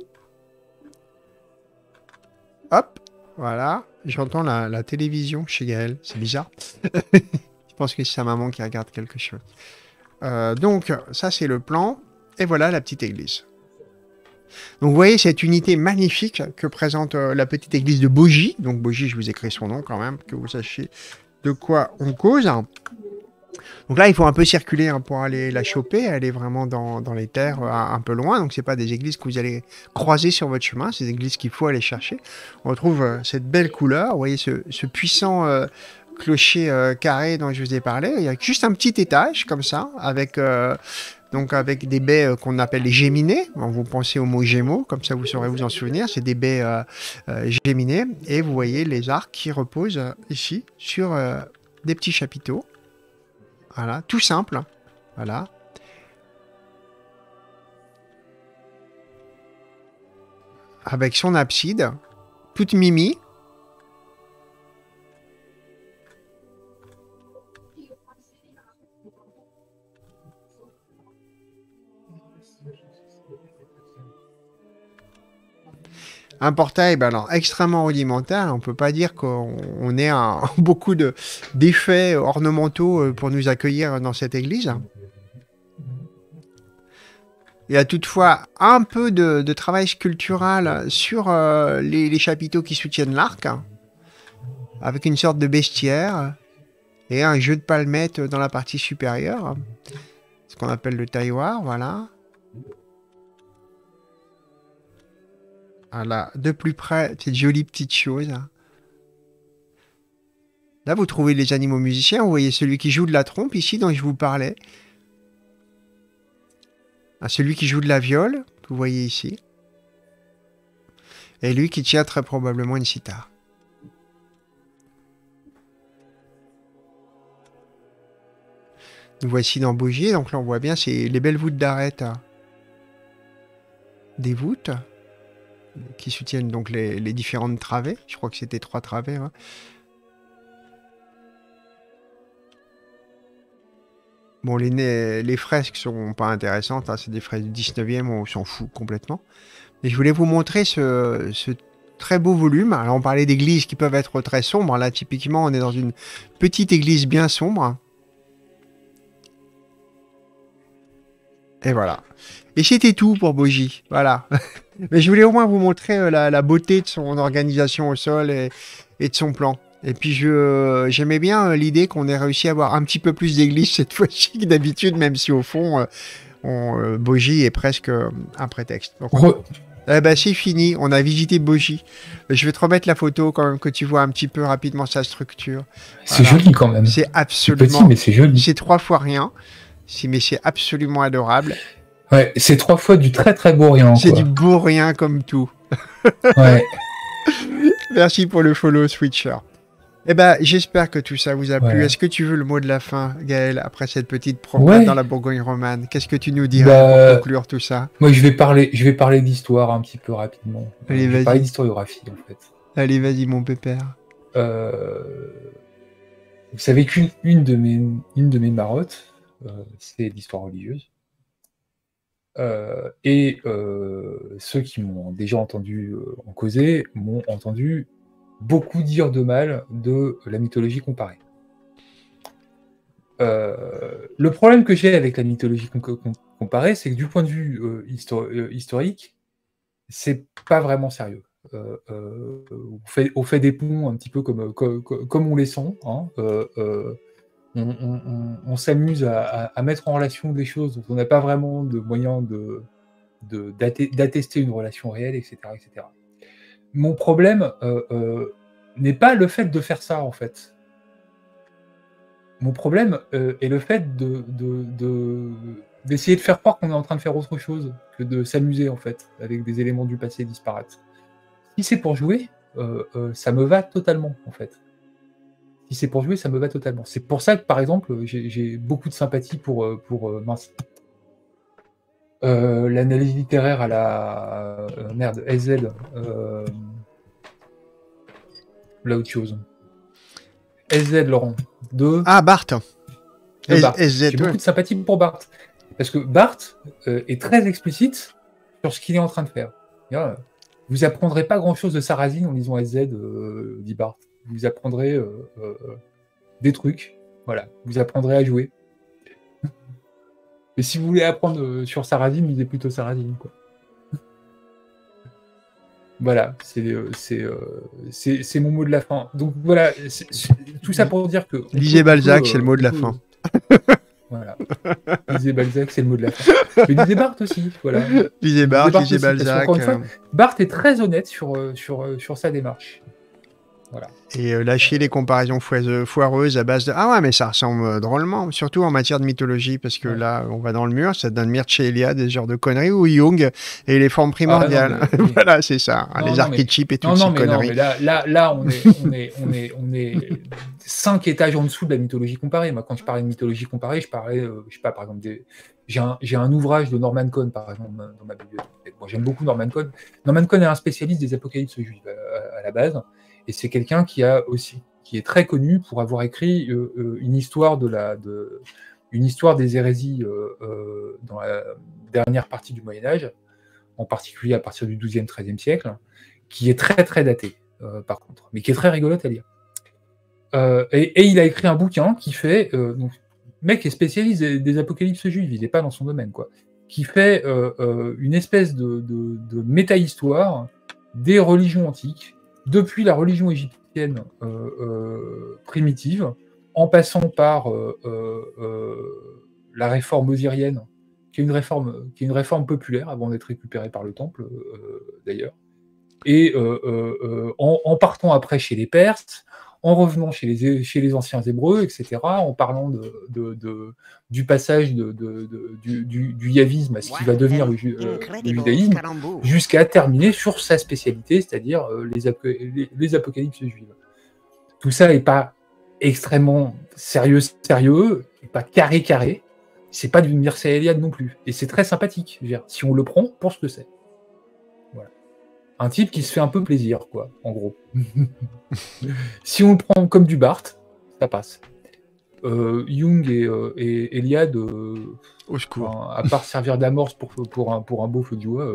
Hop, voilà. J'entends la télévision chez Gaël. C'est bizarre. Je pense que c'est sa maman qui regarde quelque chose. Donc, ça, c'est le plan. Et voilà la petite église. Donc, vous voyez cette unité magnifique que présente la petite église de Bougie. Donc, Bougie, je vous écris son nom quand même, que vous sachiez de quoi on cause. Donc là, il faut un peu circuler pour aller la choper. Elle est vraiment dans les terres, un peu loin. Donc, ce n'est pas des églises que vous allez croiser sur votre chemin. C'est des églises qu'il faut aller chercher. On retrouve cette belle couleur. Vous voyez ce puissant clocher carré dont je vous ai parlé. Il y a juste un petit étage comme ça, avec des baies qu'on appelle les géminées. Vous pensez au mot gémeaux, comme ça vous saurez vous en souvenir. C'est des baies géminées. Et vous voyez les arcs qui reposent ici sur des petits chapiteaux. Voilà, tout simple. Voilà. Avec son abside, toute mimi. Un portail extrêmement rudimentaire. On ne peut pas dire qu'on ait beaucoup d'effets ornementaux pour nous accueillir dans cette église. Il y a toutefois un peu de travail sculptural sur les chapiteaux qui soutiennent l'arc, avec une sorte de bestiaire et un jeu de palmettes dans la partie supérieure, ce qu'on appelle le tailloir, voilà. Voilà, de plus près, cette jolie petite chose. Là, vous trouvez les animaux musiciens. Vous voyez celui qui joue de la trompe ici, dont je vous parlais. Celui qui joue de la viole, que vous voyez ici. Et lui qui tient très probablement une cithare. Nous voici dans Bougie. Donc là, on voit bien, c'est les belles voûtes d'arête. Des voûtes qui soutiennent donc les différentes travées. Je crois que c'était 3 travées. Hein. Bon, les fresques sont pas intéressantes, hein, c'est des fresques du 19e, on s'en fout complètement. Et je voulais vous montrer ce très beau volume. Alors, on parlait d'églises qui peuvent être très sombres. Là, typiquement, on est dans une petite église bien sombre. Et voilà. Et c'était tout pour Bogie. Voilà. Mais je voulais au moins vous montrer la beauté de son organisation au sol et de son plan. Et puis j'aimais bien l'idée qu'on ait réussi à avoir un petit peu plus d'églises cette fois-ci que d'habitude, même si au fond, Bogie est presque un prétexte. Donc, eh ben, c'est fini, on a visité Bogie. Je vais te remettre la photo quand même, que tu vois un petit peu rapidement sa structure. C'est joli quand même. C'est absolument... petit, mais c'est joli. C'est 3 fois rien, mais c'est absolument adorable. Ouais, c'est 3 fois du très très beau rien. C'est du beau rien comme tout. Ouais. Merci pour le follow, Switcher. Eh ben, j'espère que tout ça vous a plu. Est-ce que tu veux le mot de la fin, Gaël, après cette petite promenade dans la Bourgogne romane? Qu'est-ce que tu nous dirais pour conclure tout ça? Moi, je vais parler d'histoire un petit peu rapidement. Allez, je vais parler d'historiographie, en fait. Allez, vas-y, mon pépère. Vous savez qu'une de mes marottes, c'est l'histoire religieuse. Ceux qui m'ont déjà entendu en causer m'ont entendu beaucoup dire de mal de la mythologie comparée. Le problème que j'ai avec la mythologie comparée, c'est que du point de vue historique, c'est pas vraiment sérieux. On fait des ponts un petit peu comme on les sent. Hein. On s'amuse à mettre en relation des choses dont on n'a pas vraiment de moyen d'attester une relation réelle, etc. etc. Mon problème n'est pas le fait de faire ça, en fait. Mon problème est le fait d'essayer de faire croire qu'on est en train de faire autre chose que de s'amuser, en fait, avec des éléments du passé disparates. Si c'est pour jouer, ça me va totalement, en fait. Si c'est pour jouer, ça me va totalement. C'est pour ça que, par exemple, j'ai beaucoup de sympathie pour l'analyse littéraire à la... SZ. Là, autre chose. SZ, Laurent. Barthes. J'ai beaucoup de sympathie pour Barthes. Parce que Barthes est très explicite sur ce qu'il est en train de faire. Vous apprendrez pas grand-chose de Sarrazine en lisant SZ, dit Barthes. Vous apprendrez des trucs. Voilà. Vous apprendrez à jouer. Mais si vous voulez apprendre sur Sarrazine, lisez plutôt Sarrazine, quoi. Voilà, c'est mon mot de la fin. Donc voilà, tout ça pour dire que... Lisez Balzac, c'est le mot de la fin. Voilà. Lisez Balzac, c'est le mot de la fin. Mais lisez Barthes aussi, voilà. Lisez Barthes, lisez Balzac. Encore une fois, Barthes est très honnête sur sa démarche. Voilà. Et lâcher les comparaisons foireuses à base de « Ah ouais, mais ça ressemble drôlement », surtout en matière de mythologie, parce que là, on va dans le mur, ça donne Mircea Eliade, des genres de conneries, ou Jung, et les formes primordiales. Voilà, c'est ça, les archétypes et toutes ces conneries. Non, mais là, on est 5 étages en dessous de la mythologie comparée. Moi, quand je parlais de mythologie comparée, je parlais, je sais pas, par exemple, j'ai un ouvrage de Norman Cohn, par exemple, dans ma bibliothèque. Bon, j'aime beaucoup Norman Cohn. Norman Cohn est un spécialiste des apocalypses juives, à la base. Et c'est quelqu'un qui est très connu pour avoir écrit une histoire des hérésies dans la dernière partie du Moyen-Âge, en particulier à partir du XIIe, XIIIe siècle, qui est très très datée, par contre, mais qui est très rigolote à lire. Et il a écrit un bouquin qui fait... donc, le mec est spécialiste des apocalypses juives, il n'est pas dans son domaine, quoi, qui fait une espèce de méta-histoire des religions antiques, depuis la religion égyptienne primitive, en passant par la réforme osirienne, qui est une réforme populaire avant d'être récupérée par le temple, d'ailleurs, et en partant après chez les Perses, en revenant chez les anciens Hébreux, etc., en parlant du passage du yavisme à ce qui va devenir le judaïsme, jusqu'à terminer sur sa spécialité, c'est-à-dire les apocalypses juives. Tout ça n'est pas extrêmement sérieux, et pas carré, c'est pas du Mircea Eliade non plus. Et c'est très sympathique, je veux dire, si on le prend pour ce que c'est. Voilà. Un type qui se fait un peu plaisir, quoi, en gros. Si on le prend comme du Barthes, ça passe. Jung et Eliade, Au secours. à part servir d'amorce pour un beau feu de joie,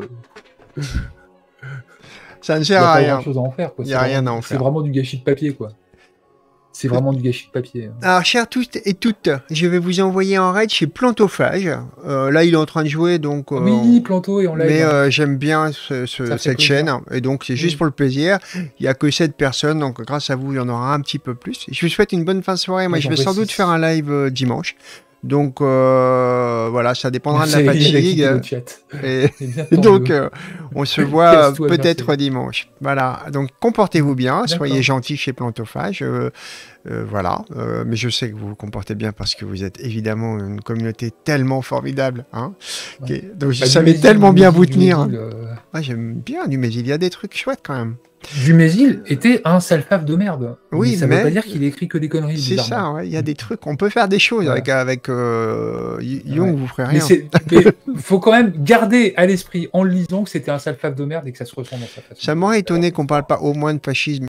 Ça ne il n'y sert a à pas rien. grand-chose à en faire. Il n'y a rien à en C'est faire. vraiment du gâchis de papier, quoi. C'est vraiment du gâchis de papier. Alors, chers toutes et toutes, je vais vous envoyer en raid chez Plantophage. Là, il est en train de jouer, donc... Oui, Planto est en live. Mais j'aime bien cette plaisir. chaîne, et donc c'est juste Oui. pour le plaisir. Il n'y a que 7 personnes, donc grâce à vous, il y en aura un petit peu plus. Je vous souhaite une bonne fin de soirée. Moi, Ouais, je vais j'en sans doute précise. faire un live dimanche. Donc voilà, ça dépendra de la fatigue. Et donc, on se voit peut-être dimanche. Voilà, donc comportez-vous bien, soyez gentils chez Plantophage. Voilà, mais je sais que vous vous comportez bien parce que vous êtes évidemment une communauté tellement formidable. Hein, Ouais. donc je savais tellement bien vous tenir. Ah, j'aime bien du Mésil, il y a des trucs chouettes quand même. Dumézil était un salfave de merde. Oui, mais ça veut pas dire qu'il écrit que des conneries. C'est ça, ouais, il y a des trucs. On peut faire des choses avec Jung, vous ferez rien. Mais faut quand même garder à l'esprit en le lisant que c'était un salfave de merde et que ça se ressent dans sa façon. Ça m'aurait étonné qu'on parle pas au moins de fascisme